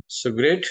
So great.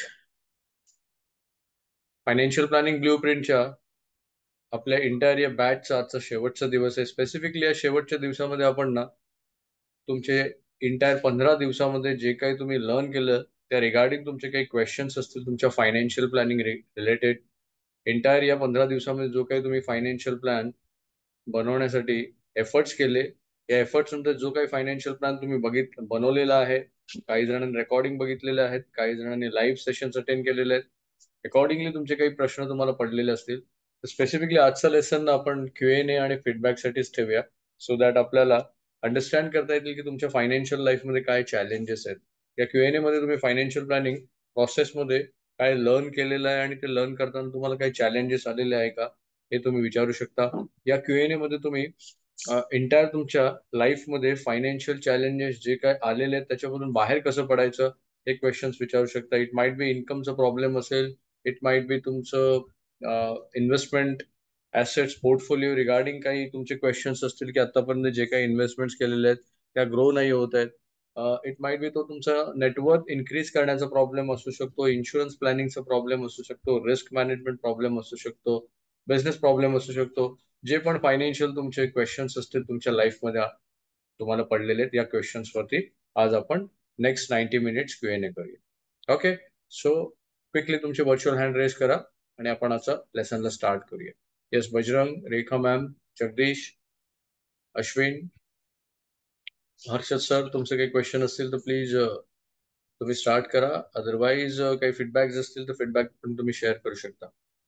Financial planning blue प्रिंटच्या आपल्या entire या बॅचचा आजचा शेवटचा दिवस आहे. स्पेसिफिकली या शेवटच्या दिवसामध्ये आपण ना तुमचे इंटायर 15 दिवसामध्ये जे काही तुम्ही लर्न केलं त्या रिगार्डिंग तुमचे काही क्वेश्चन्स असतील तुमच्या फायनान्शियल प्लॅनिंग रिलेटेड, इंटायर या 15 दिवसामध्ये जो काही तुम्ही फायनान्शियल प्लॅन बनवण्यासाठी एफर्ट्स केले, या एफर्ट्स नंतर जो काही फायनान्शियल प्लॅन तुम्ही बनवलेला आहे, काही जणांनी रेकॉर्डिंग बघितलेले आहेत, काही जणांनी लाईव्ह सेशन्स अटेंड केलेले आहेत. अकॉर्डिंगली तुमचे काही प्रश्न तुम्हाला पडलेले असतील तर स्पेसिफिकली आजचा लेसन आपण Q&A आणि फीडबॅकसाठीच ठेवूया, सो दॅट आपल्याला अंडरस्टँड करता येतील की तुमच्या फायनान्शियल लाईफमध्ये काय चॅलेंजेस आहेत. या Q&A मध्ये तुम्ही फायनान्शियल प्लॅनिंग प्रोसेसमध्ये काय लर्न केलेलं आहे आणि ते लर्न करताना तुम्हाला काही चॅलेंजेस आलेले आहे का हे तुम्ही विचारू शकता. या Q&A मध्ये तुम्ही एंटायर तुमच्या लाईफमध्ये फायनान्शियल चॅलेंजेस जे काय आलेले आहेत त्याच्यामधून बाहेर कसं पडायचं हे क्वेश्चन्स विचारू शकता. इट माइट बी इन्कमचा प्रॉब्लेम असेल, इट माइट बी तुमचं इन्व्हेस्टमेंट ऍसेट्स पोर्टफोलिओ रिगार्डिंग काही तुमचे क्वेश्चन्स असतील की आतापर्यंत जे काही इन्व्हेस्टमेंट्स केलेले आहेत त्या ग्रो नाही होत आहेत. इट माइट बी तो तुमचा नेटवर्क इन्क्रीज करण्याचा प्रॉब्लेम असू शकतो, इन्शुरन्स प्लॅनिंगचा प्रॉब्लेम असू शकतो, रिस्क मॅनेजमेंट प्रॉब्लेम असू शकतो, बिझनेस प्रॉब्लेम असू शकतो. जे पण फायनान्शियल तुमचे क्वेश्चन्स असतील तुमच्या लाईफमध्ये तुम्हाला पडलेले आहेत या क्वेश्चन्स वरती आज आपण नेक्स्ट 90 मिनिट्स Q&A करूया. ओके, सो क्विकली तुमचे व्हर्च्युअल हँड रेज करा आणि आपण आजचा लेसनला स्टार्ट करूया. Yes, Bajrang, Rekha ma'am, Jagdish, Ashwin, Harshad sir, तुमचे काही क्वेश्चन असतील तर प्लीज तुम्ही स्टार्ट करा. अदरवाईज काही फीडबॅक्स असतील तर फीडबॅक पण तुम्ही शेअर करू शकता.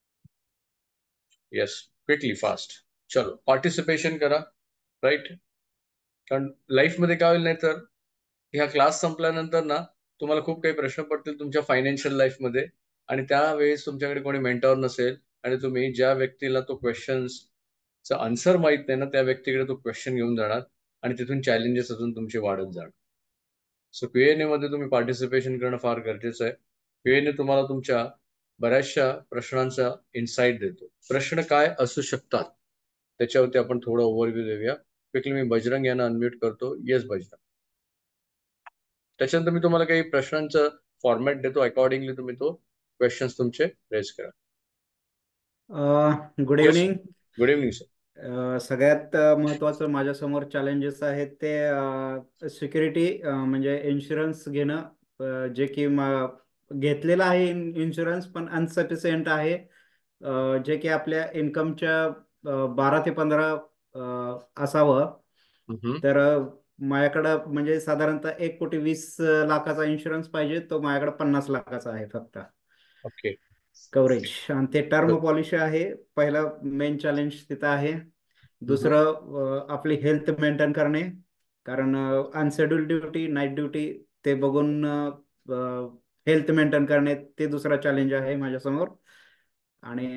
Yes, quickly fast. चलो, पार्टिसिपेशन करा. राईट, कारण लाईफमध्ये काय होईल नाही तर ह्या क्लास संपल्यानंतर ना तुम्हाला खूप काही प्रश्न पडतील तुमच्या फायनान्शियल लाईफमध्ये, आणि त्यावेळेस तुमच्याकडे कोणी मेंटॉर नसेल आणि तुम्ही ज्या व्यक्तीला तो क्वेश्चन्सचा आन्सर माहित नाही ना त्या व्यक्तीकडे तो क्वेश्चन घेऊन जाणार आणि तिथून चॅलेंजेस अजून तुमचे वाढत जाणार. सो Q&A मध्ये तुम्ही पार्टिसिपेशन करणं फार गरजेचं आहे. Q&A तुम्हाला तुमच्या बऱ्याचशा प्रश्नांचा इन्साइट देतो. प्रश्न काय असू शकतात त्याच्यावरती आपण थोडं ओव्हरव्ह्यू देऊया. क्विकली मी बजरंग यांना अनम्यूट करतो. येस बजरंग. त्याच्यानंतर मी तुम्हाला काही प्रश्नांचं फॉर्मॅट देतो, अकॉर्डिंगली तुम्ही तो क्वेश्चन्स तुमचे रेज करा. Good yes, evening. Good evening sir. सगळ्यात महत्त्वाचं माझ्यासमोर चॅलेंजेस आहेत ते सिक्युरिटी म्हणजे इन्शुरन्स घेणं, जे की घेतलेलं आहे इन्शुरन्स पण अनसफिशियंट आहे, जे की आपल्या इन्कमच्या 12 ते 15 असावं. तर माझ्याकडं म्हणजे साधारणतः 1,20,00,000चा इन्शुरन्स पाहिजे, तो माझ्याकडे 50 लाखाचा आहे फक्त ओके. कव्हरेज. आणि ते टर्म पॉलिसी आहे. पहिला मेन चॅलेंज तिथं आहे. दुसरं आपली हेल्थ मेंटेन करणे, कारण अनशेड्यूल ड्युटी, नाईट ड्युटी ते बघून हेल्थ मेंटेन करणे ते दुसरा चॅलेंज आहे माझ्यासमोर. आणि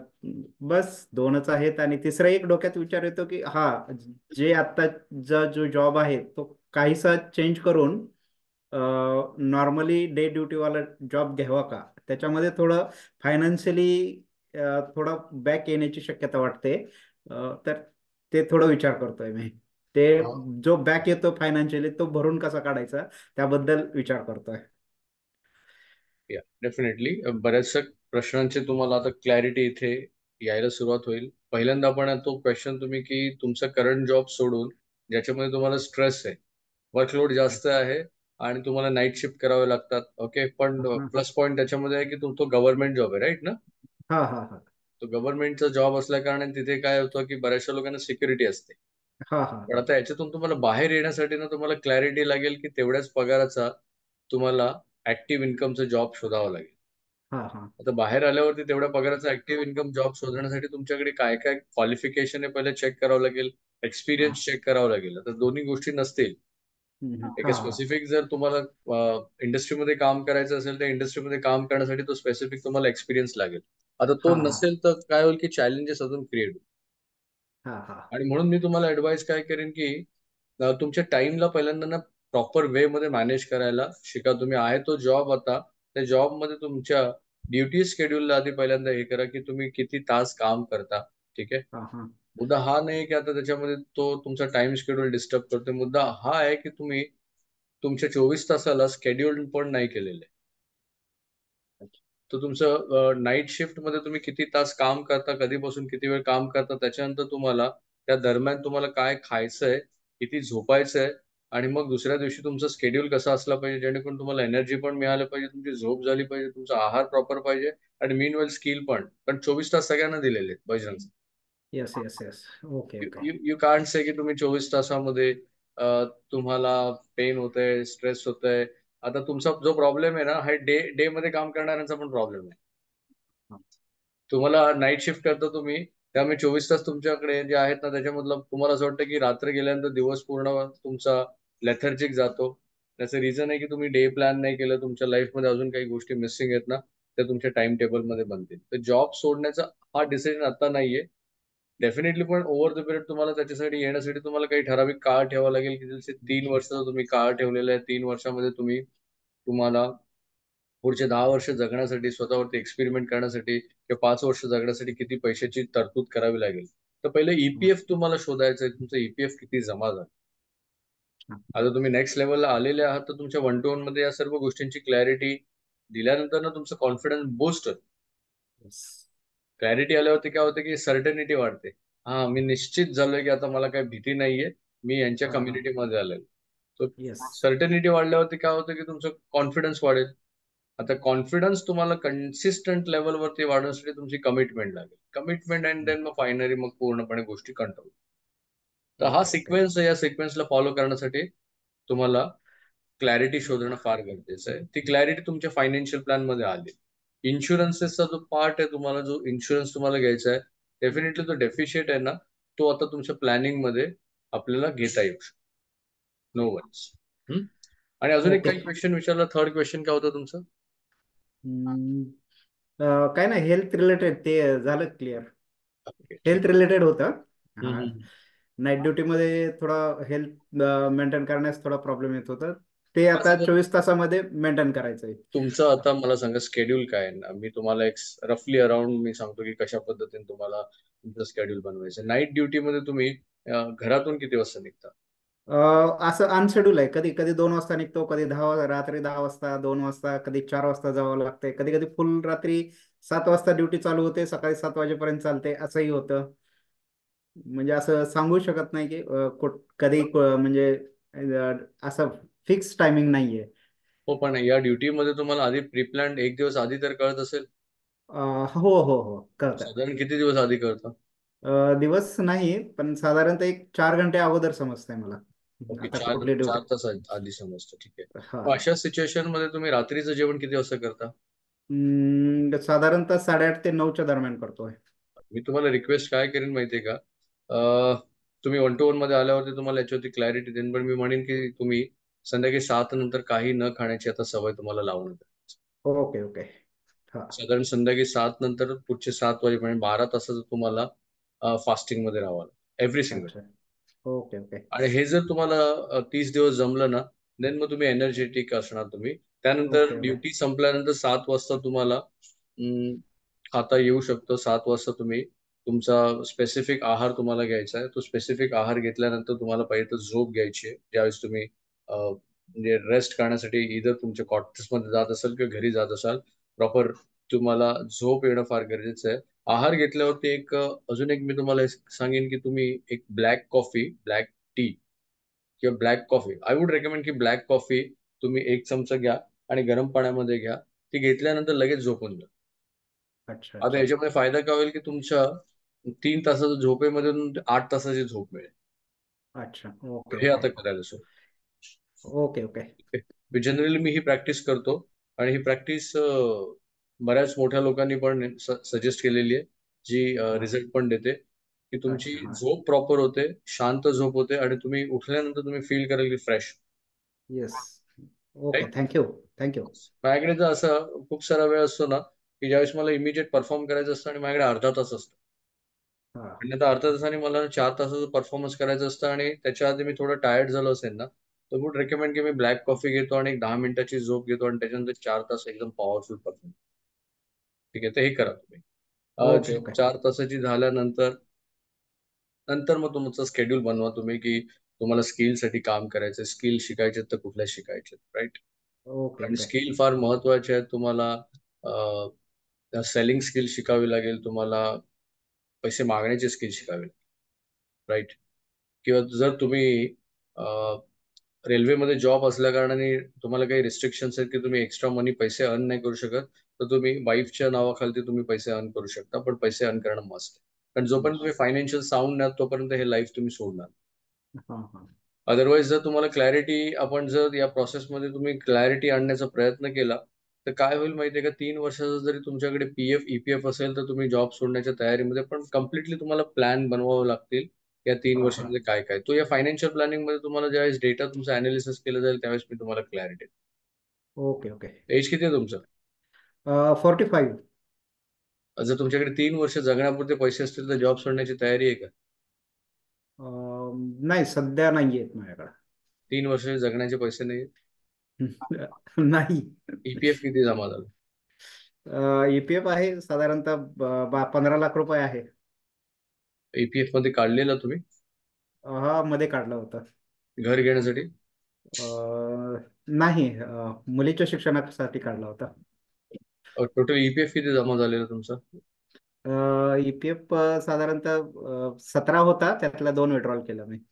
बस दोनच आहेत. आणि तिसरा एक डोक्यात विचार येतो की हा, जे आत्ताचा जो जॉब आहे तो काहीसा चेंज करून नॉर्मली डे ड्युटीवाला जॉब घ्यावा का, त्याच्यामध्ये थोडं फायनान्शियली थोडं बॅक येण्याची शक्यता वाटते. तर ते थोडं विचार करतोय मी. ते जो बॅक येतो फायनान्शियली तो भरून कसा काढायचा त्याबद्दल विचार करतोय. या डेफिनेटली बऱ्याचशा प्रश्नांचे तुम्हाला आता क्लॅरिटी इथे यायला सुरुवात होईल. पहिल्यांदा आपण तो क्वेश्चन तुम्ही की तुमचा करंट जॉब सोडून ज्याच्यामध्ये तुम्हाला स्ट्रेस आहे, वर्कलोड जास्त आहे आणि तुम्हाला नाईट शिफ्ट करावे लागतात. ओके, पण हा प्लस पॉईंट त्याच्यामध्ये आहे की तो गव्हर्नमेंट जॉब आहे, राईट ना. हा हा हा तो गव्हर्नमेंटचा जॉब असल्या कारणाने तिथे काय होतं की बऱ्याचशा लोकांना सिक्युरिटी असते. हा हा पण आता याच्यातून तुम्हाला बाहेर येण्यासाठी ना तुम्हाला क्लॅरिटी लागेल की तेवढ्याच पगाराचा तुम्हाला ऍक्टिव्ह इन्कमचा जॉब शोधावा लागेल. हा हा आता बाहेर आल्यावरती तेवढ्या पगाराचा ऍक्टिव्ह इन्कम जॉब शोधण्यासाठी तुमच्याकडे काय काय क्वालिफिकेशन आहे पहिले चेक करावं लागेल, हा एक्सपिरियन्स चेक करावं लागेल. आता दोन्ही गोष्टी नसतील, एक हा हा स्पेसिफिक जर तुम्हाला इंडस्ट्रीमध्ये काम करायचं असेल तर इंडस्ट्रीमध्ये काम करण्यासाठी तो स्पेसिफिक तुम्हाला एक्सपिरियन्स लागेल. आता तो हा हा नसेल तर काय होईल की चॅलेंजेस अजून क्रिएट होईल. हा हा आणि म्हणून मी तुम्हाला ऍडवाइस काय करेन की तुमच्या टाइमला पहिल्यांदा ना प्रॉपर वे मध्ये मॅनेज करायला शिका. तुम्ही आहे तो जॉब आता त्या जॉब मध्ये तुमच्या ड्युटी शेड्यूलला आधी पहिल्यांदा हे करा की तुम्ही किती तास काम करता. ठीक आहे, हा हा मुद्दा हा नाही की आता त्याच्यामध्ये तो तुमचा टाइम शेड्यूल डिस्टर्ब करतोय. मुद्दा हा आहे की तुम्ही तुमच्या 24 तासाला स्केड्यूल पण नाही केलेलं आहे. तर तुमचं नाईट शिफ्ट मध्ये तुम्ही किती तास काम करता, कधीपासून किती वेळ काम करता, त्याच्यानंतर तुम्हाला त्या दरम्यान तुम्हाला काय खायचंय, किती झोपायचंय, आणि मग दुसऱ्या दिवशी तुमचा स्केड्यूल कसा असला पाहिजे जेणेकरून तुम्हाला एनर्जी पण मिळालं पाहिजे, तुमची झोप झाली पाहिजे, तुमचा आहार प्रॉपर पाहिजे, आणि मीन स्किल पण. पण 24 तास सगळ्यांना दिलेले आहेत Bajrang. Yes yes yes. Okay okay. You can't say की तुम्ही 24 तासामध्ये तुम्हाला पेन होतंय, स्ट्रेस होतंय. आता तुमचा जो प्रॉब्लेम आहे ना, हा डे मध्ये काम करणाऱ्यांचा पण प्रॉब्लेम आहे. तुम्हाला नाईट शिफ्ट करता तुम्ही, त्यामुळे 24 तास तुमच्याकडे जे आहेत ना, त्याच्यामधलं तुम्हाला असं वाटतं की रात्र गेल्यानंतर दिवस पूर्ण तुमचा लेथर्जिक जातो. त्याचं रिझन आहे की तुम्ही डे प्लॅन नाही केलं, तुमच्या लाईफमध्ये अजून काही गोष्टी मिसिंग आहेत ना, त्या तुमच्या टाइम टेबलमध्ये बनतील. तर जॉब सोडण्याचा हा डिसिजन आता नाहीये डेफिनेटली, पण ओव्हर द पिरियड तुम्हाला त्याच्यासाठी येण्यासाठी तुम्हाला काही ठराविक काळ ठेवावा लागेल, की जसे 3 वर्षाचा तुम्ही काळ ठेवलेला आहे. 3 वर्षामध्ये तुम्हाला पुढचे 10 वर्ष जगण्यासाठी, स्वतःवरती एक्सपेरिमेंट करण्यासाठी, किंवा 5 वर्ष जगण्यासाठी किती पैशाची तरतूद करावी लागेल. तर पहिले ईपीएफ तुम्हाला शोधायचं आहे, तुमचं ईपीएफ किती जमा झालं. आता तुम्ही नेक्स्ट लेवलला आलेले आहात, तर तुमच्या 1 to 1 मध्ये या सर्व गोष्टींची क्लॅरिटी दिल्यानंतर ना तुमचं कॉन्फिडन्स बूस्ट. येस क्लॅरिटी आल्यावरती काय होतं की सर्टनिटी वाढते. हा, मी निश्चित झालोय की आता मला काही भीती नाहीये, मी यांच्या हां हां. कम्युनिटीमध्ये आलोय. तर येस. सर्टनिटी वाढल्यावरती काय होतं की तुमचं कॉन्फिडन्स वाढेल. आता कॉन्फिडन्स तुम्हाला कन्सिस्टंट लेवलवरती वाढवण्यासाठी तुमची कमिटमेंट लागेल. कमिटमेंट अँड देन मग फायनली मग पूर्णपणे गोष्टी कंट्रोल. तर हा ओके ओके. सिक्वेन्स आहे, या सिक्वेन्सला फॉलो करण्यासाठी तुम्हाला क्लॅरिटी शोधणं फार गरजेचं आहे. ती क्लॅरिटी तुमच्या फायनान्शियल प्लॅन मध्ये आली. इन्शुरन्सेसचा जो पार्ट आहे, तुम्हाला जो इन्शुरन्स तुम्हाला घ्यायचा आहे, डेफिनेटली तो डेफिशिएट आहे ना, तो आता तुमच्या प्लॅनिंग मध्ये आपल्याला घेता येऊ शकतो. No worries. आणि अजून एक ओके. काही क्वेश्चन विचारला, थर्ड क्वेश्चन काय होतं तुमचं? हम्म, काय नाही, हेल्थ रिलेटेड ते झालं क्लिअर. ओके, हेल्थ ठीक. रिलेटेड होतं. हम्म, हा. हम्म. नाईट ड्युटीमध्ये थोडा हेल्थ मेंटेन करण्यास थोडा प्रॉब्लेम येत होता. ते आता माझं 24 तासामध्ये मेंटेन करायचं आहे. तुमचं आता मला सांगा स्केड्यूल काय आहे ना, मी तुम्हाला एक रफली अराउंड मी सांगतो की कशा पद्धतीने तुम्हाला तुमचं स्केड्यूल बनवायचं. नाईट ड्युटीमध्ये तुम्ही घरातून किती वाजता निघता? असं अनशेड्यूल आहे. कधी कधी 2 वाजता निघतो, कधी रात्री 10 वाजता, 2 वाजता, कधी 4 वाजता जावं लागतंय, कधी कधी फुल रात्री 7 वाजता ड्युटी चालू होते, सकाळी 7 वाजेपर्यंत चालते, असंही होतं. म्हणजे असं सांगू शकत नाही की कधी म्हणजे असं फिक्स टायमिंग नाहीये. हो, पण या ड्युटीमध्ये तुम्हाला आधी प्री-प्लॅन्ड एक दिवस आधी तर कळत असेल. हो हो हो, कळतं. साधारण किती दिवस आधी कळतं? दिवस नाही, पण साधारणतः एक 4 घंटे अगोदर समजतंय मला. ओके, आता चार कुठली ड्युटी. 4 तास आधी समजतं, ठीक आहे. हा. मग अशा सिच्युएशन मध्ये तुम्ही रात्रीचं जेवण किती वाजता करता? साधारणतः 8:30 ते 9च्या दरम्यान करतोय. मी तुम्हाला रिक्वेस्ट काय करेन माहितीये का? अं, तुम्ही 1 to 1 मध्ये आल्यावरती तुम्हाला याच्यावरती क्लॅरिटी देईन, पण मी म्हणेन की तुम्ही संध्याकाळी 7 नंतर काही न खाण्याची आता सवय तुम्हाला लावून द्या. Okay okay. हा. साधारण संध्याकाळी 7 नंतर पुढचे 7 वाजेपर्यंत 12 तासाचं तुम्हाला फास्टिंग मध्ये राहावं लागेल एव्हरी सिंगल. अच्छा. Okay okay. आणि हे जर तुम्हाला 30 दिवस जमलं ना, देन मग तुम्ही एनर्जेटिक असणार तुम्ही. त्यानंतर ओके ओके. ड्युटी संपल्यानंतर 7 वाजता तुम्हाला खाता येऊ शकतं. 7 वाजता तुम्ही तुमचा स्पेसिफिक आहार तुम्हाला घ्यायचा आहे. तो स्पेसिफिक आहार घेतल्यानंतर तुम्हाला पाहिजे तर झोप घ्यायची आहे. ज्यावेळेस तुम्ही म्हणजे रेस्ट करण्यासाठी इधर तुमच्या क्वार्टर्समध्ये जात असाल किंवा घरी जात असाल, प्रॉपर तुम्हाला झोप येणं फार गरजेचं आहे. आहार घेतल्यावरती अजून एक मी तुम्हाला सांगेन की तुम्ही एक ब्लॅक कॉफी, ब्लॅक टी किंवा black coffee, I would recommend की ब्लॅक कॉफी तुम्ही 1 चमचा घ्या आणि गरम पाण्यामध्ये घ्या. ती घेतल्यानंतर लगेच झोपून जा. अच्छा आता अच्छा. याच्यामध्ये फायदा काय होईल की तुमच्या 3 तासाच्या झोपेमधून 8 तासाची झोप मिळेल. अच्छा. ओके हे ओके. आता करायला सुरू. Okay okay. जनरली मी ही प्रॅक्टिस करतो, आणि ही प्रॅक्टिस बऱ्याच मोठ्या लोकांनी पण सजेस्ट केलेली आहे, जी हा. रिझल्ट पण देते, की तुमची अच्छा. हा. झोप प्रॉपर होते, शांत झोप होते, आणि तुम्ही उठल्यानंतर तुम्ही फील कराल की fresh. Yes. Okay. Right. Thank you. Thank you. माझ्याकडे तर असं खूप सारा वेळ असतो ना, की ज्यावेळेस मला इमिजिएट परफॉर्म करायचं असतं आणि माझ्याकडे अर्धा तास असतो, हा. आणि आता अर्ध्या तासाने मला 4 तासाचं परफॉर्मन्स करायचं असतं, आणि त्याच्या आधी मी थोडं टायर्ड झालो असेल ना, तर वुड रेकमेंड की मी ब्लॅक कॉफी घेतो आणि एक 10 मिनिटाची झोप घेतो, आणि त्याच्यानंतर 4 तास एकदम पॉवरफुल परफॉर्म. ठीक आहे, तर हे करा तुम्ही. ओके झोप ओके. 4 तासाची झाल्यानंतर नंतर मग तुमचं स्केड्यूल बनवा तुम्ही, की तुम्हाला स्किलसाठी काम करायचं, स्किल शिकायचे तर कुठल्या शिकायचे, राईट. ओके आणि ओके. स्किल फार महत्वाचे आहेत तुम्हाला. सेलिंग स्किल शिकावी लागेल तुम्हाला, पैसे मागण्याची स्किल शिकावी लागेल, राईट? किंवा जर तुम्ही रेल्वेमध्ये जॉब असल्या कारणाने तुम्हाला काही रिस्ट्रिक्शन्स आहेत की तुम्ही एक्स्ट्रा मनी पैसे अर्न नाही करू शकत, तर तुम्ही वाईफच्या नावाखाली तुम्ही पैसे अर्न करू शकता, पण पैसे अर्न करणं मस्त आहे. कारण जोपर्यंत तुम्ही फायनान्शियल साऊंड नाही तोपर्यंत हे लाईफ तुम्ही सोडणार. हा हा. अदरवाईज जर तुम्हाला क्लॅरिटी, आपण जर या प्रोसेसमध्ये तुम्ही क्लॅरिटी आणण्याचा प्रयत्न केला, तर काय होईल माहितीये का, 3 वर्षाचा जरी तुमच्याकडे पीएफ ईपीएफ असेल तर तुम्ही जॉब सोडण्याच्या तयारीमध्ये, पण कम्प्लिटली तुम्हाला प्लॅन बनवावं लागतील या तीन हा हा. वर्षामध्ये काय काय. तो या फायनान्शियल प्लॅनिंग मध्ये तुम्हाला ज्यावेळेस डेटा तुमचं अनालिसिस केलं जाईल त्यावेळेस मी तुम्हाला क्लॅरिटी. Okay okay. एज किती आहे तुमचं? 45. जर तुमच्याकडे 3 वर्ष जगण्यापुरते पैसे असतील तर जॉब सोडण्याची तयारी आहे का? नाही, सध्या नाही आहेत माझ्याकडे. 3 वर्ष जगण्याचे पैसे नाही? नाही. ईपीएफ किती जमा झालं? ईपीएफ आहे साधारणतः 15 लाख रुपये आहे. ईपीएफ मध्ये काढलेला तुम्ही हा, मध्ये काढलं होतं. घर घेण्यासाठी? नाही, मुलीच्या शिक्षणासाठी काढला होता. टोटल ईपीएफ किती जमा झालेला तुमचा? ईपीएफ साधारणतः 17 होता, त्यातला 2 विड्रॉल केला मी.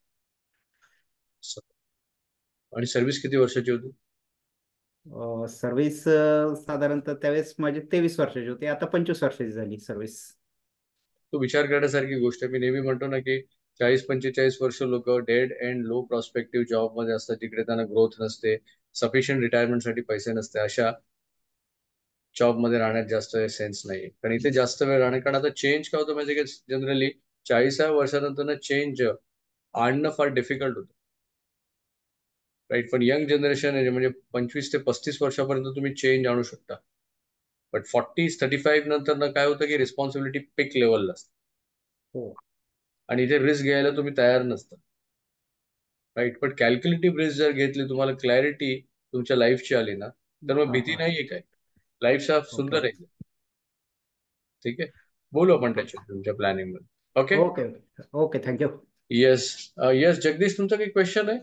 आणि सर्व्हिस किती वर्षाची होती? सर्व्हिस साधारणतः त्यावेळेस माझी 23 वर्षाची होती, आता 25 वर्षाची झाली सर्व्हिस. तो विचार करण्यासारखी गोष्ट आहे. मी नेहमी म्हणतो ना की 40-45 वर्ष लोक dead and low prospective job मध्ये असतात, जिकडे त्यांना ग्रोथ नसते, सफिशियंट रिटायरमेंटसाठी पैसे नसते, अशा जॉब मध्ये राहण्यात जास्त सेन्स नाही. कारण इथे जास्त वेळ राहणे, कारण आता चेंज काय होतं म्हणजे की जनरली 40व्या वर्षानंतर चेंज आणणं फार डिफिकल्ट होतं, राईट? पण यंग जनरेशन आहे म्हणजे 25 ते 35 वर्षापर्यंत तुम्ही चेंज आणू शकता. बट 40-35 नंतर ना काय होतं की रिस्पॉन्सिबिलिटी पिक लेवलला असते, हो. आणि इथे रिस्क घ्यायला तुम्ही तयार नसता, राईट? पण कॅल्क्युलेटिव्ह रिस्क जर घेतली, तुम्हाला क्लॅरिटी तुमच्या लाईफची आली ना, तर मग हा भीती हा. नाहीये काय, लाईफ साफ ओके सुंदर आहे. ठीक आहे, बोलू आपण ओके त्याच्यात तुमच्या प्लॅनिंग मध्ये. Okay. Okay okay okay. Thank you. Yes. Yes Jagdish, तुमचा काही क्वेश्चन आहे?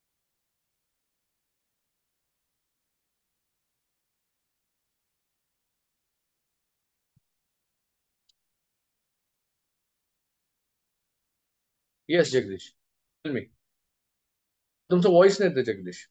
Yes Jagdish, tell me. तुमचं व्हॉइस नाही येते Jagdish,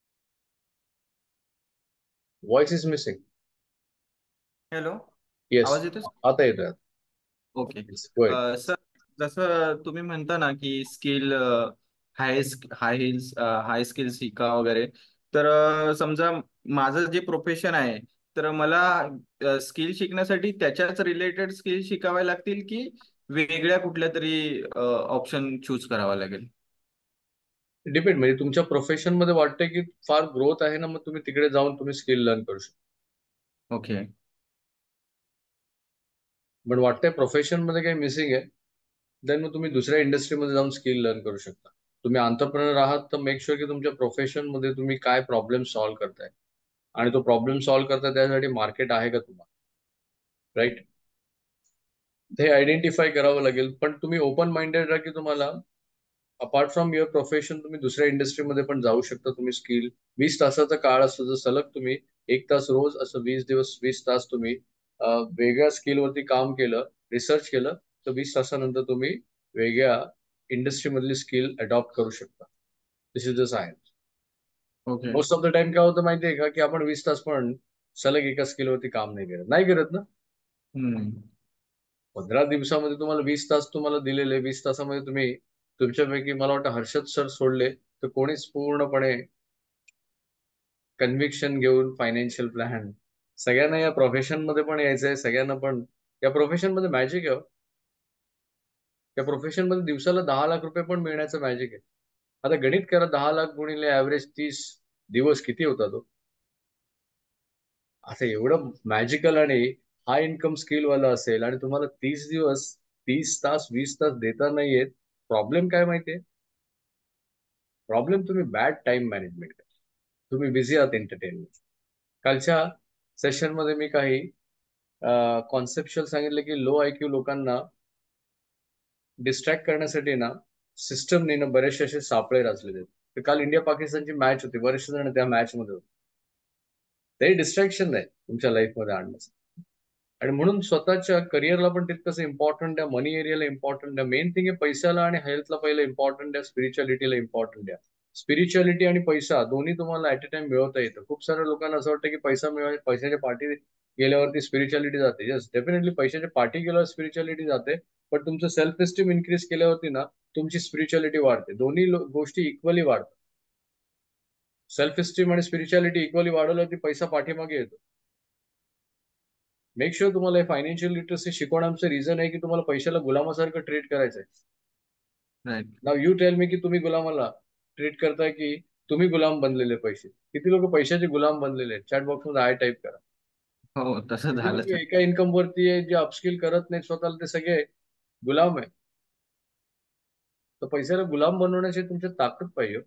voice is missing. Hello. Yes, आवाज येतो? आता येतोय. ओके. गो अहेड. सर, जसं तुम्ही म्हणता ना की skill, high high hills, high skill शिका वगैरे, तर समजा माझं जे प्रोफेशन आहे, तर मला स्किल शिकण्यासाठी त्याच्याच रिलेटेड स्किल शिकाव्या लागतील की वेगळ्या कुठल्या तरी ऑप्शन चूज करावा लागेल? डिपेंड, म्हणजे तुमच्या प्रोफेशन मध्ये वाटतंय की फार ग्रोथ आहे ना, मग तुम्ही तिकडे जाऊन तुम्ही स्किल लर्न करू शकता. ओके. पण वाटतंय प्रोफेशन मध्ये काही मिसिंग आहे, देन मग तुम्ही दुसऱ्या इंडस्ट्रीमध्ये जाऊन स्किल लर्न करू शकता. तुम्ही आंतरप्रेनर आहात तर मेक शुअर की तुमच्या प्रोफेशन मध्ये तुम्ही काय प्रॉब्लेम सॉल्व्ह करताय, आणि तो प्रॉब्लेम सॉल्व्ह करताय त्यासाठी मार्केट आहे का तुम्हाला, राईट? हे आयडेंटिफाय करावं लागेल. पण तुम्ही ओपन माइंडेड राहा की तुम्हाला अपार्ट फ्रॉम युअर प्रोफेशन तुम्ही दुसऱ्या इंडस्ट्रीमध्ये पण जाऊ शकता. तुम्ही स्किल 20 तासाचा काळ असतो, जर सलग तुम्ही 1 तास रोज असं 20 दिवस 20 तास तुम्ही वेगळ्या स्किलवरती काम केलं, रिसर्च केलं, तर 20 तासानंतर तुम्ही वेगळ्या इंडस्ट्रीमधली स्किल अडॉप्ट करू शकता. This is the science. Okay. Most of the time काय होतं माहितीये का, की आपण 20 तास पण सलग एका स्किलवरती काम नाही करत ना. हम्म. 15 दिवसामध्ये तुम्हाला 20 तास तुम्हाला दिलेले, 20 तासामध्ये तुम्ही तुमच्यापैकी मला वाटतं हर्षद सर सोडले तर कोणीच पूर्णपणे कन्व्हिक्शन घेऊन फायनान्शियल प्लॅन, सगळ्यांना या प्रोफेशन मध्ये पण यायचंय, सगळ्यांना पण या प्रोफेशन मध्ये मॅजिक आहे हो. या प्रोफेशन मध्ये दिवसाला 10 लाख रुपये पण मिळण्याचं मॅजिक आहे. आता गणित करा, 10 लाख गुणिले ऍव्हरेज 30 दिवस किती होता तो. आता एवढं मॅजिकल आणि हाय इन्कम स्किल वाला असेल आणि तुम्हाला 30 दिवस 30 तास 20 तास देता नाहीयेत, प्रॉब्लेम काय माहितीये? प्रॉब्लेम तुम्ही बॅड टाइम मॅनेजमेंट करा, तुम्ही बिझी आहात एंटरटेनमेंट. कालच्या सेशन मध्ये मी काही कॉन्सेप्च्युअल सांगितलं की लो आयक्यू लोकांना डिस्ट्रॅक्ट करण्यासाठी ना सिस्टमने ना बरेचसे असे सापळे रचलेले आहेत. तर काल इंडिया पाकिस्तानची मॅच होती, बरेचसे जण त्या मॅच मध्ये होते. ते डिस्ट्रॅक्शन नाही तुमच्या लाईफ मध्ये आणण्याचं. आणि म्हणून स्वतःच्या करिअरला पण तितकंच इम्पॉर्टंट द्या, मनी एरियाला इम्पॉर्टंट द्या. मेन थिंग आहे पैशाला आणि हेल्थला पहिलं इम्पॉर्टंट द्या, स्पिरिच्युअलिटीला इम्पॉर्टंट द्या. स्पिरिच्युअलिटी आणि पैसा दोन्ही तुम्हाला ऍट अ टाइम मिळवता येतं. खूप साऱ्या लोकांना असं वाटतं की पैसा मिळाला, पैशाच्या पाठी गेल्यावरती स्पिरिच्युअलिटी जाते. येस, डेफिनेटली पैशाच्या पाठी गेल्यावर स्पिरिच्युअलिटी जाते, पण तुमचं सेल्फ एस्टीम इन्क्रीज केल्यावरती ना तुमची स्पिरिच्युअलिटी वाढते. दोन्ही गोष्टी इक्वली वाढतात. सेल्फ एस्टीम आणि स्पिरिच्युअलिटी इक्वली वाढवल्यावरती पैसा पाठीमागे येतो. मेक शुअर तुम्हाला फायनान्शियल लिटरसी शिकवण्याचं रिझन आहे की तुम्हाला पैशाला गुलामासारखं ट्रीट करायचंय. Right. Now you tell me की तुम्ही गुलामाला ट्रीट करताय की तुम्ही गुलाम बनलेले पैसे. किती लोक पैशाचे गुलाम बनलेले आहेत? चॅट बॉक्स मध्ये टटाईप करा. हो, तसं किती लोक झालंच आहे. एका इन्कम वरती आहे जे अपस्किल करत नाहीत स्वतःला, ते सगळे गुलाम आहे. तर पैशाला गुलाम बनवण्याची तुमची ताकद पाहिजे.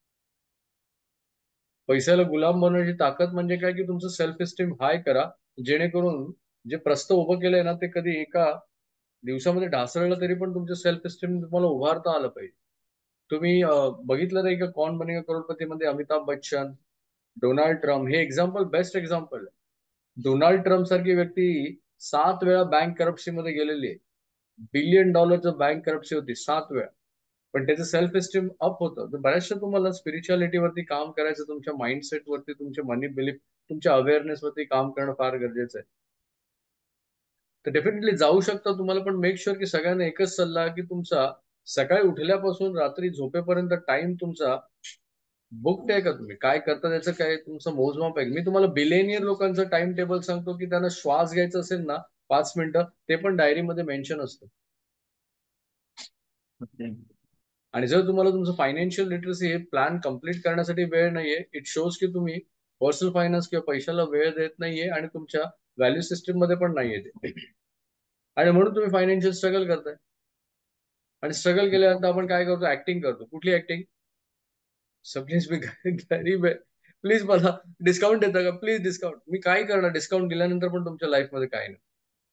पैशाला गुलाम बनवण्याची ताकद म्हणजे काय की तुमचं सेल्फ एस्टीम हाय करा, जेणेकरून जे प्रस्थ उभं केलंय ना ते कधी एका दिवसामध्ये ढासळलं तरी पण तुमचं सेल्फ एस्टीम तुम्हाला उभारता आलं पाहिजे. तुम्ही बघितलं नाही का कौन बनेगा करोडपती मध्ये अमिताभ बच्चन, डोनाल्ड ट्रम्प हे एक्झाम्पल, बेस्ट एक्झाम्पल आहे. डोनाल्ड ट्रम्प सारखी व्यक्ती 7 वेळा बँक करप्सी मध्ये गेलेली आहे. $1 बिलियन बँक करप्सी होती 7 वेळा. पण त्याचं सेल्फ एस्टीम अप होतं. तर बऱ्याचशा तुम्हाला स्पिरिच्युअलिटी वरती काम करायचं, तुमच्या माइंडसेट वरती, तुमच्या मनी बिलीफ, तुमच्या अवेअरनेस वरती काम करणं फार गरजेचं आहे. तर डेफिनेटली जाऊ शकता तुम्हाला, पण मेक शुअर की सगळ्यांना एकच सल्ला की तुमचा सकाळी उठल्यापासून रात्री झोपेपर्यंत टाइम तुमचा बुक आहे का? तुम्ही काय करता त्याचं काय तुमचं मोजमाप आहे? मी तुम्हाला बिलेनियर लोकांचं टाइम टेबल सांगतो की त्यांना श्वास घ्यायचा असेल ना 5 मिनिटं, ते पण डायरीमध्ये मेन्शन असतं. ओके. आणि जर तुम्हाला तुमचं फायनान्शियल लिटरसी हे प्लॅन कम्प्लीट करण्यासाठी वेळ नाहीये, इट शोज की तुम्ही पर्सनल फायनान्स किंवा पैशाला वेळ देत नाहीये आणि तुमच्या व्हॅल्यू सिस्टीम मध्ये पण नाहीये ते. आणि म्हणून तुम्ही फायनान्शियल स्ट्रगल करताय. आणि स्ट्रगल केल्यानंतर आपण काय करतो? ऍक्टिंग करतो. कुठली ऍक्टिंग? प्लीज मी गरीब आहे, प्लीज मला डिस्काउंट देता का? Please discount. मी काय करणार डिस्काउंट दिल्यानंतर पण तुमच्या लाईफमध्ये काय नाही.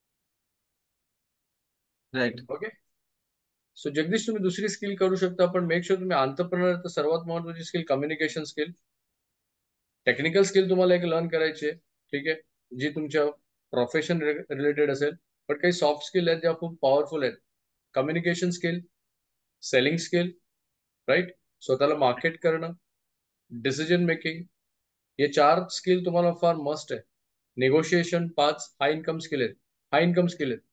राईट. ओके. सो जगदीश, तुम्ही दुसरी स्किल करू शकता, पण मेक शुअर तुम्ही एंटरप्रेन्योर, तर सर्वात महत्वाची skill communication skill. Technical skill तुम्हाला एक लर्न करायची आहे, ठीक आहे, जी तुमच्या प्रोफेशन रिलेटेड असेल. पण काही सॉफ्ट स्किल आहेत ज्या खूप पॉवरफुल आहेत. Communication skill, selling skill, right, स्वतःला मार्केट करणं, डिसिजन मेकिंग, हे 4 स्किल तुम्हाला फार मस्ट आहे. निगोशिएशन 5 हाय इन्कम स्किल आहेत. हाय इन्कम स्किल आहेत.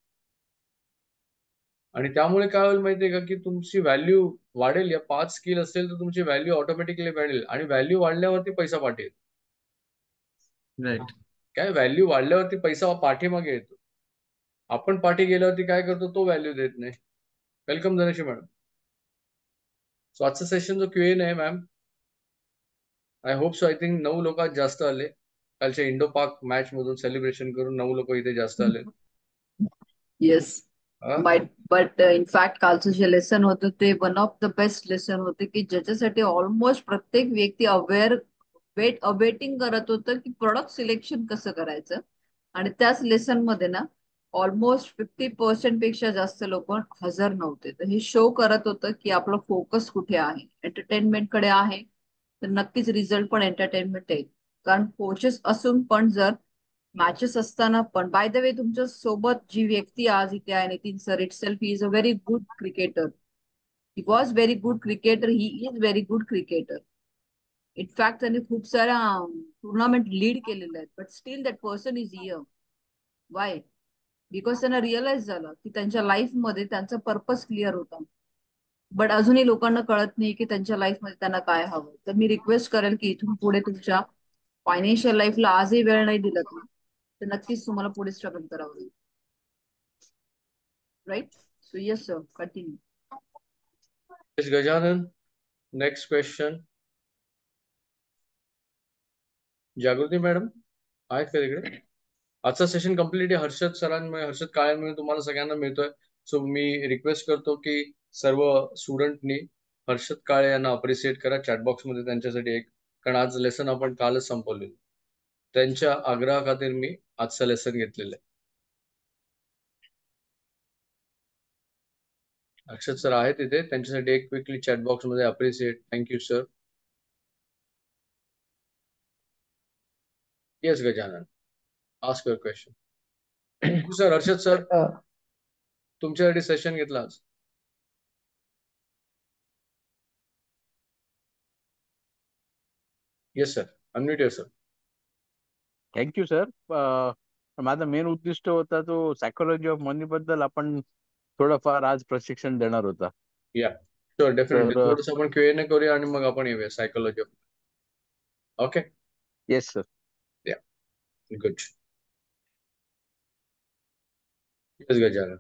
आणि त्यामुळे काय होईल माहितीये का की तुमची व्हॅल्यू वाढेल. या 5 स्किल असेल तर तुमची व्हॅल्यू ऑटोमॅटिकली वाढेल, आणि व्हॅल्यू वाढल्यावरती पैसा पाठेल. राईट. काय, व्हॅल्यू वाढल्यावरती पैसा पाठीमागे येतो. आपण पाठी गेल्यावरती काय करतो? तो व्हॅल्यू देत नाही. Welcome Dhanashree madam. सो आजचं सेशन जो क्यूएन आहे ma'am, I hope so, I think 9 लोक आज जास्त आले. कालच्या इंडो पाक मॅच मधून सेलिब्रेशन करून 9 लोक इथे जास्त आले. येस. हा? बट इनफॅक्ट कालचं जे लेसन होतं ते one of the best lesson होते की ज्याच्यासाठी ऑलमोस्ट प्रत्येक व्यक्ती अवेटिंग करत होतं की प्रोडक्ट सिलेक्शन कसं करायचं. आणि त्याच लेसन मध्ये ना ऑलमोस्ट 50% पेक्षा जास्त लोक हजर नव्हते. तर हे शो करत होतं की आपलं फोकस कुठे आहे. एंटरटेनमेंट कडे आहे तर नक्कीच रिझल्ट पण एंटरटेनमेंट येईल. कारण कोचेस असून पण जर मॅचेस असताना पण, बाय द वे, तुमच्या सोबत जी व्यक्ती आज इथे आहे Nitin sir, itself he is a very good cricketer. He was very good cricketer, he is very good cricketer. In fact त्यांनी खूप साऱ्या टुर्नामेंट लीड केलेल्या आहेत. But still that person is here. Why? Because त्यांना रिअलाइज झालं की त्यांच्या लाईफमध्ये त्यांचा पर्पज क्लिअर होता. बट अजूनही लोकांना कळत नाही की त्यांच्या लाईफमध्ये त्यांना काय हवं. तर मी रिक्वेस्ट करेल की इथून पुढे तुमच्या फायनान्शियल लाईफला आजही वेळ नाही दिलात ना, तर नक्कीच तुम्हाला पुढे स्ट्रगल करावं लागेल. Right? So yes sir, continue. Gajanan, next question. Jagruti madam आहेत का तिकडे? आजचा सेशन कम्प्लीटली हर्षद सरांमुळे, हर्षद काळेंमुळे तुम्हाला सगळ्यांना मिळतोय. सो मी रिक्वेस्ट करतो की सर्व स्टुडंटनी हर्षद काळे यांना अप्रिशिएट करा चॅटबॉक्स मध्ये त्यांच्यासाठी एक, कारण आज लेसन आपण कालच संपवलेलं. त्यांच्या आग्रहाखातीर मी आजचं लेसन घेतलेलं आहे. हर्षद सर आहेत तिथे, त्यांच्यासाठी एक क्विकली चॅटबॉक्स मध्ये appreciate. Thank you sir. Yes Gajanan, ask your question. Sir Harshad sir, तर तुमच्यासाठी सेशन घेतला आज. येस सर, अनम्यूट आहे सर. Thank you sir. माझा मेन उद्दिष्ट होता तो सायकोलॉजी ऑफ मनी बद्दल आपण थोडंफार आज प्रशिक्षण देणार होता. या शुअर, डेफिनेटली तर थोडंसं आपण Q&A करूया आणि मग आपण येऊया psychology of. Okay. Yes sir. Yeah good. Yes Gajanan.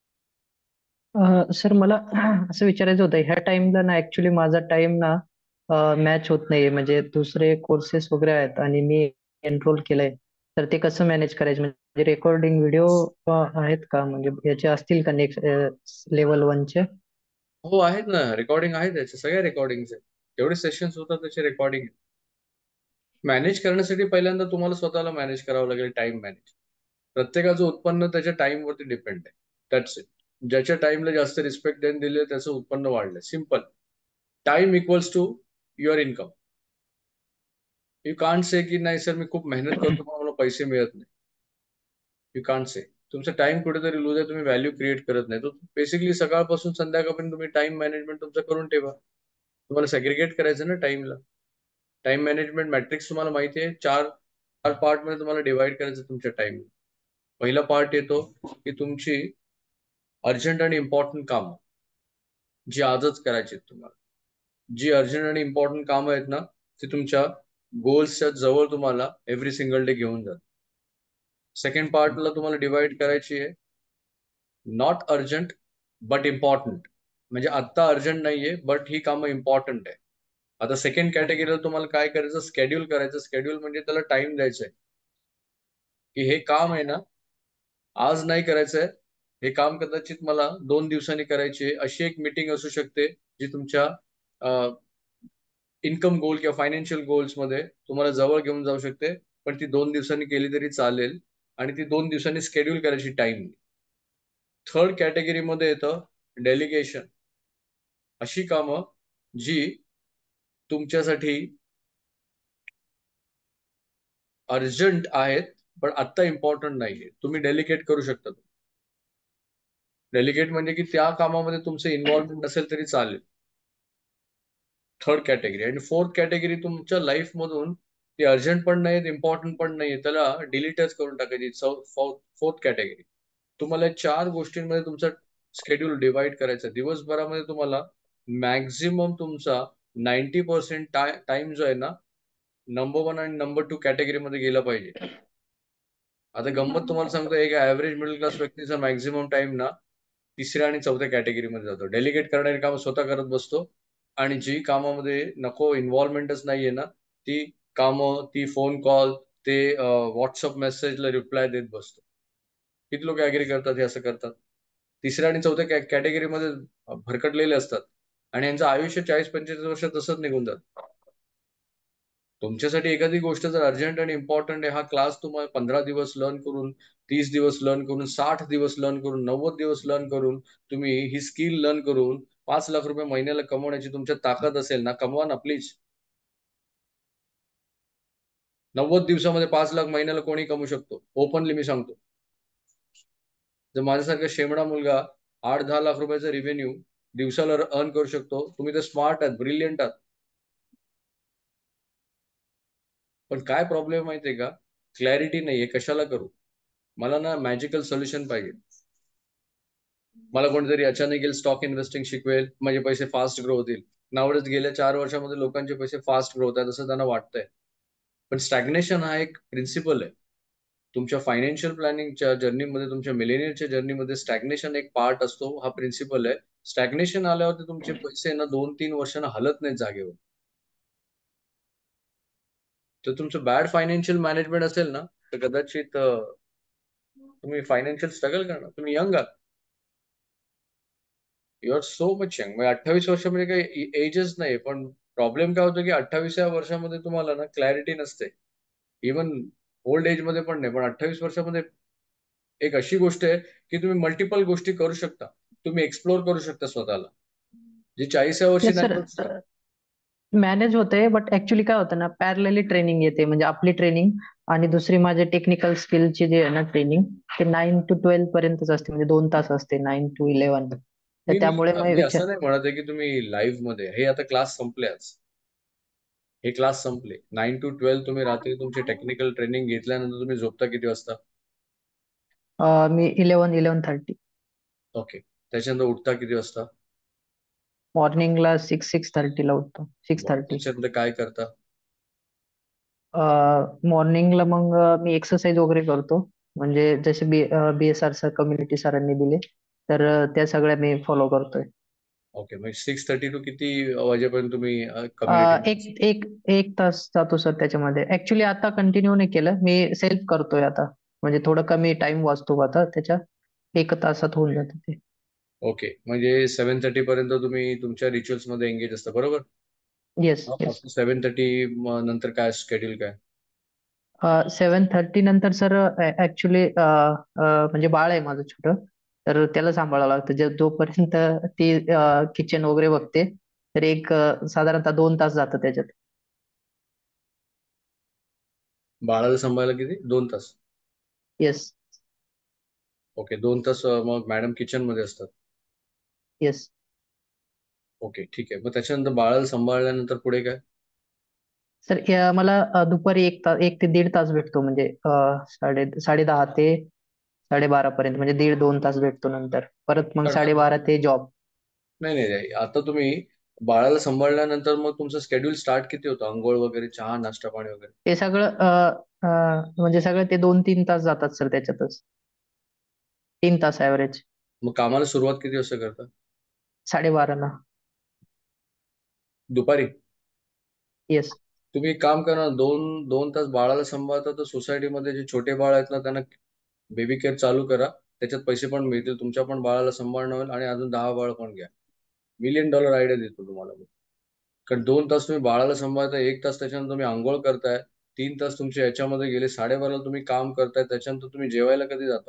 Sir मला असं विचारायचं होतं, ह्या टाइमला ना ऍक्च्युली माझा टाइम ना मॅच होत नाहीये. म्हणजे दुसरे कोर्सेस वगैरे आहेत आणि मी एनरोल केलंय, तर ते कसं मॅनेज करायचं? म्हणजे रेकॉर्डिंग व्हिडिओ आहेत का? म्हणजे याचे असतील का नेक्स्ट लेवल 1चे? हो आहेत ना, रेकॉर्डिंग आहे त्याचे, सगळ्या रेकॉर्डिंग जेवढे सेशन्स होतात त्याचे रेकॉर्डिंग. मॅनेज करण्यासाठी पहिल्यांदा तुम्हाला स्वतःला मॅनेज करावं लागेल, टाइम मॅनेज. प्रत्येकाचं उत्पन्न त्याच्या टाइमवरती डिपेंड आहे. That's it. ज्याच्या टाइमला जास्त रिस्पेक्ट दिले त्याचं उत्पन्न वाढलंय. Simple. Time equals to your income. You can't say की नाही सर मी खूप मेहनत करतो पण मला पैसे मिळत नाही. You can't say. तुमचा टाइम कुठेतरी लूज आहे, तुम्ही व्हॅल्यू क्रिएट करत नाही. तो बेसिकली सकाळपासून संध्याकाळपर्यंत तुम्ही टाइम मॅनेजमेंट तुमचं करून ठेवा. तुम्हाला सेग्रिगेट करायचं ना टाइमला. टाइम मॅनेजमेंट मॅट्रिक्स तुम्हाला माहिती आहे, चार चार पार्ट मध्ये तुम्हाला डिवाइड करायचं तुमच्या टाइम. पहिला पार्ट येतो की तुमची अर्जंट आणि इम्पॉर्टंट कामं जी आजच करायची आहेत तुम्हाला. जी अर्जंट आणि इम्पॉर्टंट कामं आहेत ना, ती तुमच्या गोल्सच्या जवळ तुम्हाला एव्हरी सिंगल डे घेऊन जात. सेकंड पार्टला तुम्हाला डिवाइड करायची आहे नॉट अर्जंट बट इम्पॉर्टंट. म्हणजे आत्ता अर्जंट नाहीये बट ही कामं इम्पॉर्टंट आहे. आता सेकंड कॅटेगरीला तुम्हाला काय करायचं, स्केड्यूल करायचं. स्केड्यूल म्हणजे त्याला टाइम द्यायचा आहे की हे काम आहे ना आज नाही करायचंय, हे काम कदाचित मला 2 दिवसांनी करायची आहे. अशी एक मीटिंग असू शकते जी तुमच्या इन्कम गोल किंवा फायनान्शियल गोल्स मध्ये तुम्हाला जवळ घेऊन जाऊ शकते. पण ती 2 दिवसांनी केली तरी चालेल आणि ती 2 दिवसांनी स्केड्यूल करायची टाइम. थर्ड कॅटेगरीमध्ये येतं डेलिगेशन. अशी कामं जी तुमच्यासाठी अर्जंट आहेत पण आत्ता इम्पॉर्टंट नाहीये, तुम्ही डेलिगेट करू शकता. डेलिगेट म्हणजे की त्या कामामध्ये तुमचं इन्व्हॉल्वमेंट नसेल तरी चालेल. Third category. आणि फोर्थ कॅटेगरी तुमच्या लाईफ मधून ती अर्जंट पण नाही, इम्पॉर्टंट पण नाही, त्याला डिलीटच करून टाकायची. Fourth category. तुम्हाला 4 गोष्टींमध्ये तुमचा शेड्यूल डिवाइड करायचा. दिवसभरामध्ये तुम्हाला मॅक्झिमम तुमचा 90% टाइम जो आहे ना, नंबर 1 आणि नंबर 2 कॅटेगरीमध्ये गेला पाहिजे. आता गंमत तुम्हाला सांगतो, एक ऍव्हरेज मिडल क्लास व्यक्तीचा मॅक्झिमम टाइम ना 3ऱ्या आणि 4थ्या कॅटेगरीमध्ये जातो. डेलिगेट करणारी कामं स्वतः करत बसतो आणि जी कामामध्ये नको इन्व्हॉल्वमेंटच नाहीये ना, ती कामं, ती फोन कॉल, ते व्हॉट्सअप मेसेजला रिप्लाय देत बसतो. किती लोक ऍग्री करतात हे असं करतात? 3ऱ्या आणि 4थ्या कॅटेगरीमध्ये भरकटलेले असतात आणि यांचं आयुष्य 40-45 वर्ष तसंच निघून जातं. तुमच्यासाठी एखादी गोष्ट जर अर्जंट आणि इम्पॉर्टंट आहे, हा क्लास तुम्हाला 15 दिवस लर्न करून, 30 दिवस लर्न करून, 60 दिवस लर्न करून, 90 दिवस लर्न करून, तुम्ही ही स्किल लर्न करून 5 लाख रुपये महिन्याला कमवण्याची तुमच्या ताकद असेल ना, कमवा ना प्लीज. 90 दिवसामध्ये 5 लाख महिन्याला कोणी कमवू शकतो, ओपनली मी सांगतो. जर माझ्यासारखा शेमडा मुलगा 8-10 लाख रुपयाचा रेव्हेन्यू दिवसाला अर्न करू शकतो, तुम्ही तर स्मार्ट आहात, ब्रिलियंट आहात. पण काय प्रॉब्लेम माहितीये का? क्लॅरिटी नाहीये कशाला करू. मला ना मॅजिकल सोल्युशन पाहिजे. मला कोणीतरी अचानक येईल, स्टॉक इन्व्हेस्टिंग शिकवेल, माझे पैसे फास्ट ग्रो होतील. नावडेच गेल्या 4 वर्षामध्ये लोकांचे पैसे फास्ट ग्रो होत आहेत असं त्यांना वाटतंय. पण स्टॅग्नेशन हा एक प्रिन्सिपल आहे. तुमच्या फायनान्शियल प्लॅनिंगच्या जर्नीमध्ये, तुमच्या मिलेनियरच्या जर्नीमध्ये स्टॅग्नेशन एक पार्ट असतो. हा प्रिन्सिपल आहे. स्टॅग्नेशन आल्यावरती तुमचे पैसे ना 2-3 वर्षांना हलत नाहीत जागेवर. तर तुमचं बॅड फायनान्शियल मॅनेजमेंट असेल ना, तर कदाचित तुम्ही फायनान्शियल स्ट्रगल करणार. तुम्ही यंग आहात, you are so much young. म्हणजे 28 वर्षामध्ये काही एजच नाही. पण प्रॉब्लेम काय होतो की 28व्या वर्षामध्ये तुम्हाला ना क्लॅरिटी नसते. इव्हन ओल्ड एज मध्ये पण नाही, पण 28 वर्षामध्ये एक अशी गोष्ट आहे की तुम्ही मल्टिपल गोष्टी करू शकता. तुम्ही एक्सप्लोर करू शकता स्वतःला, जे 40व्या वर्षी येस नाही सर. करू शकत. मॅनेज होते, बट ऍक्च्युली काय होतं ना, पॅरलली ट्रेनिंग येते. म्हणजे आपली ट्रेनिंग आणि दुसरी माझे टेक्निकल स्किलची जे आहे ना ट्रेनिंग, ते 9 to 12 पर्यंतच असते. म्हणजे 2 तास असते, 9 to 11. तर मी मी त्यामुळे मग मी विचार असं नाही म्हणत आहे की तुम्ही लाईव्ह मध्ये, हे आता क्लास संपले आज, हे क्लास संपले. 9 to 12 तुम्ही रात्री तुमचे टेक्निकल ट्रेनिंग घेतल्यानंतर तुम्ही झोपता किती वाजता? मी 11-11:30. ओके. त्याच्यानंतर उठता किती वाजता? मॉर्निंगला 6-6:30 ला उठतो, 6:30. त्याच्यानंतर काय करता? मॉर्निंगला मग मी एक्सरसाइज वगैरे करतो. म्हणजे जसे BSR सर, कम्युनिटी सरांनी दिले, तर त्या सगळ्या मी फॉलो करतोय. ओके, म्हणजे 6:30 टू किती वाजेपर्यंत तुम्ही एक कम्युनिटी? एक एक तास जातो सर त्याच्यामध्ये. ऍक्च्युली आता कंटिन्यू नाही केलं, मी सेल्फ करतोय आता. म्हणजे थोडं कमी टाइम वाचतो आता त्याच्या, 1 तासात होऊन जातं ते. ओके, म्हणजे 7:30 पर्यंत तुम्ही तुमच्या रिच्युअल्स मध्ये एंगेज असता, बरोबर? Yes, yes. आफ्टर 7:30 नंतर काय शेड्यूल काय? 7:30 नंतर सर ऍक्च्युली म्हणजे बाळ आहे माझं छोटं, तर त्याला सांभाळावं लागतं. जोपर्यंत ती किचन वगैरे बघते, तर साधारणतः 2 तास जातं त्याच्यात. बाळाला सांभाळायला किती? 2 तास? येस, ओके, 2 तास मग मॅडम किचन मध्ये असतात. येस. ओके, ठीक आहे. मग त्याच्यानंतर बाळाला सांभाळल्यानंतर पुढे काय? सर मला दुपारी 1 ते 1.5 तास भेटतो. म्हणजे 10:30 ते 12:30 पर्यंत, म्हणजे 1.5-2 तास भेटतो. नंतर परत मग कारण का 12:30 ते जॉब. नाही नाही नाही. आता तुम्ही बाळाला सांभाळल्यानंतर मग तुमचं शेड्यूल स्टार्ट किती होतं? अंघोळ वगैरे, चहा, नाश्ता, पाणी वगैरे? ते सगळं म्हणजे सगळं ते 2-3 तास जातात सर त्याच्यातच. 3 तास ऍव्हरेज. मग कामाला सुरुवात किती वाजता करता? 12:30ला. दुपारी? येस. तुम्ही एक काम करा ना, दोन दोन तास बाळाला सांभाळता तर सोसायटीमध्ये जे छोटे बाळ आहेत ना, त्यांना बेबी केअर चालू करा. त्याच्यात पैसे पण मिळतील, तुमच्या पण बाळाला सांभाळणं होईल आणि अजून 10 बाळ पण घ्या. $1,000,000 आयडिया देतो तुम्हाला मी. कारण 2 तास तुम्ही बाळाला सांभाळताय, 1 तास त्याच्यानंतर तुम्ही आंघोळ करताय, 3 तास तुमचे याच्यामध्ये गेले, 12:30ला तुम्ही काम करताय, त्याच्यानंतर तुम्ही जेवायला कधी जाता?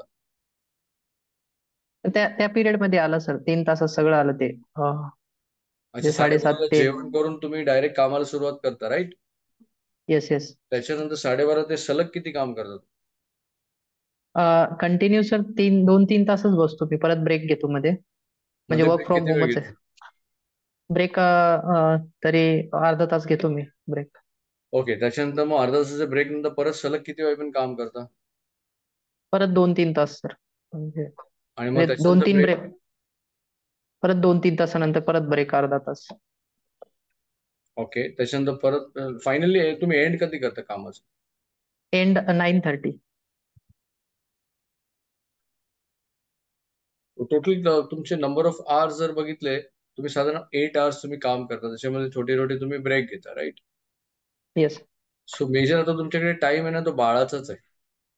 तर त्या त्या पिरियड मध्ये आलं सर, 3 तासात सगळं आलं ते. अच्छा, जे 7:30 12:30ला ते. जेवण करून तुम्ही डायरेक्ट कामाला सुरुवात करता, राईट? Yes, yes. त्याच्यानंतर 12:30 ते सलग किती काम करतात? कंटिन्यू सर 2-3 तासच बसतो मी, परत ब्रेक घेतो मध्ये. म्हणजे मध्ये वर्क ब्रेक फ्रॉम किती वेळ होमच घेता? आहे. ब्रेक तरी अर्धा तास घेतो मी ब्रेक. ओके, त्याच्यानंतर मग अर्धा तासाच्या ब्रेक नंतर परत सलग किती वेळपर्यंत काम करता? परत 2-3 तास सर. म्हणजे आणि मग म्हणजे दोन त्याच्यानंतर तीन ब्रेक? ब्रेक. परत 2-3 तासानंतर परत ब्रेक अर्धा तास. ओके, त्याच्यानंतर परत फायनली तुम्ही एंड कधी करता कामाचं? एंड 9:30. टोटल तुमचे नंबर ऑफ आवर्स जर बघितले, तुम्ही साधारण 8 आवर्स तुम्ही काम करता, त्याच्यामध्ये छोटे छोटे तुम्ही ब्रेक घेता, राईट? येस. सो मेजर आता तुमच्याकडे टाइम आहे ना, तो बाळाचाच आहे.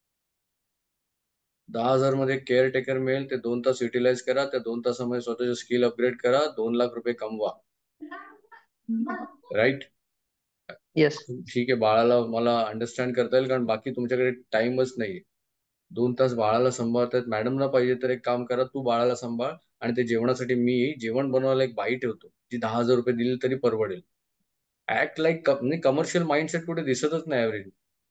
10,000 मध्ये केअर टेकर मिळेल, ते 2 तास युटिलाइज करा. त्या 2 तासामध्ये स्वतःचे स्किल अपग्रेड करा, 2 लाख रुपये कमवा, राईट? येस. ठीक आहे, बाळाला मला अंडरस्टँड करता येईल, कारण बाकी तुमच्याकडे टाइमच नाहीये. 2 तास बाळाला सांभाळतायत, मॅडमला पाहिजे तर एक काम करा, तू बाळाला सांभाळ आणि ते जेवणासाठी मी जेवण बनवायला एक बाई ठेवतो, जी 10,000 रुपये दिली तरी परवडेल. ऍक्ट लाईक, म्हणजे कमर्शियल माइंडसेट कुठे दिसतच नाही ऍव्हरेज.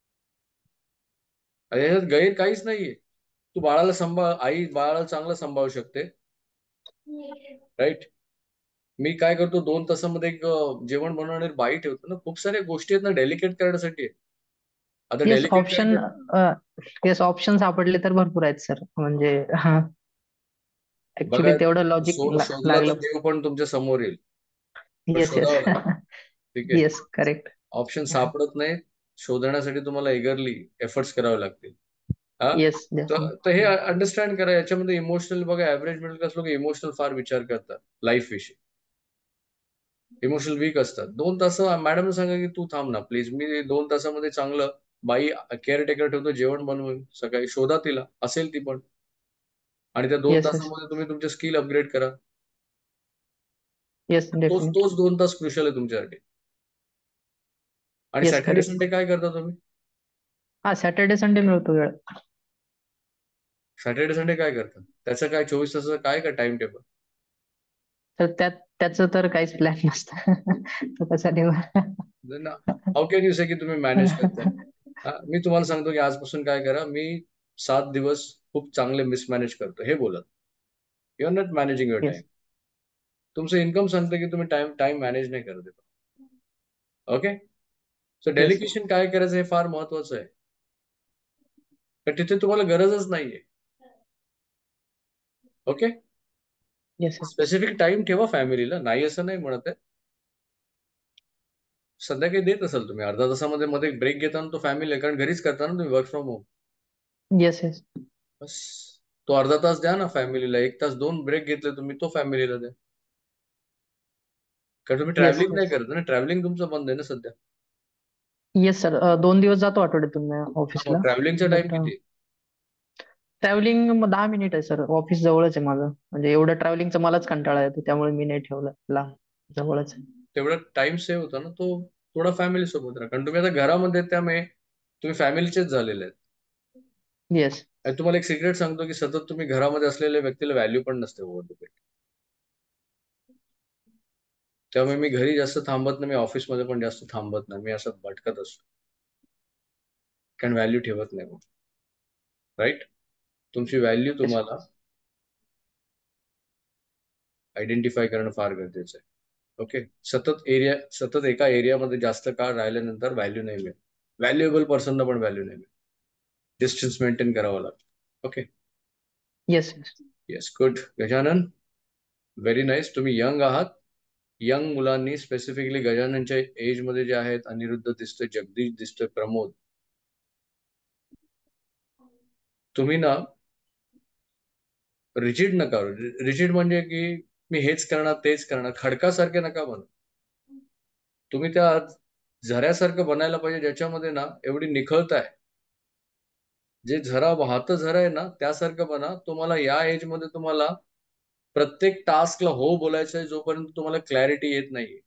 याच्यात गैर काहीच नाहीये. तू बाळाला सांभाळ, आई बाळाला चांगलं सांभाळू शकते, राईट? मी काय करतो, 2 तासामध्ये एक जेवण बनवणारी बाई ठेवतो ना. खूप साऱ्या गोष्टी आहेत ना डेलिकेट करण्यासाठी आहे. आता येस. Delicate option. काय? येस, ऑप्शन सापडले तर भरपूर आहेत सर. म्हणजे हा, बघा, ऍक्च्युली तेवढं लॉजिक शोधला तर लागलं. देव पण तुमच्या समोर येईल, पण येस, येस. शोधावं लागेल. ठीक आहे, येस, करेक्ट. ऑप्शन सापडत नाही, शोधण्यासाठी तुम्हाला एगरली एफर्ट्स करावे लागतील. हा. येस, तर तर हे अंडरस्टँड करा. याच्यामध्ये इमोशनल, बघा, ऍव्हरेज मिडल क्लास लोक इमोशनल फार विचार करतात लाईफ विषयी, इमोशनल वीक असतात. 2 तास मॅडम सांगा की तू थांब ना प्लीज, मी 2 तासामध्ये चांगलं बाई केअर टेकर ठेवतो, जेवण बनवून सकाळी शोधा तिला, असेल ती पण, आणि त्या दोन येस, येस. तासामध्ये तुम्ही तुमचे स्किल अपग्रेड करा. येस, तोच डेफिनेटली. तोच 2 तास क्रुशियल आहे तुमच्यासाठी. आणि येस, सॅटर्डे करेक्ट. संडे काय करता तुम्ही? हा, सॅटर्डे संडे मिळतो वेळ. सॅटर्डे संडे काय करता? त्याचं काय 24 तासाचं काय का टाइम टेबल? तर त्याचं तर काहीच प्लॅन नसतं. तो कसा निवड. हाऊ कॅन यू से की तुम्ही मॅनेज करताय? मी तुम्हाला सांगतो की आजपासून काय करा, मी 7 दिवस खूप चांगले मिसमॅनेज करतो हे बोला. You are not managing your time. Yes. तुमचं इन्कम सांगतं की तुम्ही टाइम टाइम मॅनेज नाही करत. Okay, so yes. डेलिकेशन काय करायचं हे फार महत्वाचं आहे. तर तिथे तुम्हाला गरजच नाहीये. Okay, yes. स्पेसिफिक टाइम ठेवा फॅमिलीला, नाही असं नाही म्हणत आहे. संध्याकाळी देत असाल तुम्ही अर्धा तासामध्ये मध्ये ब्रेक घेता ना, तो फॅमिली आहे, कारण घरीच करता ना तुम्ही work from home. Yes. Yes. बस तो अर्धा तास द्या ना फॅमिलीला, 1 तास 2 ब्रेक घेतले तुम्ही, तो फॅमिलीला द्या. कारण तुम्ही येस. ट्रॅव्हलिंग नाही करत ना, ट्रॅव्हलिंग तुमचं बंद आहे ना सध्या. Yes sir. 2 दिवस जातो आठवड्यातून मी ऑफिसला. मग ट्रॅव्हलिंगचा टाइम बट किती? ट्रॅव्हलिंग 10 मिनिट आहे सर. ऑफिस जवळच आहे माझं. म्हणजे एवढं ट्रॅव्हलिंगचा मलाच कंटाळा येतो, त्यामुळे मी नाही ठेवलं लांब. जवळच आहे. तेवढा टाइम सेव्ह होता ना, तो थोडा फॅमिली सोबत राहा, कारण तुम्ही आता घरामध्ये आहेत, त्यामुळे तुम्ही फॅमिलीचेच झालेले आहेत. येस. आणि तुम्हाला एक सिक्रेट सांगतो की सतत तुम्ही घरामध्ये असलेल्या व्यक्तीला व्हॅल्यू पण नसते ओव्हर द पिरियड. त्यामुळे मी घरी जास्त थांबत नाही, मी ऑफिसमध्ये पण जास्त थांबत नाही, मी असं भटकत असतो, कारण व्हॅल्यू ठेवत नाही मग. राईट, तुमची व्हॅल्यू येस. तुम्हाला आयडेंटिफाय करणं फार गरजेचं आहे. ओके, सतत एका एरियामध्ये जास्त काळ राहिल्यानंतर व्हॅल्यू नाही मिळत. व्हॅल्युएबल पर्सनला पण व्हॅल्यू नाही मिळत. डिस्टन्स मेंटेन करावं लागतं. Okay. Yes. Yes. Yes, good. Gajanan, very nice. तुम्ही यंग आहात. यंग मुलांनी स्पेसिफिकली गजाननच्या एज मध्ये जे आहेत, अनिरुद्ध दिसतोय, जगदीश दिसतोय, प्रमोद, तुम्ही ना रिजिड नका. रिजिड म्हणजे की मी हेच करणार तेच करणार, खडकासारखे नका बनू. तुम्ही त्या झऱ्यासारखं बनायला पाहिजे, ज्याच्यामध्ये ना एवढी निखळता आहे. जे झरा वाहतं झरा आहे ना, त्यासारखं बना. तुम्हाला या एज मध्ये तुम्हाला प्रत्येक टास्कला हो बोलायचं आहे, जोपर्यंत तुम्हाला क्लॅरिटी येत नाहीये.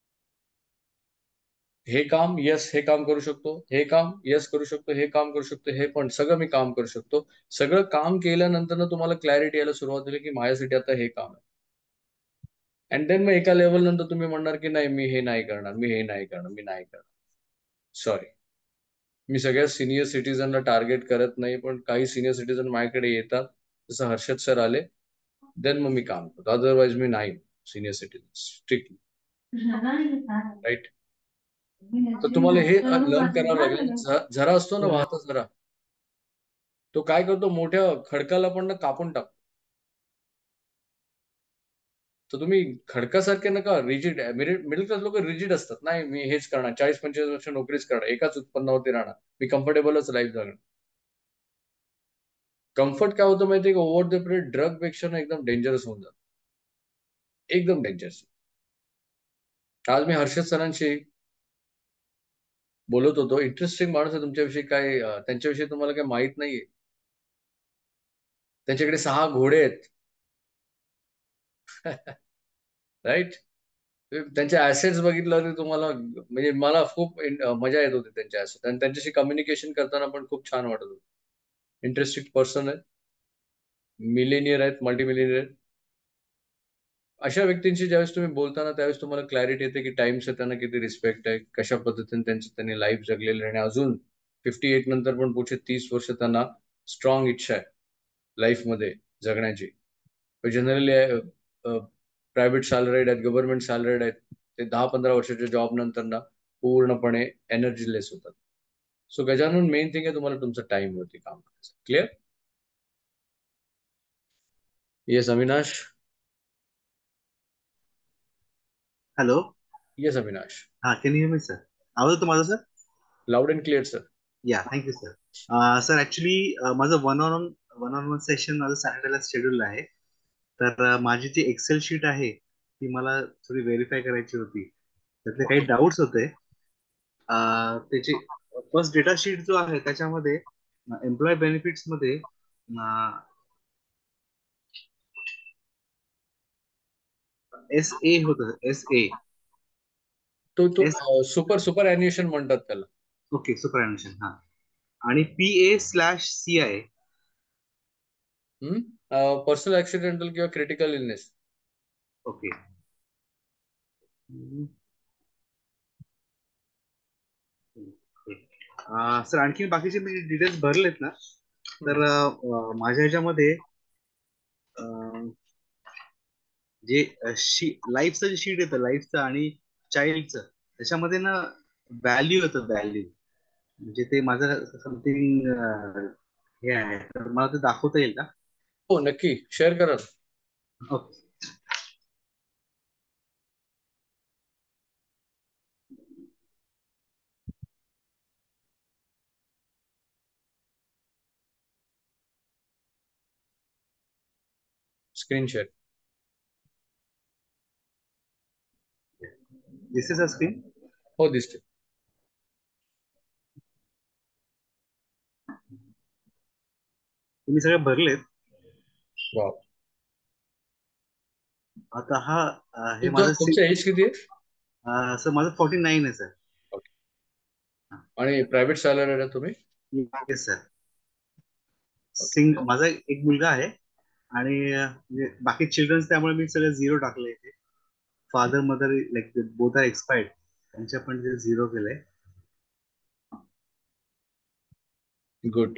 हे काम यस, हे काम करू शकतो, हे काम यस करू शकतो, हे काम करू शकतो, हे पण सगळं मी काम करू शकतो. सगळं काम केल्यानंतर ना तुम्हाला क्लॅरिटी यायला सुरुवात होईल की माझ्यासाठी आता हे काम आहे. अँड देन मग एका लेवल नंतर तुम्ही म्हणणार की नाही, मी हे नाही करणार, मी हे नाही करणार, मी नाही करणार. सॉरी, मी सगळ्या सिनियर सिटीजनला टार्गेट करत नाही, पण काही सिनियर सिटीजन माझ्याकडे येतात, जसं हर्षद सर आले, देन मग मी काम करतो. अदरवाईज मी नाही सिनियर सिटीजन स्ट्रिक्टली. राईट, तर तुम्हाला हे लर्न करावं लागेल. झरा असतो ना वाहता झरा, तो काय करतो, मोठ्या खडकाला पण ना कापून टाकतो. तर तुम्ही खडकासारखे नका रिजिड. मिडल क्लास लोक रिजिड असतात, नाही मी हेच करणार, 40-45 वर्ष नोकरीच करणार, एकाच उत्पन्नावरती राहणार, मी कम्फर्टेबलच लाईफ जगणार. कम्फर्ट काय होतं माहितीये का, ओव्हर द पिरियड ड्रग पेक्षा ना एकदम डेंजरस होऊन जातं. एकदम डेंजरस. आज मी हर्षद सरांशी बोलत होतो. इंटरेस्टिंग माणूस आहे. तुमच्याविषयी काय त्यांच्याविषयी तुम्हाला काही माहित नाहीये. त्यांच्याकडे 6 घोडे आहेत. राईट, त्यांचे ऍसेट्स बघितलं तर तुम्हाला म्हणजे मला खूप मजा येत होती त्यांच्या ऍसेट, आणि त्यांच्याशी कम्युनिकेशन करताना पण खूप छान वाटत होतं. इंटरेस्टिंग पर्सन आहेत, मिलेनियर आहेत, मल्टी मिलेनियर आहेत. अशा व्यक्तींशी ज्यावेळेस तुम्ही बोलताना त्यावेळेस तुम्हाला क्लॅरिटी येते की टाइमचं त्यांना किती रिस्पेक्ट आहे, कशा पद्धतीने त्यांनी लाईफ जगलेलं आहे, आणि अजून 58 नंतर पण पुढचे 30 वर्ष त्यांना स्ट्रॉंग इच्छा आहे लाईफमध्ये जगण्याची. जनरली प्रायव्हेट सॅलरीड आहेत, गव्हर्नमेंट सॅलरीड आहेत, ते 10-15 वर्षाच्या जॉब नंतर ना पूर्णपणे एनर्जीलेस होतात. सो गजानन, मेन थिंग आहे तुम्हाला तुमचं टाइम वरती काम करायचं. Clear? Yes Avinash. Hello. Yes Avinash. हा, कॅन यू मी सर? आवाज येतो माझा sir? Loud and clear sir. Yeah, thank you sir. Sir actually माझं वन ऑन वन सेशन माझं सॅटर्डेला शेड्यूल आहे. तर माझी जी एक्सेल शीट आहे ती मला थोडी व्हेरीफाय करायची होती. त्यातले काही डाऊट्स होते. त्याची फर्स्ट डेटा शीट जो आहे त्याच्यामध्ये एम्प्लॉय बेनिफिट्स मध्ये SA होतं, SA. तो सुपर अॅन्युएशन म्हणतात त्याला. Okay, super animation. हा, आणि PA/CI. पर्सनल ऍक्सिडेंटल किंवा क्रिटिकल इलनेस. ओके. सर आणखी बाकीचे मी डिटेल्स भरलेत ना, तर माझ्या ह्याच्यामध्ये जे लाईफचं जे शीट येतं लाईफचं आणि चाइल्डचं, त्याच्यामध्ये ना व्हॅल्यू येतं, व्हॅल्यू म्हणजे ते माझं समथिंग हे आहे, तर मला ते दाखवता येईल का? हो, नक्की शेअर करा. Okay. Screen share. This is a screen. हो, दिसते. तुम्ही सगळे भरलेत. वा. आता हा हे माझं तुमचं एज किती आहे? सर माझं 49 आहे सर. Okay. आणि प्रायव्हेट सॅलरी आहे तुम्ही? Yes sir. Okay. माझा एक मुलगा आहे आणि म्हणजे बाकी चिल्ड्रन्स, त्यामुळे मी सगळं झिरो टाकले. Father mother like both are expired, त्यांच्या पण ते झिरो केलंय. गुड.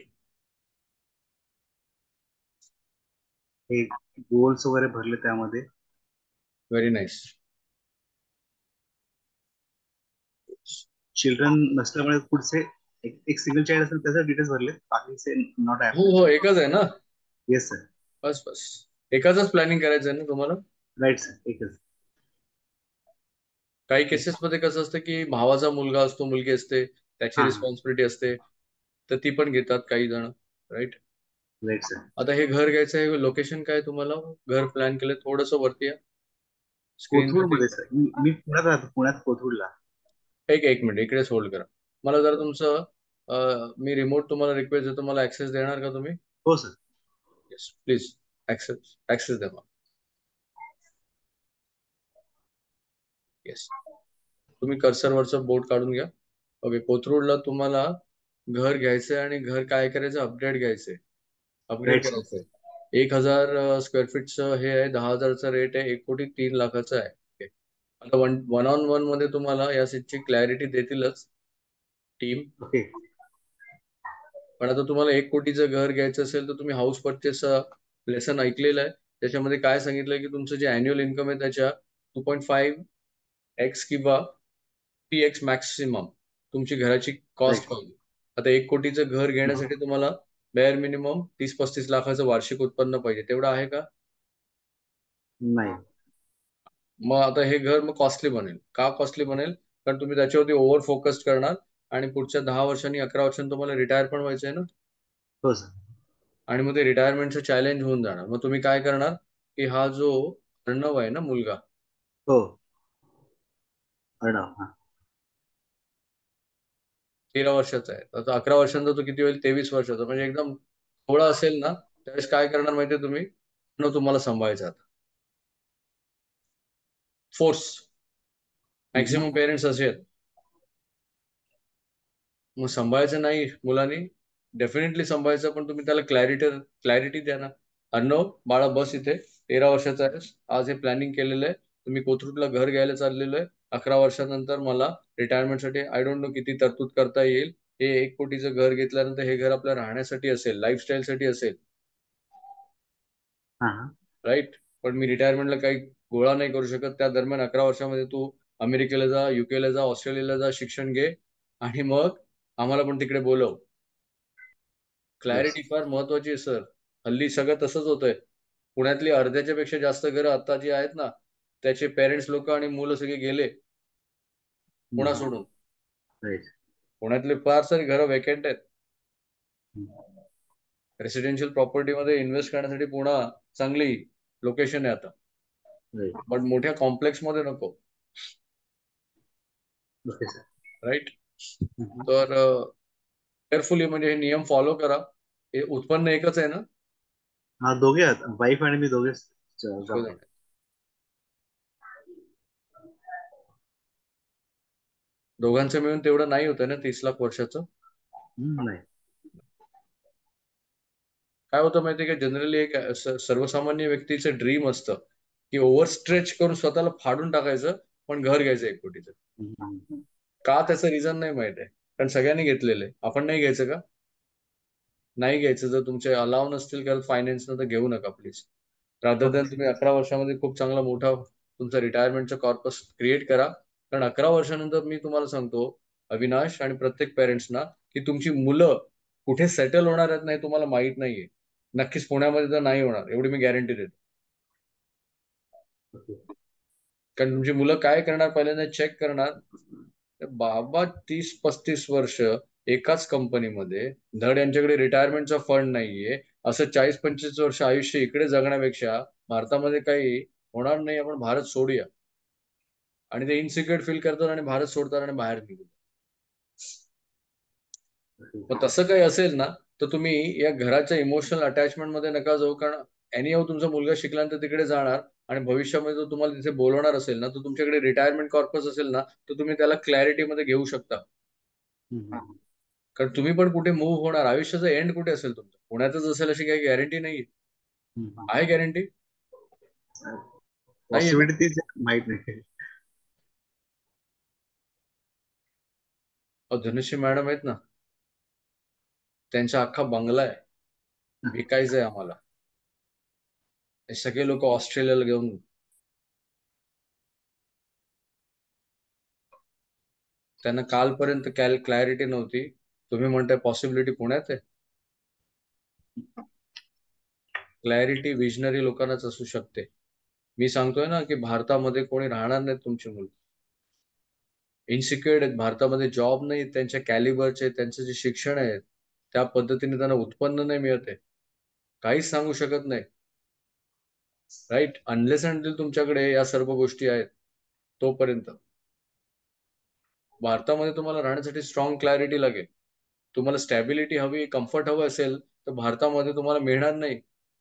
हे गोल्स वगैरे भरले त्यामध्ये. Very nice. चिल्ड्रन नसल्यामुळे पुढचे एक सिंगल चाइल्ड असेल त्याचे डिटेल्स भरले, बाकीचे नॉट हो हो, एकच आहे ना? Yes sir. बस बस, एकाच प्लॅनिंग करायचं आहे ना तुम्हाला? राईट सर, एकच. काही केसेस मध्ये कसं असतं की भावाचा मुलगा असतो, मुलगी असते, त्याची हा रिस्पॉन्सिबिलिटी असते, तर ती पण घेतात काही जण, राईट? Right sir. आता हे घर घ्यायचं आहे, लोकेशन काय तुम्हाला? घर प्लॅन केलं थोडस वरती या स्क्रीन कोथरूड वरती. मध्ये सर. मी पुण्यात राहतो, पुण्यात कोथरूडला. एक मिनिट इकडेच होल्ड करा. मला जरा तुमचं मी रिमोट तुम्हाला रिक्वेस्ट देतो, मला ऍक्सेस देणार का तुम्ही? हो सर. येस प्लीज, ऍक्सेस द्या मला. येस, तुम्ही कर्सरवरचं बोर्ड काढून घ्या. ओके, कोथरूडला तुम्हाला घर घ्यायचंय आणि घर काय करायचं, अपग्रेड घ्यायचंय, अपग्रेड राईट सर. करायचंय. 1,000 स्क्वेअर फीटचं हे आहे, 10,000चा रेट आहे, 1,03,00,000चा आहे. Okay. आता वन ऑन वन मध्ये तुम्हाला या सीटची क्लॅरिटी देतीलच टीम. ओके. पण आता तुम्हाला 1 कोटीचं घर घ्यायचं असेल तर तुम्ही हाऊस परचेस लेसन ऐकलेलं आहे. त्याच्यामध्ये काय सांगितलंय की तुमचं जे अॅन्युअल इन्कम आहे त्याच्या 2.5x किंवा 3x मॅक्सिमम तुमची घराची कॉस्ट राईट. पाहिजे. आता 1 कोटीचं घर घेण्यासाठी तुम्हाला बेअर मिनिमम 30-35 लाखाचं वार्षिक उत्पन्न पाहिजे. तेवढं आहे का? नाही. मग आता हे घर मग कॉस्टली बनेल. का कॉस्टली बनेल? कारण तुम्ही त्याच्यावरती ओव्हर फोकस्ड करणार आणि पुढच्या 10 वर्षांनी 11 वर्षांनी तुम्हाला रिटायर पण व्हायचं आहे ना. हो सर. आणि मग ते रिटायरमेंटचं चॅलेंज होऊन जाणार. मग तुम्ही काय करणार की हा जो अर्णव आहे ना मुलगा, हो अर्णव. हा 13 वर्षाचा आहे, आता 11 वर्षांचा तो किती होईल? 23 वर्षाचा, म्हणजे एकदम थोडा असेल ना, त्यावेळेस काय करणार माहितीये तुम्ही? अर्णव तुम्हाला सांभाळायचा आता. फोर्स मॅक्सिमम पेरेंट्स असे आहेत. मग सांभाळायचं नाही मुलांनी, डेफिनेटली सांभाळायचं, पण तुम्ही त्याला क्लॅरिटी द्या ना. अर्णव बाळा बस इथे, 13 वर्षाचा आहेस, आज हे प्लॅनिंग केलेलं आहे, तुम्ही कोथरूडला घर घ्यायला चाललेलं आहे, 11 वर्षानंतर मला रिटायरमेंटसाठी आय डोंट नो किती तरतूद करता येईल. हे 1 कोटीचं घर घेतल्यानंतर हे घर आपल्या राहण्यासाठी असेल, लाईफस्टाईलसाठी असेल, हा राईट? पण मी रिटायरमेंटला काही गोळा नाही करू शकत. त्या दरम्यान 11 वर्षामध्ये तू अमेरिकेला जा, युकेला जा, ऑस्ट्रेलियाला जा, शिक्षण घे आणि मग आम्हाला पण तिकडे बोलव. येस. क्लॅरिटी फार महत्वाची आहे सर. हल्ली सगळं तसंच होतंय. पुण्यातली अर्ध्याच्या पेक्षा जास्त घरं आता जी आहेत ना, त्याचे पेरेंट्स लोक आणि मुलं सगळे गेले पुणा सोडून. राईट. पुण्यातले फार सारी घरं वेकेंट आहेत. रेसिडेन्शियल प्रॉपर्टीमध्ये इन्व्हेस्ट करण्यासाठी पुणा चांगली लोकेशन आहे आता, राईट. पण मोठ्या कॉम्प्लेक्स मध्ये नको, ओके सर. राईट? तर केअरफुली म्हणजे हे नियम फॉलो करा. हे उत्पन्न एकच आहे ना? हा दोघे आहेत, वाईफ आणि मी दोघेच जॉब. दोघांचं मिळून तेवढं नाही होतं ना 30 लाख वर्षाचं? नाही. काय होतं माहितीये का, जनरली एक सर्वसामान्य व्यक्तीचं ड्रीम असतं की ओव्हर स्ट्रेच करून स्वतःला फाडून टाकायचं पण घर घ्यायचं 1 कोटीचं. का त्याचं रिझन नाही माहित आहे, कारण सगळ्यांनी घेतलेलं आहे. आपण नाही घ्यायचं का? नाही घ्यायचं. जर तुमचे अलाव नसतील करत फायनान्सनं तर घेऊ नका प्लीज. रादर दॅन तुम्ही 11 वर्षामध्ये खूप चांगला मोठा तुमचा रिटायरमेंटचा कॉर्पस क्रिएट करा. कारण 11 वर्षानंतर मी तुम्हाला सांगतो अविनाश आणि प्रत्येक पेरेंट्सना की तुमची मुलं कुठे सेटल होणार आहेत नाही तुम्हाला माहित नाहीये. नक्कीच पुण्यामध्ये तर नाही होणार, एवढी मी गॅरंटी देतो. कारण तुमची मुलं काय करणार पहिल्यांदा चेक करणार. बाबा 30-35 वर्ष एकाच कंपनीमध्ये, धड यांच्याकडे रिटायरमेंटचा फंड नाहीये, असं 40-25 वर्ष आयुष्य इकडे जगण्यापेक्षा भारतामध्ये काही होणार नाही, आपण भारत सोडूया. आणि ते इनसिक्युअर फील करतात आणि भारत सोडतात आणि बाहेर निघतात. मग तसं काही असेल ना तर तुम्ही या घराच्या इमोशनल अटॅचमेंट मध्ये नका जाऊ. कारण एनी तुमचा मुलगा शिकल्यानंतर तिकडे जाणार आणि भविष्यामध्ये तो तुम्हाला तिथे बोलवणार असेल ना, तर तुमच्याकडे रिटायरमेंट कॉर्पस असेल ना, तर तुम्ही त्याला क्लॅरिटी मध्ये घेऊ शकता. कारण तुम्ही पण कुठे मूव्ह होणार, आयुष्याचा एंड कुठे असेल तुमचं, पुण्यातच असेल अशी काही गॅरंटी नाही आहे. गॅरंटी नाही आहे ना. पॉसिबिलिटीज माहित नाही. धनुषी मॅडम आहेत ना, त्यांचा अख्खा बंगला आहे, विकायचा आहे आम्हाला. हे सगळे लोक ऑस्ट्रेलियाला घेऊन, त्यांना कालपर्यंत क्लॅरिटी नव्हती. तुम्ही म्हणताय पॉसिबिलिटी पुण्यात आहे. क्लॅरिटी विजनरी लोकांनाच असू शकते. मी सांगतोय ना की भारतामध्ये कोणी राहणार नाहीत तुमची मुलं. इन्सिक्युअर्ड आहेत, भारतामध्ये जॉब नाही, त्यांच्या कॅलिबरचे, त्यांचं जे शिक्षण आहे त्या पद्धतीने त्यांना उत्पन्न नाही मिळत आहे. काहीच सांगू शकत नाही. राईट, अनलेस अँड तुमच्याकडे या सर्व गोष्टी आहेत तोपर्यंत. भारतामध्ये तुम्हाला राहण्यासाठी स्ट्रॉंग क्लॅरिटी लागेल. तुम्हाला स्टॅबिलिटी हवी, कम्फर्ट हवं असेल तर भारतामध्ये तुम्हाला मिळणार नाही.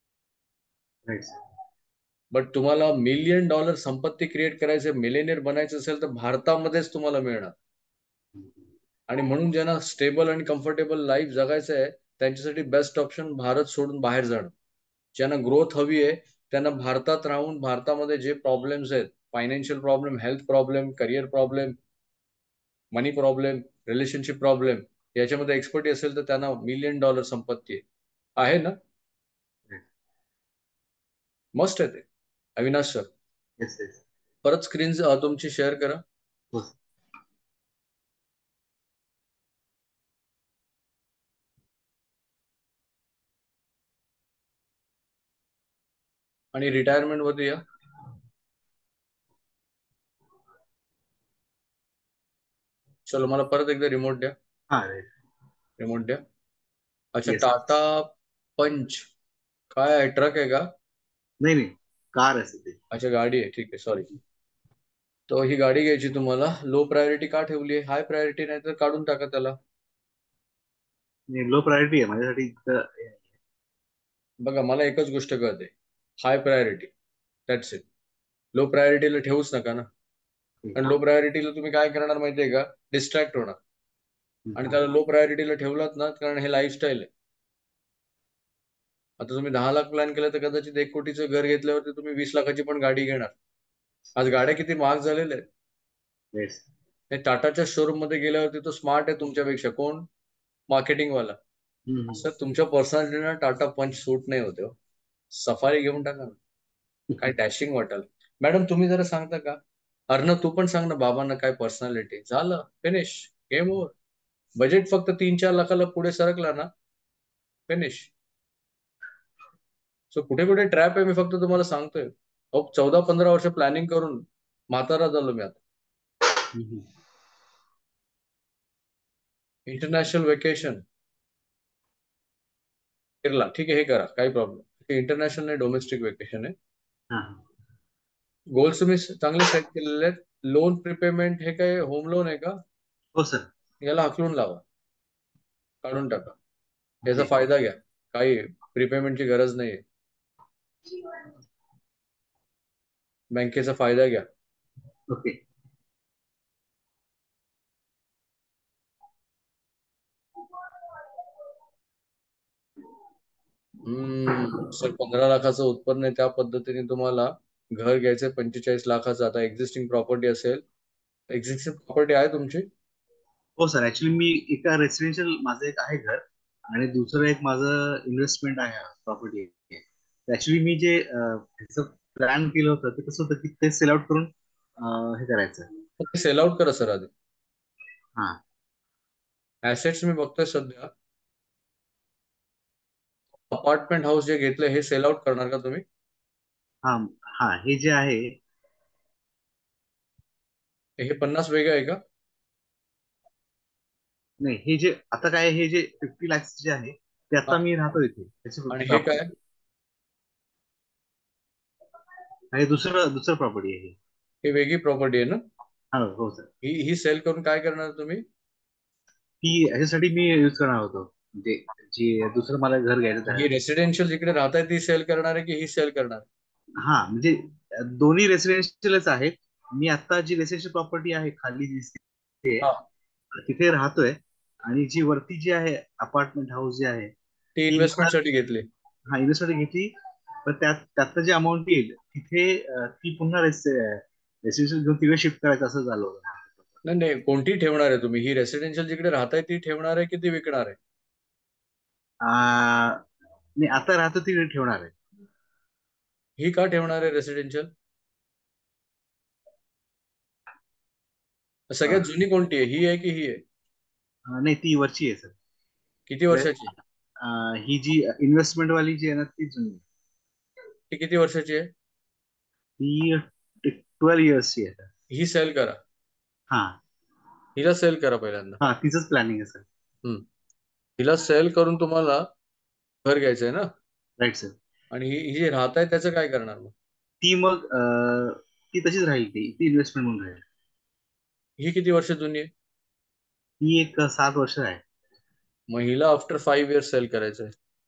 बट तुम्हाला $1,000,000 संपत्ती क्रिएट करायचे, मिलेनियर बनायचं असेल तर भारतामध्येच तुम्हाला मिळणार. आणि म्हणून ज्यांना स्टेबल आणि कम्फर्टेबल लाईफ जगायचं आहे त्यांच्यासाठी बेस्ट ऑप्शन भारत सोडून बाहेर जाणं. ज्यांना ग्रोथ हवी आहे त्यांना भारतात राहून भारतामध्ये जे प्रॉब्लेम्स आहेत, financial problem, health problem, career problem, money problem, relationship problem, याच्यामध्ये एक्सपर्टी असेल तर त्यांना $1,000,000 संपत्ती आहे ना. मस्ट आहे ते. अविनाश सर, परत स्क्रीन तुमची शेअर करा. आणि रिटायरमेंट मध्ये या. चलो मला परत एकदा रिमोट द्या. रिमोट द्या. अच्छा, टाटा पंच काय आहे, ट्रक आहे का? नाही, कार असते. अच्छा, गाडी आहे, ठीक आहे, सॉरी. तो ही गाडी घ्यायची तुम्हाला. लो प्रायोरिटी का ठेवली आहे? हाय प्रायोरिटी नाही तर काढून टाका त्याला. लो प्रायोरिटी आहे माझ्यासाठी. बघा, मला एकच गोष्ट कळते, high priority, that's it. Low प्रायोरिटीला ठेवूच नका ना. आणि लो प्रायोरिटीला तुम्ही काय करणार माहितीये का? डिस्ट्रॅक्ट होणार. आणि त्याला लो प्रायोरिटीला ठेवलात ना, कारण हे लाईफस्टाईल आहे. आता तुम्ही 10 लाख प्लॅन केलं तर कदाचित 1 कोटीचं घर घेतल्यावरती तुम्ही 20 लाखाची पण गाडी घेणार. आज गाड्या किती महाग झालेल्या आहेत. हे टाटाच्या शोरूम मध्ये गेल्यावरती तो स्मार्ट आहे तुमच्यापेक्षा. कोण? मार्केटिंगवाला. सर तुमच्या पर्सनॅलिटीला टाटा पंच सूट नाही होते. सफारी घेऊन टाका ना, काय डॅशिंग वाटेल. मॅडम तुम्ही जरा सांगता का? अर्णव तू पण सांग ना बाबांना काय पर्सनॅलिटी. झालं, फिनिश, गेम ओव्हर. बजेट फक्त 3-4 लाखाला पुढे सरकला ना, फिनिश. सो कुठे कुठे ट्रॅप आहे मी फक्त तुम्हाला सांगतोय. 14-15 वर्ष प्लॅनिंग करून म्हातारा झालो मी आता. इंटरनॅशनल वेकेशन केरला, ठीक आहे, हे करा, काही प्रॉब्लेम. इंटरनॅशनल नाही, डोमेस्टिक वेकेशन आहे. गोल्स तुम्ही चांगले सेट केलेले आहेत. लोन प्रीपेमेंट हे काय होम लोन आहे का? हो सर. याला हकलून लावा, काढून टाका. याचा फायदा घ्या, काही प्रीपेमेंटची गरज नाहीये. बँकेचा फायदा घ्या. ओके. सर 15 लाखाचं उत्पन्न आहे, त्या पद्धतीने तुम्हाला घर घ्यायचंय 45 लाखाचं, आता एक्झिस्टिंग प्रॉपर्टी असेल, एक्झिस्टिंग प्रॉपर्टी आहे तुमची? हो सर, ऍक्च्युली मी एका रेसिडेन्शियल माझं एक आहे घर, आणि दुसरं एक माझं इन्व्हेस्टमेंट आहे, प्रॉपर्टी आहे. ऍक्च्युली मी जे ह्याचं प्लॅन केलं होतं ते कसं होतं की ते सेल आउट करून हे करायचं. ते सेल आउट करा सर आधी. हा. ऍसेट्स मी बघतोय सध्या, अपार्टमेंट हाऊस जे घेतलंय हे सेल आउट करणार का तुम्ही? हा. हा, हे जे आहे हे 50 वेगळं आहे का? नाही, हे जे आता काय, हे जे 50 लाख जे आहे ते आता हा. मी राहतो इथे, त्याची आणि हे काय? प्रॉपर्टी. हे दुसरं दुसरं प्रॉपर्टी आहे. हे वेगळी प्रॉपर्टी आहे ना? हो सर. ही सेल करून काय करणार तुम्ही? ती ह्याच्यासाठी मी यूज करणार होतो, म्हणजे जी दुसरं मला घर घ्यायचं ही त्यासाठी. रेसिडेन्शियल जिकडे राहताय ती सेल करणार आहे की ही सेल करणार? हा, म्हणजे दोन्ही रेसिडेन्शियलच आहेत. मी आता जी रेसिडेन्शियल प्रॉपर्टी आहे खाली दिसते हा, तिथे राहतोय, आणि जी वरती जी आहे अपार्टमेंट हाऊस जे आहे ती ती इन्व्हेस्टमेंट साठी घेतली. हा, इन्व्हेस्टमेंट घेतली. पण त्यातलं जे अमाऊंट येईल तिथे ती पुन्हा रेसिडेन्शियल घेऊन तिकडे शिफ्ट करायचं असं झालं होतं. नाही नाही, कोणती ठेवणार आहे तुम्ही? ही रेसिडेन्शियल जिकडे राहताय ती ठेवणार आहे की ती विकणार आहे? नाही, आता राहतो तिकडे ठेवणार आहे. ही का ठेवणार आहे रेसिडेन्शियल? सगळ्यात जुनी कोणती आहे, ही आहे की ही आहे? नाही, ती वरची आहे किती सर. वर्षाची? ही जी इन्व्हेस्टमेंट वाली जी आहे ना ती जुनी आहे. ती किती वर्षाची आहे? ती 12 इयर्सची आहे सर. ही सेल करा. हा. हिला सेल करा पहिल्यांदा. हा, तिचंच प्लॅनिंग आहे सर. हिला सेल करून तुम्हाला घर घ्यायचंय ना? Right sir. आणि ही जी राहत आहे त्याचं काय करणार मग? ती मग ती तशीच राहील, ती इन्व्हेस्टमेंट म्हणून राहील. ही किती वर्ष जुनी आहे? ती एक 7 वर्ष आहे. मग हिला आफ्टर 5 इयर्स सेल करायचंय.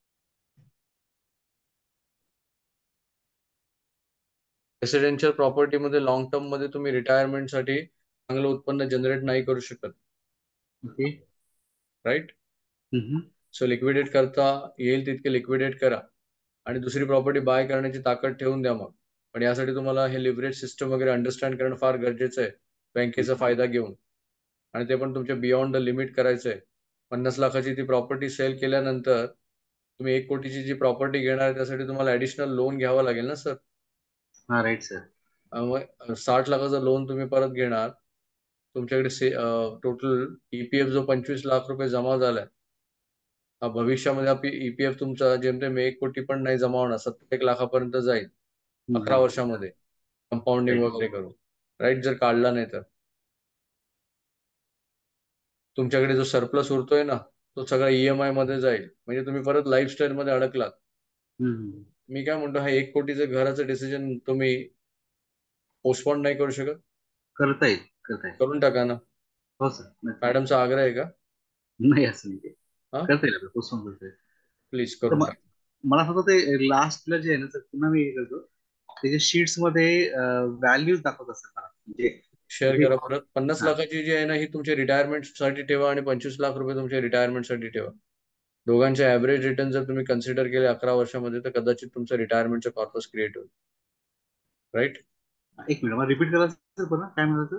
रेसिडेन्शियल प्रॉपर्टीमध्ये लॉंग टर्म मध्ये तुम्ही रिटायरमेंटसाठी चांगलं उत्पन्न जनरेट नाही करू शकत. ओके. राईट? सो लिक्विडेट करता येईल तितके लिक्विडेट करा आणि दुसरी प्रॉपर्टी बाय करण्याची ताकद ठेवून द्या मग. पण यासाठी तुम्हाला हे लिव्हरेज सिस्टम वगैरे अंडरस्टँड करणं फार गरजेचं आहे, बँकेचा फायदा घेऊन. आणि ते पण तुमच्या बियॉन्ड द लिमिट करायचं आहे. 50 लाखाची ती प्रॉपर्टी सेल केल्यानंतर तुम्ही 1 कोटीची जी प्रॉपर्टी घेणार आहे त्यासाठी तुम्हाला ऍडिशनल लोन घ्यावं लागेल ना सर? हा, राईट सर. मग 60 लाखाचं लोन तुम्ही परत घेणार, तुमच्याकडे टोटल ईपीएफ जो 25 लाख रुपये जमा झालाय, हा भविष्यामध्ये ईपीएफ तुमचा जेमतेम 1 कोटी पण नाही जमा होणार, 71 लाखापर्यंत जाईल 11 वर्षामध्ये, कंपाऊंडिंग वगैरे करून. राईट? जर काढला नाही तर तुमच्याकडे जो सरप्लस उरतोय ना तो सगळा ईएमआय मध्ये जाईल, म्हणजे तुम्ही परत लाईफस्टाईल मध्ये अडकलात. मी काय म्हणतो, हा 1 कोटीचं घराचं डिसिजन तुम्ही पोस्टपोन नाही करू शकत? करता येईल. करून टाका ना. हो सर. मॅडमचा आग्रह आहे का? नाही, असं नाही. हा, करता येईल, पोस्टपोन करता येईल. प्लीज तर करून टाका. मला फक्त ते लास्टला जे आहे ना सर, पुन्हा मी हे करतो, त्याच्या शीट्स मध्ये व्हॅल्यू दाखवत असतात मला, म्हणजे शेअर ते- करा परत. 50 हा. लाखाची जी आहे ना ही तुमच्या रिटायरमेंट साठी ठेवा आणि 25 लाख रुपये तुमच्या रिटायरमेंट साठी ठेवा. दोघांचे ऍव्हरेज रिटर्न जर तुम्ही कन्सिडर केले 11 वर्षामध्ये तर कदाचित तुमचं रिटायरमेंटचं कॉर्पस क्रिएट होईल. राईट? एक मिनिट, मला रिपीट करा सर, पुन्हा काय म्हणायचं?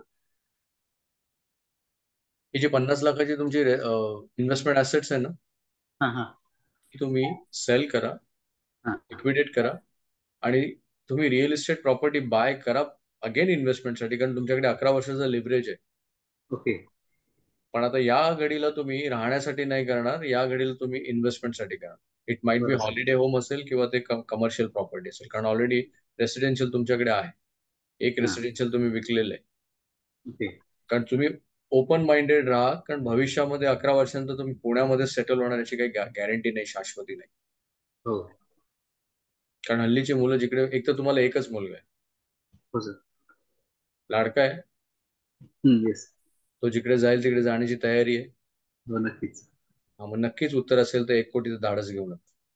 ही जी 50 लाखाची तुमची इन्व्हेस्टमेंट ऍसेट्स आहे ना, हा. हा. ती तुम्ही सेल करा, हा. लिक्विडेट करा आणि तुम्ही रिअल इस्टेट प्रॉपर्टी बाय करा अगेन इन्व्हेस्टमेंटसाठी, कारण तुमच्याकडे 11 वर्षाचा लिव्हरेज आहे. ओके. पण आता या घडीला तुम्ही राहण्यासाठी नाही करणार, या घडीला तुम्ही इन्व्हेस्टमेंटसाठी करणार. इट माइट बी बरं. हॉलिडे होम असेल किंवा ते कमर्शियल प्रॉपर्टी असेल, कारण ऑलरेडी रेसिडेन्शियल तुमच्याकडे आहे. एक हा. रेसिडेन्शियल तुम्ही विकलेलं आहे. ओके. कारण तुम्ही ओपन माइंडेड राहा, कारण भविष्यामध्ये 11 वर्षांनंतर तुम्ही पुण्यामध्ये सेटल होण्याची काही गॅरंटी नाही, शाश्वती नाही. हो. कारण हल्लीची मुलं जिकडे, एक तर तुम्हाला एकच मुलगा आहे, हो सर. लाडका आहे, येस. तो जिकडे जाईल तिकडे जाण्याची तयारी आहे. हो, नक्कीच. हा, मग नक्कीच उत्तर असेल तर 1 कोटीचं धाडस घेऊन.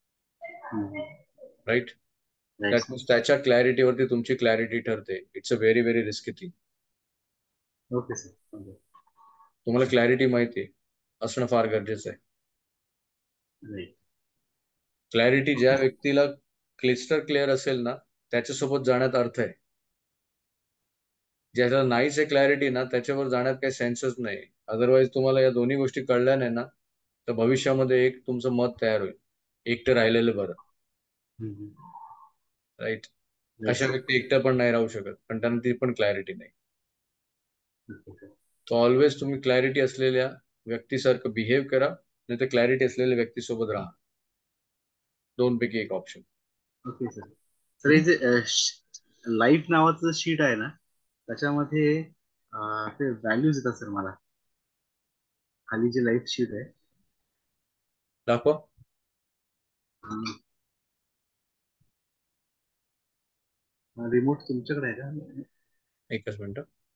राईट? दॅट मीन्स त्याच्या क्लॅरिटीवरती तुमची क्लॅरिटी ठरते. It's a very very risky thing. Okay sir. तुम्हाला क्लॅरिटी माहिती असणं फार गरजेचं आहे. राईट. क्लॅरिटी ज्या व्यक्तीला क्लिस्टर क्लिअर असेल ना त्याच्यासोबत जाण्यात अर्थ आहे. ज्याला नाहीच आहे क्लॅरिटी ना, त्याच्यावर जाण्यात काही सेन्सच नाही. अदरवाईज तुम्हाला या दोन्ही गोष्टी कळल्या नाही ना, तर भविष्यामध्ये एक तुमचं मत तयार होईल, एकटं राहिलेलं बरं. राईट. अशा व्यक्ती एकट्या पण नाही राहू शकत, पण त्यांना ती पण क्लॅरिटी नाही. तो ऑलवेज तुम्ही क्लॅरिटी असलेल्या व्यक्तीसारखं बिहेव करा, नाही तर क्लॅरिटी असलेल्या व्यक्तीसोबत राहा. दोन पैकी एक ऑप्शन. Okay sir. सर हे जे लाईफ नावाचं शीट आहे ना, त्याच्यामध्ये ते व्हॅल्यूज येतात सर मला. खाली जे लाईफ शीट आहे, दाखवा. रिमोट तुमच्याकडे आहे का? एकच मिनिट.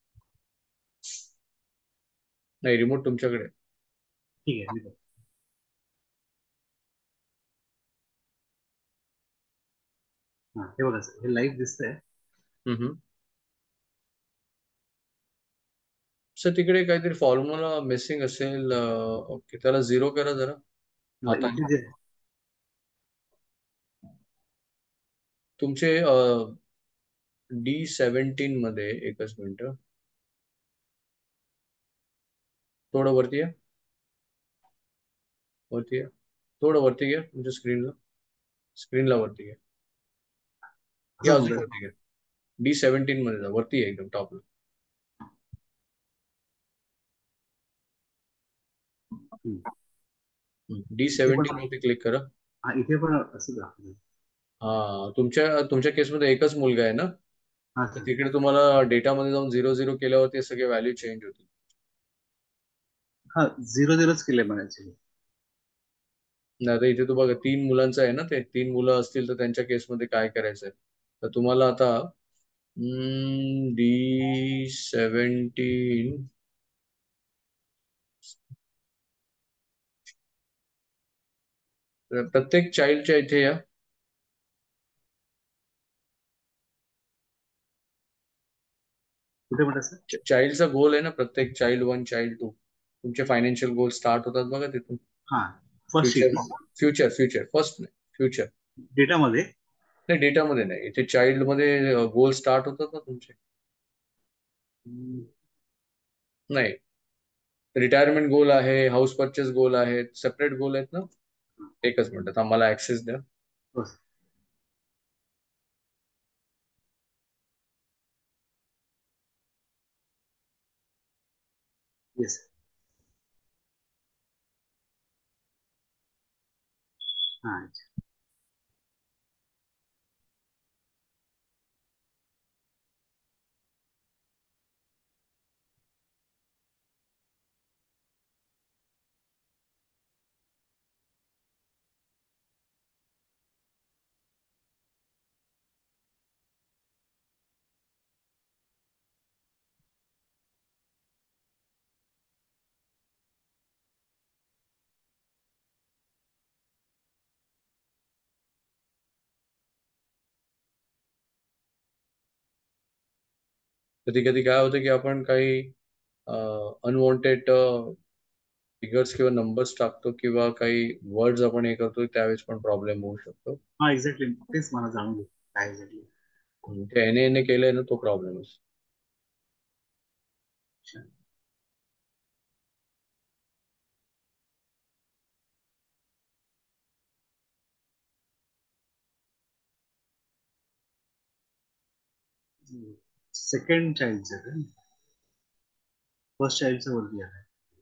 नाही, रिमोट तुमच्याकडे आहे. ठीक आहे, मी बघतो. हा, हे बघा सर, हे लाईफ दिसतंय. सर तिकडे काहीतरी फॉर्म्युला मिसिंग असेल. ओके, त्याला झिरो करा जरा. आता इथे जे तुमचे D17 मध्ये, एकच मिनिट, थोडं वरती या. वरती या, थोडं वरती घ्या तुमच्या स्क्रीनला वरती घ्या. या असं अजून म्हणतात. वरती घ्या. D17 मध्ये जा, वरती आहे एकदम टॉपला. इथे पण D17 वरती क्लिक करा. हा, इथे पण असं दाखवलं. हा, तुमच्या तुमच्या केसमध्ये एकच मुलगा आहे ना, हा तर सर. तिकडे तुम्हाला डेटामध्ये जाऊन 00 केल्यावरती सगळे व्हॅल्यू चेंज होतील. हा, 0-0च केले म्हणायचे. नाही तर इथे तू बघा, 3 मुलांचं आहे ना, ते 3 मुलं असतील तर त्यांच्या केसमध्ये काय करायचंय, तर तुम्हाला आता D17, प्रत्येक चाइल्डच्या इथे या. कुठे म्हणतात सर? चाइल्डचा गोल आहे ना, प्रत्येक चाइल्ड 1, चाइल्ड 2, तुमचे फायनान्शियल गोल स्टार्ट होतात बघा तिथून. हा, first sheet future, future, future first नाही, फ्युचर. डेटामध्ये. नाही, डेटामध्ये नाही, इथे चाइल्ड मध्ये गोल स्टार्ट होतात ना तुमचे. नाही, रिटायरमेंट गोल आहे, हाऊस परचेस गोल आहेत, सेपरेट गोल आहेत ना. एकच मिनिट, आम्हाला ऍक्सेस द्या. येस. हा, कधी कधी काय होतं की आपण काही अनवॉन्टेड फिगर्स किंवा नंबर्स टाकतो, किंवा काही वर्ड्स आपण हे करतो, त्यावेळेस पण प्रॉब्लेम होऊ शकतो. हा, एक्झॅक्टली तेच मला जाणून घ्यायचं काय एक्झॅक्टली. ते एन केलंय ना, तो प्रॉब्लेम. सेकंड चाइल्डचं, फर्स्ट चाइल्डचं वरती आहे.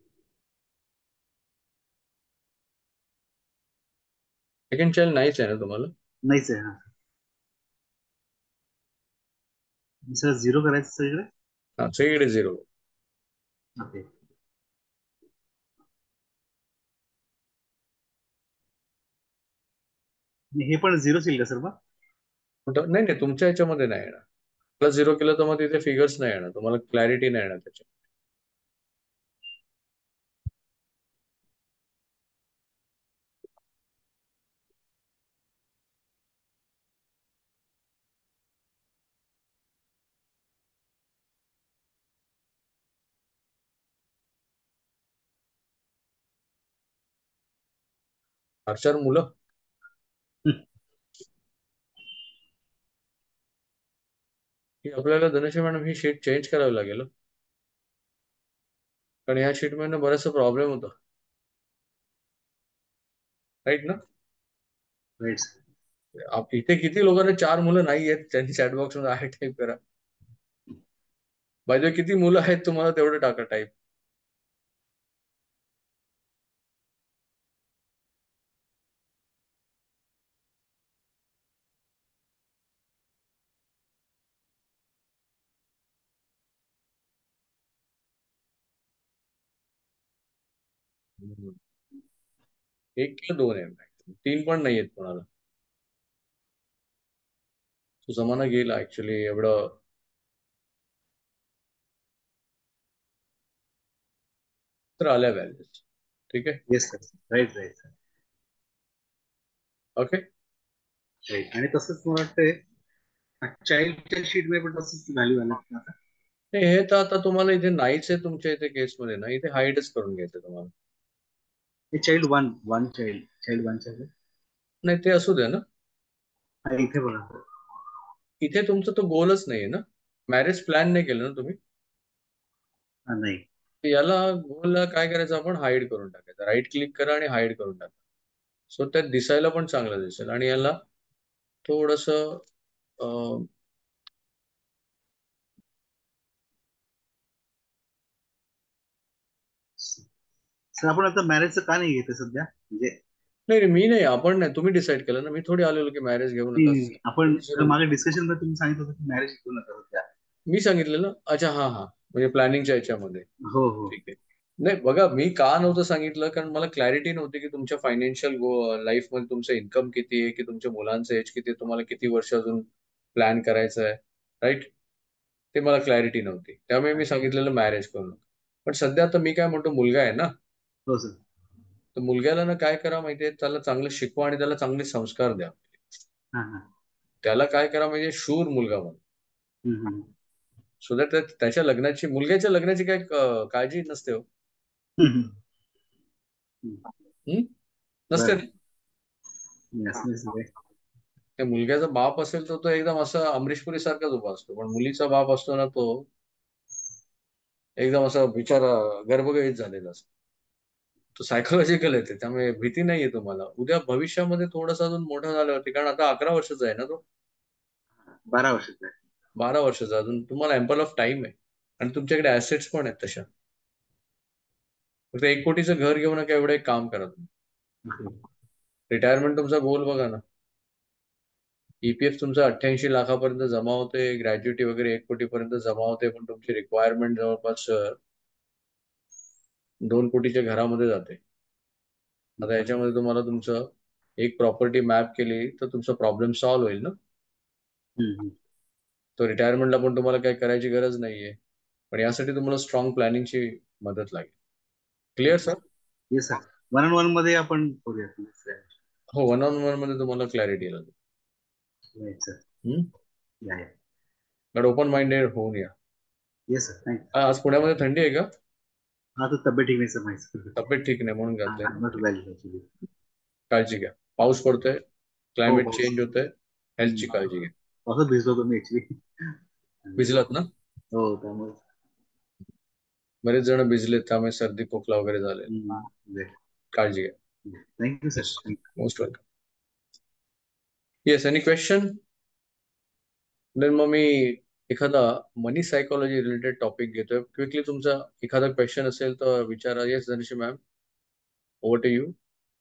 सेकंड चाइल्ड नाहीच आहे ना तुम्हाला? नाहीच आहे. हा, सर 0 करायचं सगळीकडे. हा, सगळीकडे 0. ओके. हे पण 0 येईल का सर मग? नाही नाही, तुमच्या ह्याच्यामध्ये नाही येणार. प्लस 0 केलं तर मग तिथे फिगर्स नाही येणार, तुम्हाला क्लॅरिटी नाही येणार त्याच्या. चार मुलं. ही आपल्याला धनश्री मॅडम ही शीट चेंज करावी लागेल हं. कारण ह्या शीट मध्ये बराचसा प्रॉब्लेम होता, राईट ना? Right sir. इथे किती लोकांना 4 मुलं नाही आहेत, त्यांनी चॅटबॉक्स मध्ये आहे टाईप करा. बाय द वे, किती मुलं आहेत तुम्हाला तेवढं टाका टाईप. एक किंवा 2 आहे, 3 पण नाही आहेत कोणाला. तो जमाना गेला ऍक्च्युली. एवढं तर आल्या व्हॅल्यूज. ठीक आहे, yes sir. Right right sir. Okay. Right. आणि तसंच मला वाटतंय चाइल्डच्या शीट मध्ये पण तसंच व्हॅल्यू आल्या आता. नाही, हे तर आता तुम्हाला इथे नाहीच आहे तुमच्या इथे केसमध्ये ना, इथे हाईडच करून घ्यायचं तुम्हाला. हे child one child one child नाही, ते असू द्या ना. इथे बघा. इथे तुमचं तो गोलच नाहीये ना, मॅरेज प्लॅन नाही केलं ना तुम्ही. नाही. याला गोलला काय करायचं, आपण हाईड करून टाकायचं. राईट क्लिक करा आणि हाईड करून टाका. सो त्यात दिसायला पण चांगलं दिसेल. आणि याला थोडस सर आपण आता मॅरेजचं का नाही घेते सध्या, म्हणजे नाही नाही, मी नाही, आपण नाही, तुम्ही डिसाईड केलं ना. मी थोडी आलेलो की मॅरेज घेऊ नका. आपण तुम्ही सुरू- मागे डिस्कशन मध्ये तुम्ही सांगितलं होतं की मॅरेज घेऊ नका सध्या. मी सांगितलेलं. अच्छा, हा हा, म्हणजे प्लॅनिंगच्या याच्यामध्ये. हो हो. ठीक आहे. नाही बघा, मी का नव्हतं सांगितलं, कारण मला क्लॅरिटी नव्हती की तुमच्या फायनान्शियल लाईफ मध्ये तुमचं इन्कम किती आहे, की तुमच्या मुलांचं एज किती आहे, तुम्हाला किती वर्ष अजून प्लॅन करायचं आहे, राईट. ते मला क्लॅरिटी नव्हती, त्यामुळे मी सांगितलेलं मॅरेज करू नका. पण सध्या आता मी काय म्हणतो, मुलगा आहे ना, हो सर. तर मुलग्याला ना काय करा माहितीये, त्याला चांगलं शिकवा आणि त्याला चांगले संस्कार द्या. हा हा. त्याला काय करा म्हणजे शूर मुलगा म्हणून. हम्म. सो दॅट त्याच्या लग्नाची, मुलग्याच्या लग्नाची काही काळजी नसते हो. हम्म. नसते बरं. ना. Yes, yes, yes. त्या मुलग्याचा बाप असेल तर तो एकदम असा अमरीश पुरी सारखाच उभा असतो, पण मुलीचा बाप असतो ना, तो एकदम असा बिचारा गर्भगतीत झालेला असतो. तो सायकोलॉजिकल येते, त्यामुळे भीती नाहीये तुम्हाला. उद्या भविष्यामध्ये थोडासा अजून मोठा झाल्यावरती, कारण आता 11 वर्षाचा आहे ना तो, 12 वर्षाचा आहे. 12 वर्षाचा, अजून तुम्हाला एम्पल ऑफ टाइम आहे. आणि तुमच्याकडे ऍसेट्स पण आहेत तशा. फक्त 1 कोटीचं घर घेऊ नका, एवढं एक काम करा तुम्ही. Okay. रिटायरमेंट तुमचा गोल बघा ना. ईपीएफ तुमचा 88 लाखापर्यंत जमा होते, ग्रॅज्युटी वगैरे 1 कोटीपर्यंत जमा होते, पण तुमची रिक्वायरमेंट जवळपास 2 कोटीच्या घरामध्ये जाते. आता याच्यामध्ये तुम्हाला तुमचं एक प्रॉपर्टी मॅप केली तर तुमचा प्रॉब्लेम सॉल्व्ह होईल ना. हम्म. तो रिटायरमेंटला पण तुम्हाला काही करायची गरज नाहीये, पण यासाठी तुम्हाला स्ट्रॉंग प्लॅनिंगची मदत लागेल. Clear sir? Yes sir. 1-on-1 मध्ये आपण करूया. हो, 1-on-1 मध्ये तुम्हाला क्लॅरिटी येईल. Right sir. या या. बट ओपन माइंडेड होऊन या. Yes sir. थँक्यू. आज पुण्यामध्ये थंडी आहे का? हा, तर तब्येत ठीक नाही सर माझी. तब्येत ठीक नाही म्हणून घातलंय ना. Not well actually. काळजी घ्या. पाऊस पडतोय, हो क्लायमेट हो. चेंज होतंय, हेल्थची काळजी घ्या. असं भिजलो तुम्ही ऍक्च्युली. भिजलात ना? हो, त्यामुळे बरेच जण भिजलेत, त्यामुळे सर्दी खोकला वगैरे झाले. काळजी घ्या. Thank you sir. Yes, most welcome. Yes, any question? Then मग मी एखादा मनी सायकोलॉजी रिलेटेड टॉपिक घेतोय. क्विकली तुमचा एखादा क्वेश्चन असेल तर विचारा. Yes Dhanushi ma'am, over to you.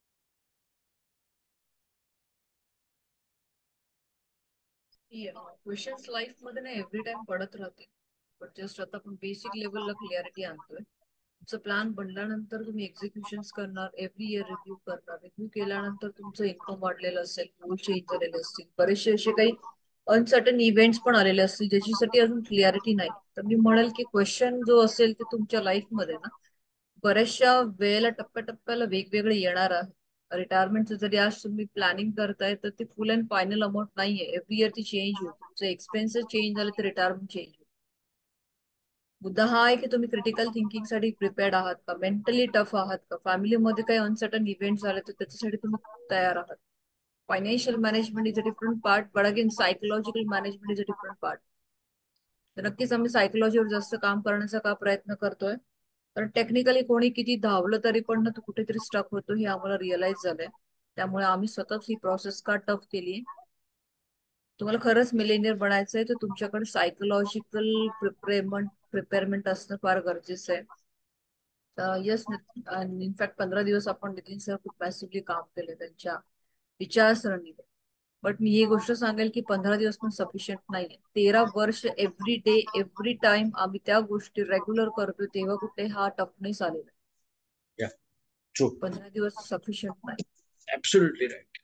Questions life मध्ये ना एव्हरी टाइम पडत राहते, पण जस्ट आता आपण बेसिक लेवलला क्लिअरिटी आणतोय. तुमचं प्लॅन बनल्यानंतर तुम्ही एक्झिक्युशन करणार, एव्हरी इयर रिव्ह्यू करणार. रिव्ह्यू केल्यानंतर तुमचं इन्कम वाढलेलं असेल, गोल चेंज झालेले असतील, बरेचसे असे काही अनसर्टन इव्हेंट्स पण आलेले असतील ज्याच्यासाठी अजून क्लिअरिटी नाही. तर मी म्हणेल की क्वेश्चन जो असेल ते तुमच्या लाईफमध्ये ना बऱ्याचशा वेळेला टप्प्याटप्प्याला वेगवेगळे येणार आहे. रिटायरमेंटचं जरी आज तुम्ही प्लॅनिंग करताय तर ते फुल अँड फायनल अमाऊंट नाहीये. एव्हरी इयर ती चेंज होईल. तुमचे एक्सपेन्सेस चेंज झाले तर रिटायरमेंट चेंज होईल. मुद्दा हा आहे की तुम्ही क्रिटिकल थिंकिंग साठी प्रिपेअर्ड आहात का, मेंटली टफ आहात का, फॅमिलीमध्ये काही अनसर्टन इव्हेंट झाले तर त्याच्यासाठी तुम्ही तयार आहात. Financial management is a different part, but again psychological management is a different part. तर नक्कीच आम्ही सायकोलॉजीवर जास्त काम करण्याचा का प्रयत्न करतोय. कारण टेक्निकली कोणी किती धावलं तरी पण ना तो कुठेतरी स्टक होतो हे आम्हाला रिअलाइज झालंय. त्यामुळे आम्ही सतत ही प्रोसेस का टफ केली. तुम्हाला खरंच मिलेनियर बनायचंय तर तुमच्याकडे सायकोलॉजिकल प्रिपेअरमेंट असणं फार गरजेचं आहे. येस, इनफॅक्ट 15 दिवस आपण नितीन सर खूप पॅसिव्हली काम केले त्यांच्या विचारसरणीवर. बट मी ही गोष्ट सांगेल की 15 दिवस पण सफिशियंट नाहीये. 13 वर्ष एव्हरी डे एव्हरी टाइम आम्ही त्या गोष्टी रेग्युलर करतोय तेव्हा कुठे हा टफनेस आलेला आहे. या ट्रू. 15 दिवस सफिशियंट नाही. Absolutely right.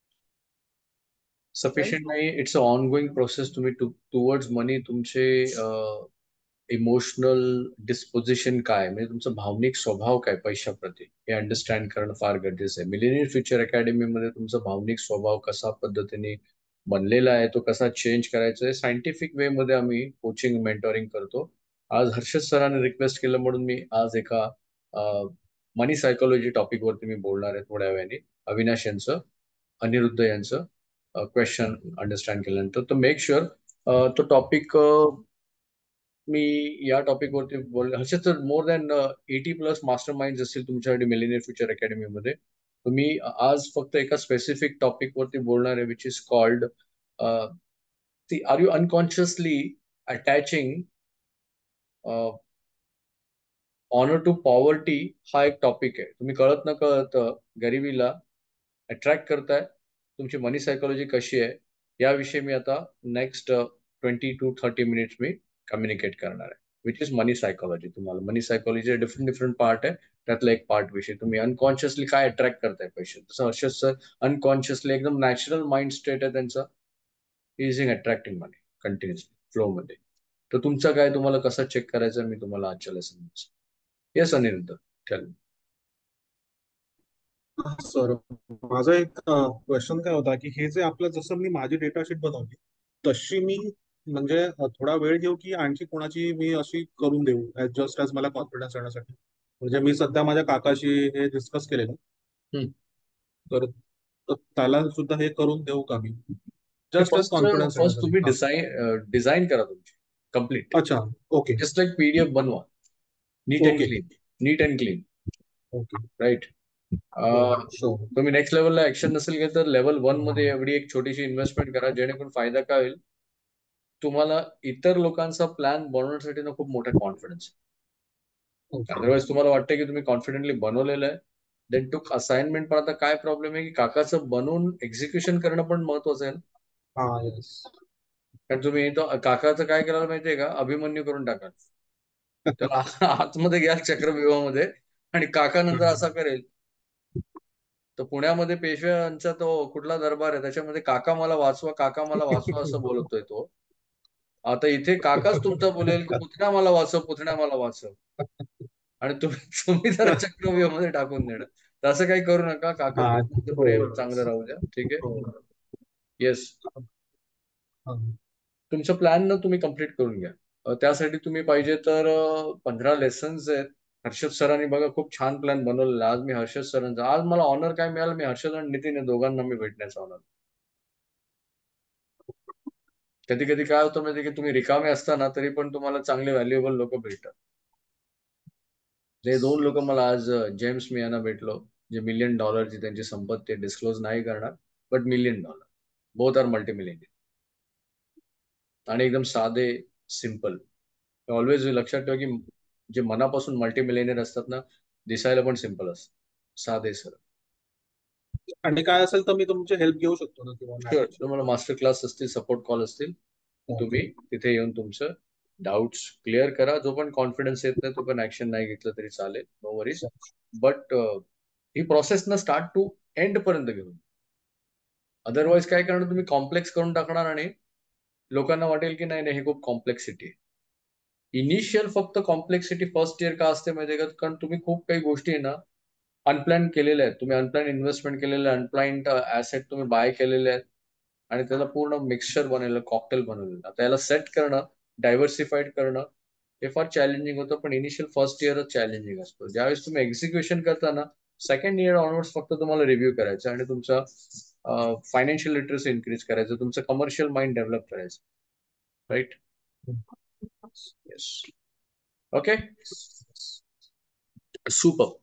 सफिशियंट नाही. It's a ongoing process. तुम्ही टुवर्ड्स मनी तुमचे इमोशनल डिस्पोजिशन काय, म्हणजे तुमचा भावनिक स्वभाव काय पैशाप्रती, हे अंडरस्टँड करणं फार गरजेचं आहे. मिलेनियर फ्युचर अकॅडमीमध्ये तुमचा भावनिक स्वभाव कसा पद्धतीने बनलेला आहे, तो कसा चेंज करायचा आहे, सायंटिफिक वे मध्ये आम्ही कोचिंग मेंटॉरिंग करतो. आज हर्षद सरांनी रिक्वेस्ट केलं म्हणून मी आज एका मनी सायकोलॉजी टॉपिक वरती मी बोलणार आहे थोड्या वेळाने. अविनाश यांचं, अनिरुद्ध यांचं क्वेश्चन अंडरस्टँड केल्यानंतर. तर मेक शुअर तो टॉपिक मी या टॉपिक वरती बोल. Harshad sir, more than 80+ master mind असतील तुमच्यासाठी मिलेनियर फ्युचर अकॅडमीमध्ये. तुम्ही आज फक्त एका स्पेसिफिक टॉपिक वरती बोलणार आहे, which is called are you unconsciously attaching honour to poverty. हा एक टॉपिक आहे. तुम्ही कळत न कळत गरिबीला अट्रॅक्ट करताय. तुमची मनी सायकोलॉजी कशी आहे याविषयी मी आता नेक्स्ट 20 to 30 मिनिट्स मी कम्युनिकेट करणार आहे, विच इज मनी सायकोलॉजी. तुम्हाला money psychology different different part आहे. त्यातला एक पार्ट विषयी तुम्ही अनकॉन्शियसली काय अट्रॅक्ट करताय पैसे. तसं हर्षद सर अनकॉन्शियसली एकदम नॅचरल माइंड स्टेट आहे त्यांचा, is in attracting money continuously flow मध्ये. तर तुमचं काय, तुम्हाला कसं चेक करायचं मी तुम्हाला आजच्या लेसन. येस अनिरुद्ध, चल. सर, माझा एक क्वेश्चन काय होता की हे जे आपलं, जसं मी माझी डेटा शीट बनवली तशी मी म्हणजे थोडा वेळ घेऊ की आणखी कोणाची मी अशी करून देऊ जस्ट ॲज मला कॉन्फिडन्स येण्यासाठी. म्हणजे मी सध्या माझ्या काकाशी हे डिस्कस केलेलं, हम्म. तर तर त्याला सुद्धा हे करून देऊ का मी just as first confidence first तुम्ही येण्यासाठी? डिझाईन करा तुमची कम्प्लीट. अच्छा, ओके जस्ट लाईक PDF बनवा, neat and okay clean. Neat and clean, okay right. Sure. तुम्ही नेक्स्ट लेवलला ऍक्शन नसेल घेत तर लेवल 1 मध्ये एवढी एक छोटीशी इन्व्हेस्टमेंट करा, जेणेकरून फायदा काय होईल तुम्हाला. इतर लोकांचा प्लॅन बनवण्यासाठी ना खूप मोठा कॉन्फिडन्स. ओके. अदरवाईज तुम्हाला वाटतं की तुम्ही कॉन्फिडेंटली बनवलेलं आहे, देन टू असाइनमेंट. पण आता काय प्रॉब्लेम आहे की काकाचं बनवून एक्झिक्युशन करणं पण महत्वाचं आहे ना. हा, येस. कारण तुम्ही तो काकाचं काय करायला माहितीये का, अभिमन्यू करून टाका त्याला आतमध्ये घ्या चक्रव्यूहामध्ये, आणि काका नंतर असा करेल. तर पुण्यामध्ये पेशव्यांचा तो कुठला दरबार आहे त्याच्यामध्ये काका मला वाचवा, काका मला वाचवा असं बोलतोय तो. आता इथे काकाच तुमचा बोलेल की पुतण्या मला वाचव, पुतण्या मला वाचव, आणि तुम्ही जरा चक्रव्यूहामध्ये टाकून देणार. तर असं काही करू नका. हा, काकाचं हो प्रेम चांगलं राहू द्या, ठीक आहे. हो. येस, हा. तुमचं प्लॅन ना तुम्ही कम्प्लीट करून घ्या. त्यासाठी तुम्ही पाहिजे तर 15 लेसन्स आहेत. हर्षद सरांनी बघा खूप छान प्लॅन बनवलेला. आज मी हर्षद सरांचा, आज मला ऑनर काय मिळालं, मी हर्षद आणि नितीन या दोघांना मी भेटण्याचा ऑनर. कधी कधी काय होतं माहिती की तुम्ही रिकामे असताना तरी पण तुम्हाला चांगले व्हॅल्युएबल लोक भेटतात. जे 2 लोक मला आज जेम्स मी यांना भेटलो, जे $1 मिलियन त्यांची संपत्ती डिस्क्लोज नाही करणार, but $1 million, both are multi million, आणि एकदम साधे, सिम्पल. ऑलवेज लक्षात ठेवा की जे मनापासून मल्टी मिलियनर असतात ना, दिसायला पण सिम्पल असतात, साधे सर. आणि काय असेल तर मी तुमची हेल्प घेऊ शकतो ना, किंवा शुअर, मॅडमची. तुम्हाला मास्टर क्लास असतील, सपोर्ट कॉल असतील, तुम्ही तिथे येऊन तुमचं डाऊट्स क्लिअर करा. जो पण कॉन्फिडन्स येत नाही तो पण ऍक्शन नाही घेतलं तरी चालेल, नो वरीज. बट ही प्रोसेस ना स्टार्ट टू एंड पर्यंत घेऊन. अदरवाईज काय करणार तुम्ही, कॉम्प्लेक्स करून टाकणार आणि लोकांना वाटेल की नाही नाही हे खूप कॉम्प्लेक्सिटी आहे. इनिशियल फक्त कॉम्प्लेक्सिटी फर्स्ट इयर का असते माहितीये का, कारण तुम्ही खूप काही गोष्टी आहे ना अनप्लॅन केलेल्या आहेत. तुम्ही अनप्लॅन इन्व्हेस्टमेंट केलेलं आहे, अनप्लॅन ऍसेट तुम्ही बाय केलेले आहेत, आणि त्याला पूर्ण मिक्सचर बनवलेलं, कॉकटेल बनवलेलं. आता याला सेट करणं, डायव्हर्सिफाईड करणं हे फार चॅलेंजिंग होतं. पण इनिशियल फर्स्ट इयरच चॅलेंजिंग असतो. ज्यावेळेस तुम्ही एक्झिक्युशन करताना सेकंड इयर ऑनवर्ड्स फक्त तुम्हाला रिव्ह्यू करायचं आणि तुमचा फायनान्शियल लिटरसी इन्क्रीज करायचं, तुमचं कमर्शियल माइंड डेव्हलप करायचं, राईट. येस. Okay, super.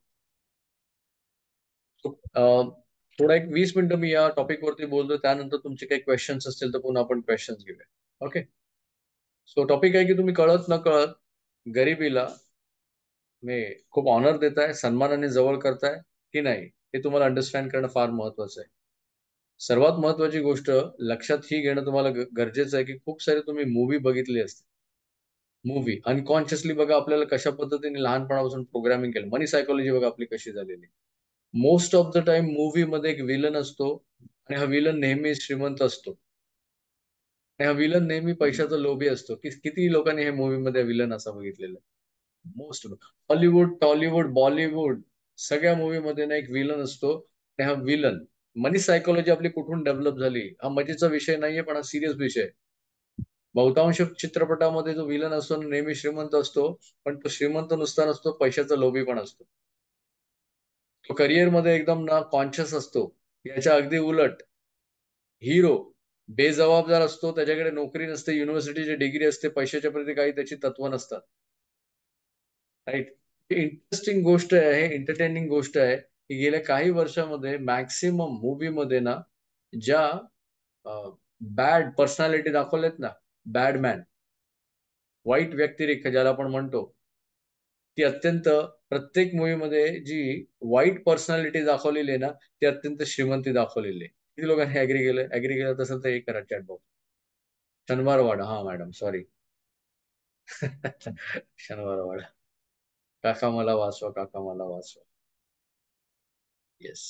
थोडा एक 20 मिनिटं मी या टॉपिक वरती बोलतो, त्यानंतर तुमचे काही क्वेश्चन्स असतील तर पुन्हा आपण क्वेश्चन्स घेऊया. ओके, सो टॉपिक आहे की तुम्ही कळत न कळत गरिबीला मी खूप ऑनर देताय, सन्मानाने जवळ करताय की नाही, हे तुम्हाला अंडरस्टँड करणं फार महत्वाचं आहे. सर्वात महत्वाची गोष्ट लक्षात ही घेणं तुम्हाला गरजेचं आहे की खूप सारे तुम्ही मूवी बघितली असते. मूवी अनकॉन्शियसली बघा आपल्याला कशा पद्धतीने लहानपणापासून प्रोग्रामिंग केलं. मनी सायकोलॉजी बघा आपली कशी झालेली. Most of the time movie मध्ये एक विलन असतो आणि हा विलन नेहमी श्रीमंत असतो आणि हा विलन नेहमी पैशाचा लोभी असतो. किती लोकांनी हे मूवी मध्ये विलन असा बघितलेलं आहे. मोस्ट हॉलिवूड, टॉलिवूड, बॉलिवूड सगळ्या मूवी मध्ये ना एक विलन असतो आणि हा विलन मनी सायकोलॉजी आपली कुठून डेव्हलप झाली हा मजेचा विषय नाहीये, पण हा सिरियस विषय आहे. बहुतांश चित्रपटामध्ये जो विलन असतो नेहमी श्रीमंत असतो, पण तो श्रीमंत नुसता नसतो, पैशाचा लोभी पण असतो. तो करिअर मध्ये एकदम ना कॉन्शियस असतो. याच्या अगदी उलट हिरो बेजबाबदार असतो, त्याच्याकडे नोकरी नसते, युनिव्हर्सिटीची डिग्री असते, पैशाच्या प्रती काही त्याची तत्व नसतात. राईट. इंटरेस्टिंग गोष्ट आहे, एंटरटेनिंग गोष्ट आहे की गेल्या काही वर्षामध्ये मॅक्सिमम मूवीमध्ये ना ज्या बॅड पर्सनॅलिटी दाखवलेत ना, बॅडमॅन, वाईट व्यक्तिरेखा ज्याला आपण म्हणतो, ती अत्यंत प्रत्येक मूवीमध्ये जी वाईट पर्सनॅलिटी दाखवलेली आहे ना ती अत्यंत श्रीमंती दाखवलेली आहे. किती लोकांनी ऍग्री केलं असेल तर हे करा चॅट बॉक्स. शनिवारवाडा, हा मॅडम सॉरी. शनिवारवाडा. काका मला वाचवा, काका मला वाचवा. येस.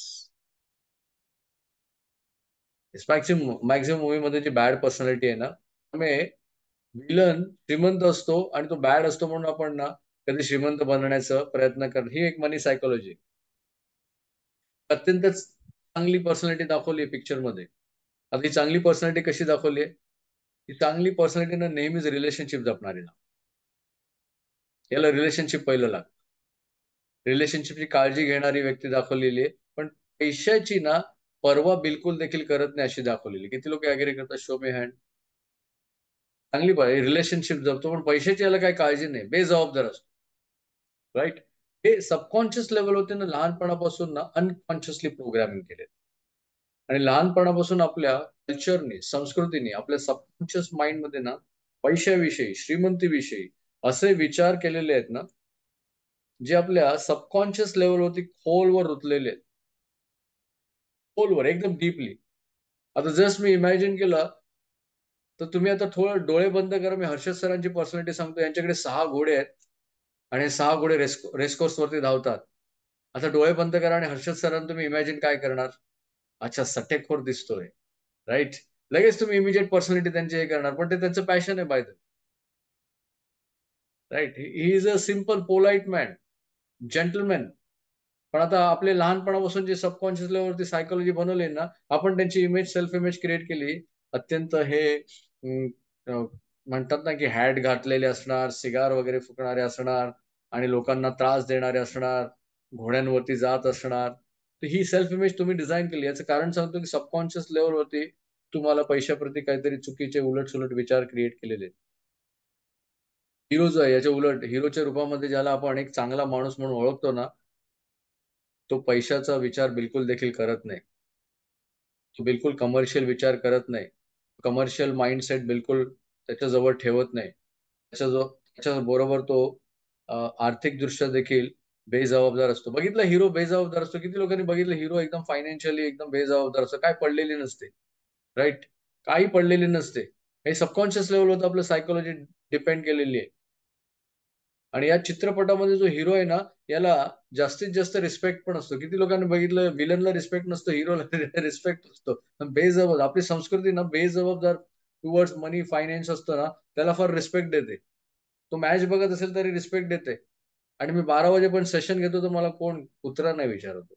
मॅक्झिमम मूवी मध्ये जी बॅड पर्सनॅलिटी आहे ना, त्यामुळे विलन श्रीमंत असतो आणि तो बॅड असतो म्हणून आपण ना कधी श्रीमंत बनण्याचा प्रयत्न कर. ही एक मनी सायकोलॉजी. अत्यंत चांगली पर्सनॅलिटी दाखवली आहे पिक्चर मध्ये. आता ही चांगली पर्सनॅलिटी कशी दाखवली आहे? ही चांगली पर्सनॅलिटी नेहमीच रिलेशनशिप जपणारी ना. याला रिलेशनशिप पहिलं लागतं. रिलेशनशिपची काळजी घेणारी व्यक्ती दाखवलेली आहे, पण पैशाची ना परवा बिलकुल देखील करत नाही अशी दाखवलेली. किती लोक अग्री करतात? Show my hand. चांगली रिलेशनशिप जपतो पण पैशाची याला काही काळजी नाही, बेजबाबदार असतो. राईट. हे सबकॉन्शियस लेवल होते ना, लहानपणापासून ना अनकॉन्शियसली प्रोग्रामिंग केले आणि लहानपणापासून आपल्या कल्चरने, संस्कृतीने आपल्या सबकॉन्शियस माइंड मध्ये ना पैशाविषयी, श्रीमंतीविषयी असे विचार केलेले आहेत ना, जे आपल्या सबकॉन्शियस लेवलवरती खोलवर रुतलेले आहेत. खोलवर एकदम डीपली. आता जस्ट मी इमॅजिन केलं तर तुम्ही आता थोडं डोळे बंद करा. मी हर्षद सरांची पर्सनॅलिटी सांगतो. यांच्याकडे 6 घोडे आहेत आणि 6 घोडे रेसकोर्स वरती धावतात. आता डोळे बंद करा आणि हर्षद सरांना तुम्ही इमॅजिन काय करणार? अच्छा, सट्टेखोर दिसतोय. राईट. लगेच तुम्ही इमिजिएट पर्सनॅलिटी त्यांची हे करणार, पण ते त्यांचं पॅशन आहे by the. Right. He is a simple polite man, gentleman. पण आता आपले लहानपणापासून जे सबकॉन्शियस लेवलवरती सायकोलॉजी बनवली ना, आपण त्यांची इमेज, सेल्फ इमेज क्रिएट केली. अत्यंत हे म्हणतात ना की हॅट घातलेले असणार, सिगार वगैरे फुकणारे असणार आणि लोकांना त्रास देणारे असणार, घोड्यांवरती जात असणार. तर ही सेल्फ इमेज तुम्ही डिझाईन केली. याचं कारण सांगतो की सबकॉन्शियस लेवलवरती तुम्हाला पैशाप्रती काहीतरी चुकीचे उलट विचार क्रिएट केलेले. हिरो जो आहे याच्या उलट, हिरोच्या रूपामध्ये ज्याला आपण एक चांगला माणूस म्हणून ओळखतो ना, तो पैशाचा विचार बिलकुल देखील करत नाही. तो बिलकुल कमर्शियल विचार करत नाही. कमर्शियल माइंडसेट बिलकुल त्याच्याजवळ ठेवत नाही. त्याच्या बरोबर तो आर्थिकदृष्ट्या देखील बेजबाबदार असतो. बघितलं, हिरो बेजबाबदार असतो. किती लोकांनी बघितलं हिरो एकदम फायनान्शियली एकदम बेजबाबदार असतो, काय पडलेली नसते. राईट. काही पडलेली नसते. हे सबकॉन्शियस लेवलवर आपलं सायकोलॉजी डिपेंड केलेली आहे. आणि या चित्रपटामध्ये जो हिरो आहे ना, याला जास्तीत जास्त रिस्पेक्ट पण असतो. किती लोकांनी बघितलं विलनला रिस्पेक्ट नसतो, हिरोला रिस्पेक्ट असतो. बेजबाबदार आपली संस्कृती ना बेजबाबदार टुवर्ड्स मनी, फायनान्स असतो ना, त्याला फार रिस्पेक्ट देते. तो मॅच बघत असेल तरी रिस्पेक्ट देते. आणि मी 12 वाजेपर्यंत सेशन घेतो तर मला कोण कुत्रा नाही विचारतो.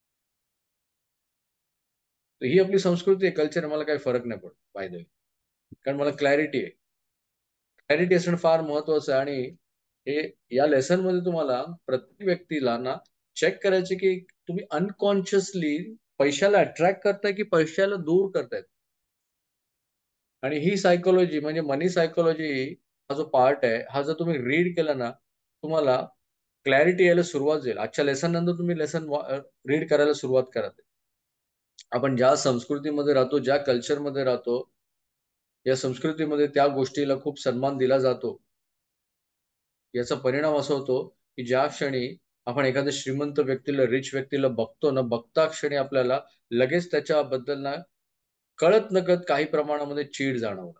तर ही आपली संस्कृती आहे, कल्चर. मला काही फरक नाही पडत बाय द वे, कारण मला क्लॅरिटी आहे. क्लॅरिटी असणं फार महत्वाचं आहे. आणि हे या लेसन मध्ये तुम्हाला प्रत्येक व्यक्तीला ना चेक करायचे की तुम्ही अनकॉन्शियसली पैशाला अट्रॅक्ट करताय की पैशाला दूर करतायत. आणि ही सायकोलॉजी म्हणजे मनी सायकोलॉजी हा जो पार्ट आहे हा जर तुम्ही रीड केला ना, तुम्हाला क्लॅरिटी यायला सुरुवात झाली. आजच्या लेसन नंतर तुम्ही लेसन रीड करायला सुरुवात करा. आपण ज्या संस्कृतीमध्ये राहतो, ज्या कल्चरमध्ये राहतो, या संस्कृतीमध्ये त्या गोष्टीला खूप सन्मान दिला जातो. याचा परिणाम असा होतो की ज्या क्षणी आपण एखाद्या श्रीमंत व्यक्तीला, रिच व्यक्तीला बघतो ना, बघता क्षणी आपल्याला लगेच त्याच्याबद्दल ना कळत नकळत काही प्रमाणामध्ये चीड जाणवतं.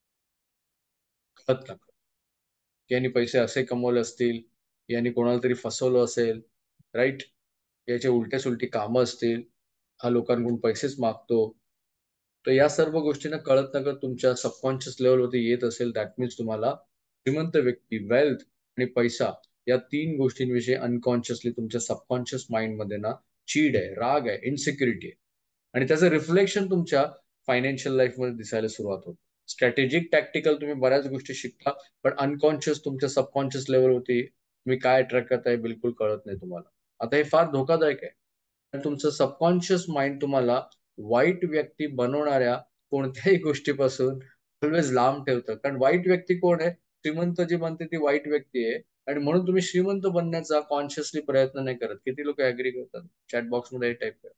कळत नकळत की यांनी पैसे असे कमवले असतील, यांनी कोणाला तरी फसवलं असेल, राईट, याचे उलटे सुलटी कामं असतील, हा लोकांकडून पैसेच मागतो. तर या सर्व गोष्टींना कळत नकळत तुमच्या सबकॉन्शियस लेवलवरती येत असेल, दॅट मीन्स तुम्हाला श्रीमंत व्यक्ती, वेल्थ आणि पैसा या 3 गोष्टींविषयी अनकॉन्शियसली तुमच्या सबकॉन्शियस माइंडमध्ये ना चीड आहे, राग आहे, इन्सिक्युरिटी आहे. आणि त्याचं रिफ्लेक्शन तुमच्या फायनान्शियल लाईफमध्ये दिसायला सुरुवात होते. स्ट्रॅटेजिक, टॅक्टिकल तुम्ही बऱ्याच गोष्टी शिकता, पण अनकॉन्शियस तुमच्या सबकॉन्शियस लेवलवरती तुम्ही काय अट्रॅक्ट करताय बिलकुल कळत नाही तुम्हाला. आता हे फार धोकादायक आहे. तुमचं सबकॉन्शियस माइंड तुम्हाला वाईट व्यक्ती बनवणाऱ्या कोणत्याही गोष्टीपासून ऑलवेज लांब ठेवतं. कारण वाईट व्यक्ती कोण आहे? श्रीमंत जी बनते ती वाईट व्यक्ती आहे. आणि म्हणून तुम्ही श्रीमंत बनण्याचा कॉन्शियसली प्रयत्न नाही करत. किती लोक ऍग्री करतात? चॅट बॉक्स मध्ये टाईप करा.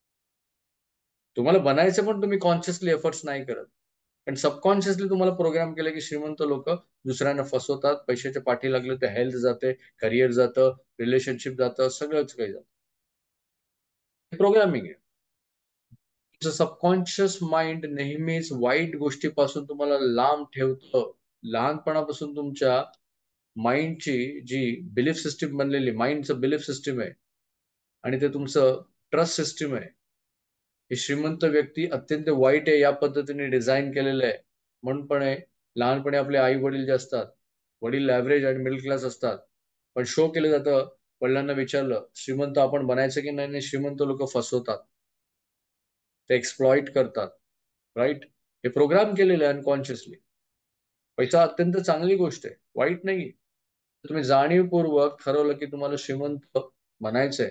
तुम्हाला बनायचं पण तुम्ही कॉन्शियसली एफर्ट्स नाही करत. पण सबकॉन्शियसली तुम्हाला प्रोग्राम केलं की श्रीमंत लोक दुसऱ्यांना फसवतात, पैशाच्या पाठी लागले तर हेल्थ जाते, करिअर जातं, रिलेशनशिप जातं, सगळंच काही जातं. प्रोग्रामिंग आहे. तुमचं सबकॉन्शियस माइंड नेहमीच वाईट गोष्टीपासून तुम्हाला लांब ठेवतं. लहानपणापासून तुमच्या माइंडची जी बिलीफ सिस्टीम बनलेली, माइंडचं बिलीफ सिस्टीम आहे आणि ते तुमचं ट्रस्ट सिस्टीम आहे, ही श्रीमंत व्यक्ती अत्यंत वाईट आहे या पद्धतीने डिझाईन केलेलं आहे. म्हणूनपणे लहानपणी आपले आई वडील जे असतात, वडील ॲव्हरेज आणि मिडल क्लास असतात, पण शो केलं जातं, वडिलांना विचारलं श्रीमंत आपण बनायचं की नाही? श्रीमंत लोक फसवतात, ते एक्सप्लॉइट करतात, राईट. हे प्रोग्राम केलेलं आहे अनकॉन्शियसली. पैसा अत्यंत चांगली गोष्ट आहे, वाईट नाही. तुम्ही जाणीवपूर्वक ठरवलं की तुम्हाला श्रीमंत बनायचंय,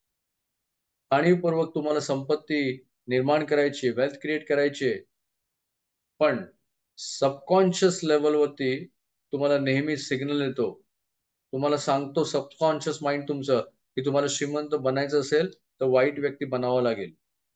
जाणीवपूर्वक तुम्हाला संपत्ती निर्माण करायची, वेल्थ क्रिएट करायची, पण सबकॉन्शियस लेवलवरती तुम्हाला नेहमी सिग्नल येतो, तुम्हाला सांगतो सबकॉन्शियस माइंड तुमचं की तुम्हाला श्रीमंत बनायचं असेल तर वाईट व्यक्ती बनावं लागेल.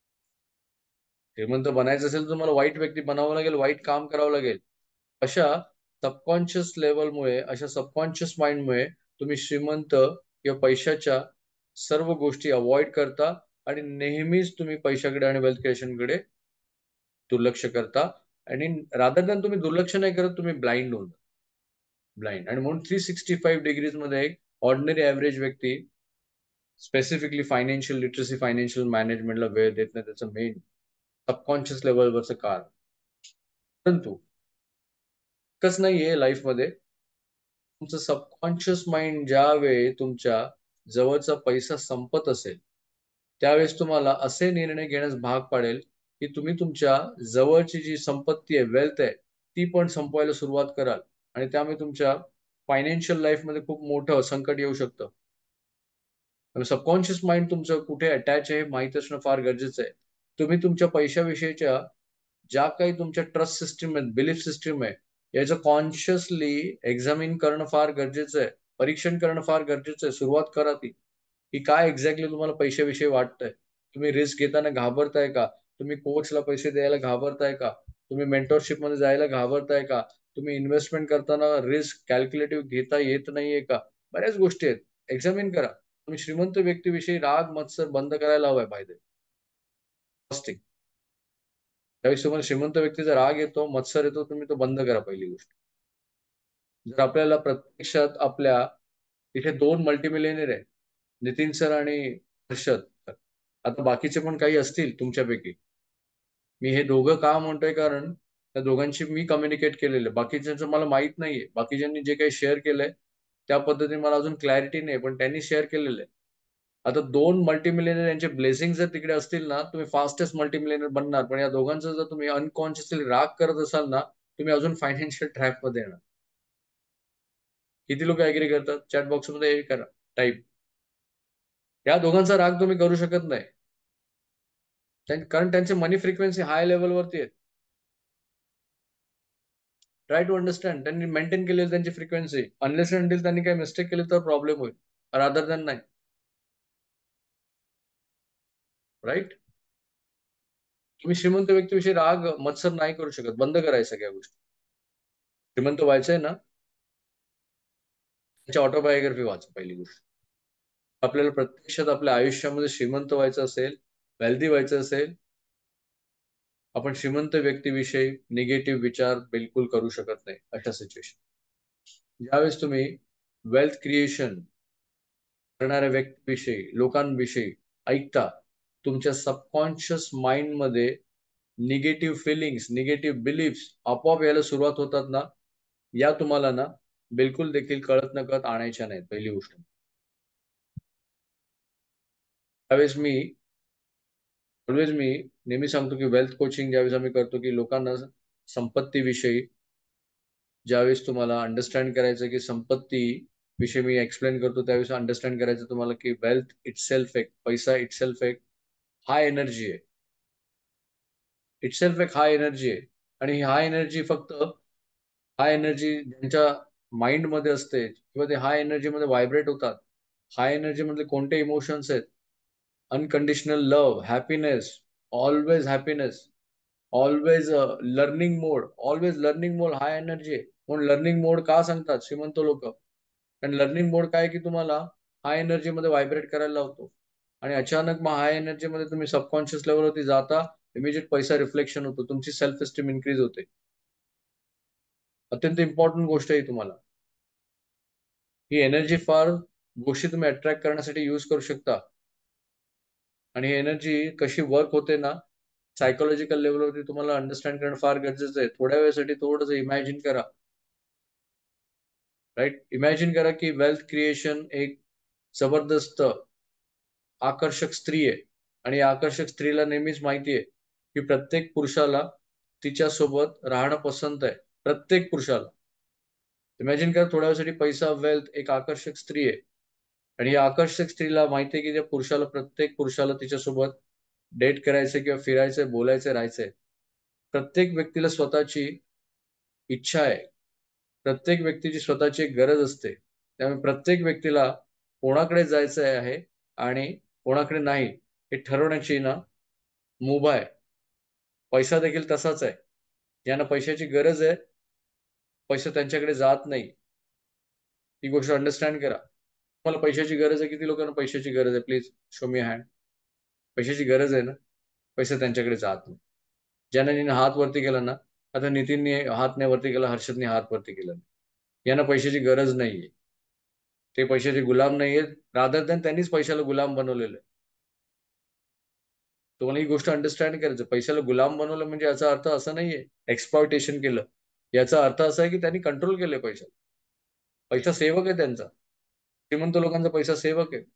श्रीमंत बनायचं असेल तर तुम्हाला वाईट व्यक्ती बनावं लागेल, वाईट काम करावं लागेल. अशा सबकॉन्शियस लेवलमुळे, अशा सबकॉन्शियस माइंडमुळे तुम्ही श्रीमंत किंवा पैशाच्या सर्व गोष्टी अवॉइड करता आणि नेहमीच तुम्ही पैशाकडे आणि वेल्थ क्रिएशनकडे दुर्लक्ष करता. आणि रादर दॅन तुम्ही दुर्लक्ष नाही करत, तुम्ही ब्लाइंड होता, ब्लाइंड. आणि म्हणून 365 डिग्रीज मध्ये एक ऑर्डिनरी ॲव्हरेज व्यक्ती स्पेसिफिकली फायनान्शियल लिटरसी, फायनान्शियल मॅनेजमेंटला वेळ देत नाही. त्याचं मेन सबकॉन्शियस लेवलवरचं कारण. परंतु इतकंच नाहीये लाईफमध्ये, तुमचं सबकॉन्शियस माइंड ज्यावेळी तुमच्या जवळचा पैसा संपत असेल त्यावेळेस तुम्हाला असे निर्णय घेण्यास भाग पाडेल की तुम्ही तुमच्या जवळची जी संपत्ती आहे, वेल्थ आहे, ती पण संपवायला सुरुवात कराल. आणि त्यामुळे तुमच्या फायनान्शियल लाईफमध्ये खूप मोठं संकट येऊ शकतं. सबकॉन्शियस माइंड तुमचं कुठे अटॅच आहे माहित असणं फार गरजेचं आहे. तुम्ही तुमच्या पैशाविषयीच्या ज्या काही तुमच्या ट्रस्ट सिस्टीम आहेत, बिलीफ सिस्टीम आहे, याचं कॉन्शियसली एक्झामिन करणं फार गरजेचं आहे, परीक्षण करणं फार गरजेचं आहे. सुरुवात करा ती की काय एक्झॅक्टली तुम्हाला पैशाविषयी वाटतंय. तुम्ही रिस्क घेताना घाबरताय का? तुम्ही कोचला पैसे द्यायला घाबरताय का? तुम्ही मेंटरशिप मध्ये जायला घाबरताय का? तुम्ही इन्व्हेस्टमेंट करताना रिस्क कॅल्क्युलेटिव्ह घेता येत नाहीये का? बऱ्याच गोष्टी आहेत, एक्झामिन करा. तुम्ही श्रीमंत व्यक्तीविषयी राग मत्सर बंद करायला हवाय. फायदे फर्स्ट, त्यावेळेस तुम्हाला श्रीमंत व्यक्तीचा राग येतो, मत्सर येतो, तुम्ही तो बंद करा पहिली गोष्ट. जर आपल्याला प्रत्यक्षात आपल्या इथे 2 मल्टीमिलियनर आहे, नितीन सर आणि हर्षद, आता बाकीचे पण काही असतील तुमच्यापैकी. मी हे दोघं का म्हणतोय कारण त्या दोघांशी मी कम्युनिकेट केलेलं, बाकीच्यांचं मला माहित नाहीये. बाकीच्यांनी जे काही शेअर केलंय त्या पद्धतीने मला अजून क्लॅरिटी नाही, पण त्यांनी शेअर केलेलं आहे. आता 2 मल्टीमिलियनर यांचे ब्लेसिंग जर तिकडे असतील ना, तुम्ही फास्टेस्ट मल्टीमिलियनर बनणार. पण या दोघांचा जर तुम्ही अनकॉन्शियसली राग करत असाल ना, तुम्ही अजून फायनान्शियल ट्रॅप मध्ये येणार. किती लोक ऍग्री करतात? चॅट बॉक्स मध्ये करा, टाईप. या दोघांचा राग तुम्ही करू शकत नाही, कारण त्यांचे मनी फ्रिक्वेन्सी हाय लेवलवरती आहे. Try to understand. त्यांनी मेंटेन केलेली त्यांची फ्रिक्वेन्सी, अनलेस अंटील त्यांनी काही मिस्टेक केली तर प्रॉब्लेम होईल, रादर दॅन नाही. राईट. तुम्ही श्रीमंत व्यक्तीविषयी राग मत्सर नाही करू शकत, बंद करायचं सगळ्या गोष्टी. श्रीमंत व्हायचंय ना, त्याची ऑटोबायोग्राफी वाचा पहिली गोष्ट. आपल्याला प्रत्यक्षात आपल्या आयुष्यामध्ये श्रीमंत व्हायचं असेल, वेल्दी व्हायचं असेल, आपण श्रीमंत व्यक्तीविषयी निगेटिव्ह विचार बिलकुल करू शकत नाही अशा सिच्युएशन. ज्यावेळेस तुम्ही वेल्थ क्रिएशन करणाऱ्या व्यक्तीविषयी, लोकांविषयी ऐकता, तुमच्या सबकॉन्शियस माइंड मध्ये निगेटिव्ह फिलिंग्स, निगेटिव्ह बिलीफ्स आपोआप यायला सुरुवात होतात ना, या तुम्हाला ना बिलकुल देखील कळत न कळत आणायच्या नाहीत. पहिली गोष्ट. त्यावेळेस मी नेहमी सांगतो की वेल्थ कोचिंग ज्यावेळेस आम्ही करतो की लोकांना संपत्तीविषयी ज्यावेळेस तुम्हाला अंडरस्टँड करायचं की संपत्ती विषयी मी एक्सप्लेन करतो, त्यावेळेस अंडरस्टँड करायचं तुम्हाला की वेल्थ इटसेल्फ एक, पैसा इटसेल्फ एक हाय एनर्जी आहे. इटसेल्फ एक हाय एनर्जी आहे. आणि ही हाय एनर्जी फक्त हाय एनर्जी ज्यांच्या माइंड मध्ये असते किंवा ते हाय एनर्जी मध्ये व्हायब्रेट होतात, हाय एनर्जी मधले कोणते इमोशन्स आहेत, unconditional love, happiness, always happiness, always learning mode, always learning mode high energy आहे. म्हणून लर्निंग मोड का सांगतात श्रीमंत लोक? कारण लर्निंग मोड काय की तुम्हाला हाय एनर्जी मध्ये व्हायब्रेट करायला लावतो. आणि अचानक मग हाय एनर्जी मध्ये तुम्ही सबकॉन्शियस लेवलवरती जाता, इमिजिएट पैसा रिफ्लेक्शन होतो, तुमची सेल्फ एस्टीम इन्क्रीज होते. अत्यंत इम्पॉर्टंट गोष्ट आहे तुम्हाला. ही एनर्जी फार गोष्टी तुम्ही अट्रॅक्ट करण्यासाठी यूज करू शकता. आणि ही एनर्जी कशी वर्क होते ना, सायकोलॉजिकल लेवलवरती तुम्हाला अंडरस्टँड करणं फार गरजेचं आहे. थोड्या वेळासाठी थोडंसं इमॅजिन करा. राईट. इमॅजिन करा की वेल्थ क्रिएशन एक जबरदस्त आकर्षक स्त्री आहे. आणि या आकर्षक स्त्रीला नेहमीच माहिती आहे की प्रत्येक पुरुषाला तिच्यासोबत राहणं पसंत आहे. प्रत्येक पुरुषाला. इमॅजिन करा थोड्या वेळासाठी पैसा, वेल्थ एक आकर्षक स्त्री आहे. आणि या आकर्षक स्त्रीला माहिती आहे की त्या पुरुषाला, प्रत्येक पुरुषाला तिच्यासोबत डेट करायचं किंवा फिरायचंय, बोलायचं, राहायचंय. प्रत्येक व्यक्तीला स्वतःची इच्छा आहे. प्रत्येक व्यक्तीची स्वतःची एक गरज असते. त्यामुळे प्रत्येक व्यक्तीला कोणाकडे जायचं आहे आणि कोणाकडे नाही हे ठरवण्याची ना मुभा आहे. पैसा देखील तसाच आहे. ज्यांना पैशाची गरज आहे, पैसा त्यांच्याकडे जात नाही. ही गोष्ट अंडरस्टँड करा. तुम्हाला पैशाची गरज आहे? किती लोकांना पैशाची गरज आहे? Please show me hand. पैशाची गरज आहे ना, पैसा त्यांच्याकडे जात नाही. ज्यांना हात वरती केला ना, आता नितीनने हात नाही वरती केला, हर्षदने हात वरती केला, यांना पैशाची गरज नाहीये. ते पैशाचे गुलाम नाहीयेत, रादर दॅन त्यांनीच पैशाला गुलाम बनवलेलं आहे. तुम्हाला ही गोष्ट अंडरस्टँड करायचं. पैशाला गुलाम बनवलं म्हणजे याचा अर्थ असा नाहीये एक्सप्लॉयटेशन केलं. याचा अर्थ असा आहे की त्यांनी कंट्रोल केलंय पैशाला. पैसा सेवक आहे त्यांचा. श्रीमंत लोकांचा पैसा सेवक आहे.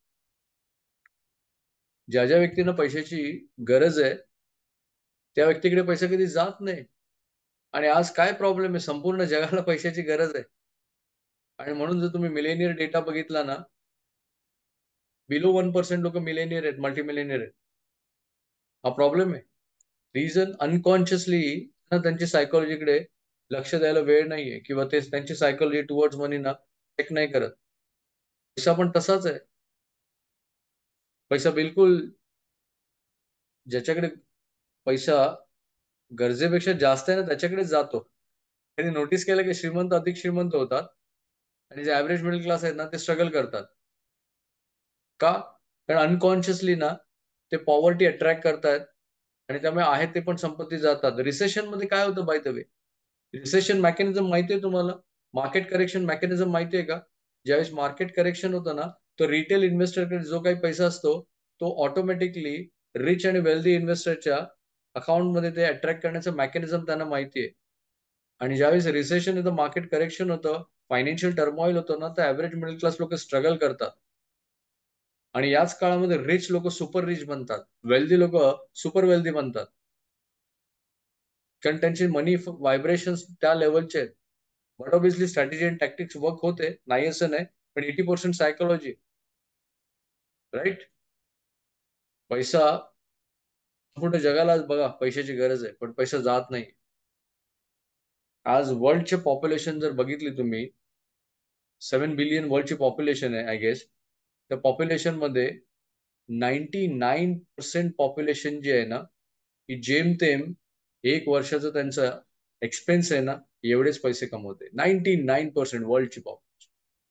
ज्या ज्या व्यक्तींना पैशाची गरज आहे त्या व्यक्तीकडे पैसा कधी जात नाही. आणि आज काय प्रॉब्लेम आहे, संपूर्ण जगाला पैशाची गरज आहे. आणि म्हणून जर तुम्ही मिलेनियर डेटा बघितला ना, बिलो 1% लोक मिलेनियर आहेत, मल्टी मिलेनियर आहेत. हा प्रॉब्लेम आहे. रिझन अनकॉन्शियसली त्यांची सायकोलॉजीकडे लक्ष द्यायला वेळ नाहीये किंवा ते त्यांची सायकोलॉजी टुवर्ड्स मनी ना चेक नाही करत. पैसा पण तसाच आहे. पैसा बिलकुल, ज्याच्याकडे पैसा गरजेपेक्षा जास्त आहे ना त्याच्याकडेच जातो. त्यांनी नोटीस केलं की श्रीमंत अधिक श्रीमंत होतात आणि जे ऍव्हरेज मिडल क्लास आहेत ना ते स्ट्रगल करतात. का? कारण अनकॉन्शियसली ना ते पॉवर्टी अट्रॅक्ट करतायत आणि त्यामुळे आहे ते पण संपत्ती जातात. रिसेशन मध्ये काय होतं by the way, recession mechanism माहितीये तुम्हाला? मार्केट करेक्शन मेकॅनिझम माहितीये का? ज्यावेळेस मार्केट करेक्शन होतं ना, तर रिटेल इन्व्हेस्टरकडे जो काही पैसा असतो तो ऑटोमॅटिकली रिच आणि वेल्दी इन्व्हेस्टरच्या अकाउंटमध्ये ते अट्रॅक्ट करण्याचं मेकॅनिझम त्यांना माहितीये. आणि ज्यावेळेस रिसेशन येतं, मार्केट करेक्शन होतं, फायनान्शियल टर्मॉइल होतं ना, तर ऍव्हरेज मिडल क्लास लोक स्ट्रगल करतात. आणि याच काळामध्ये रिच लोक सुपर रिच बनतात, वेल्दी लोक सुपर वेल्दी बनतात. कारण त्यांची मनी व्हायब्रेशन त्या लेवलचे आहेत. But obviously strategy and tactics work होते, नाही असं नाही, पण 80% सायकोलॉजी. राईट. पैसा, संपूर्ण जगाला बघा पैशाची गरज आहे, पण पैसा जात नाही. आज वर्ल्डचे पॉप्युलेशन जर बघितली तुम्ही, 7 बिलियन वर्ल्डची पॉप्युलेशन आहे आय गेस. त्या पॉप्युलेशन मध्ये 99% पॉप्युलेशन जी आहे ना, की जेमतेम 1 वर्षाचं त्यांचा एक्सपेन्स आहे ना, एवढेच पैसे कमवते. 99% वर्ल्डची पॉप्युलेशन.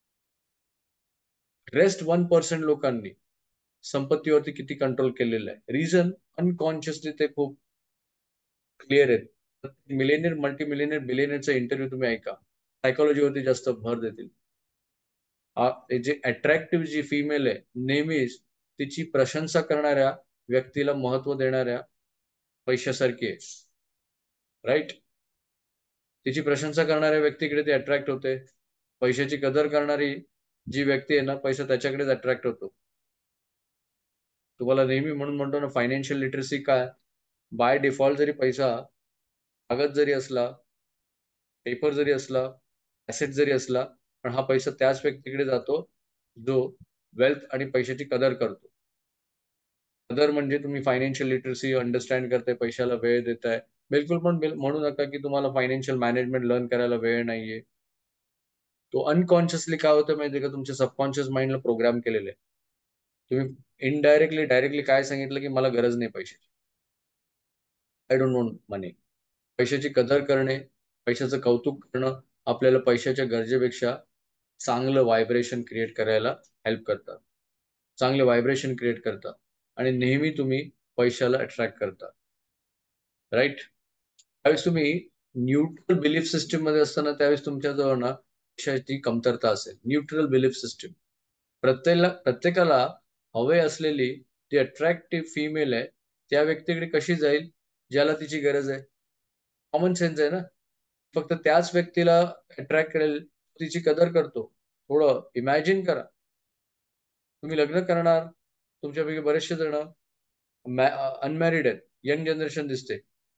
रेस्ट 1% लोकांनी संपत्तीवरती किती कंट्रोल केलेलं आहे. रिझन अनकॉन्शियसली ते खूप क्लिअर आहेत. मिलेनियर, मल्टी मिलेनियर, बिलियनियरचा इंटरव्ह्यू तुम्ही ऐका, सायकोलॉजीवरती जास्त भर देतील. जे अट्रॅक्टिव्ह जी फिमेल आहे, नेहमीच तिची प्रशंसा करणाऱ्या व्यक्तीला महत्व देणाऱ्या पैशासारखी आहे. राईट? तिची प्रशंसा करणाऱ्या व्यक्तीकडे ती अट्रॅक्ट होते. पैशाची कदर करणारी जी व्यक्ती आहे ना, पैसा त्याच्याकडेच अट्रॅक्ट होतो. तुम्हाला नेहमी म्हणून म्हणतो ना, फायनान्शियल लिटरसी काय, बाय डिफॉल्ट जरी पैसा कागद जरी असला, पेपर जरी असला, ऍसेट जरी असला, पण हा पैसा त्याच व्यक्तीकडे जातो जो वेल्थ आणि पैशाची कदर करतो. कदर म्हणजे तुम्ही फायनान्शियल लिटरसी अंडरस्टँड करताय, पैशाला वेळ देताय. बिलकुल पण म्हणू नका की तुम्हाला फायनान्शियल मॅनेजमेंट लर्न करायला वेळ नाहीये. तो अनकॉन्शियसली काय होतं माहितीये का, तुमच्या सबकॉन्शियस माइंडला प्रोग्राम केलेले आहे. तुम्ही इनडायरेक्टली डायरेक्टली काय सांगितलं की मला गरज नाही पैशाची, आय डोंट वॉन्ट मनी. पैशाची कदर करणे, पैशाचं कौतुक करणं आपल्याला पैशाच्या गरजेपेक्षा चांगलं व्हायब्रेशन क्रिएट करायला हेल्प करतात. चांगले व्हायब्रेशन क्रिएट करतात आणि नेहमी तुम्ही पैशाला अट्रॅक्ट करता. राईट? त्यावेळेस तुम्ही न्यूट्रल बिलीफ सिस्टीम मध्ये असताना त्यावेळेस तुमच्याजवळ ना पैशाची कमतरता असेल. Neutral belief system. प्रत्येकाला हवे असलेली ती अट्रॅक्टिव्ह फिमेल आहे त्या व्यक्तीकडे कशी जाईल ज्याला तिची गरज आहे. कॉमन सेन्स आहे ना. फक्त त्याच व्यक्तीला अट्रॅक्ट करेल तिची कदर करतो. थोडं इमॅजिन करा, तुम्ही लग्न करणार, तुमच्यापैकी बरेचसे जण अनमॅरिड आहेत, यंग जनरेशन दिसते.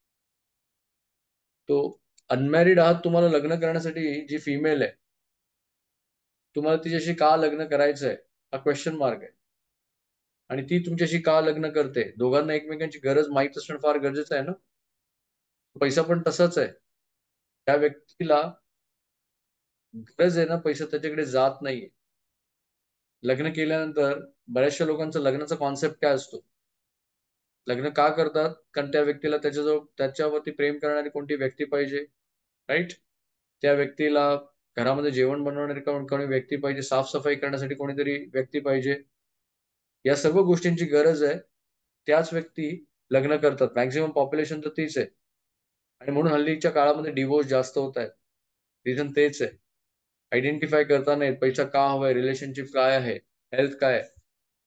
तो अनमॅरिड आहात, तुम्हाला लग्न करण्यासाठी जी फिमेल आहे, तुम्हाला तिच्याशी का लग्न करायचं आहे हा क्वेश्चन मार्क आहे. आणि ती तुमच्याशी का लग्न करते, दोघांना एकमेकांची गरज माहीत असणं फार गरजेचं आहे ना. पैसा पण तसाच आहे. त्या व्यक्तीला गरज आहे ना, पैसा त्याच्याकडे जात नाहीये. लग्न केल्यानंतर बऱ्याचशा लोकांचा लग्नाचा कॉन्सेप्ट काय असतो, लग्न का करतात, कारण त्या व्यक्तीला त्याच्याजवळ त्याच्यावरती प्रेम करणारी कोणती व्यक्ती पाहिजे. राईट? त्या व्यक्तीला घरामध्ये जेवण बनवणारी कोणी व्यक्ती पाहिजे, साफसफाई करण्यासाठी कोणीतरी व्यक्ती पाहिजे. या सर्व गोष्टींची गरज आहे. त्याच व्यक्ती लग्न करतात. मॅक्झिमम पॉप्युलेशन तर तीच आहे. आणि म्हणून हल्लीच्या काळामध्ये डिवोर्स जास्त होत आहेत. रिझन तेच आहे. आयडेंटिफाय करता नाहीत पैसा का हवाय, रिलेशनशिप काय आहे, हेल्थ काय आहे.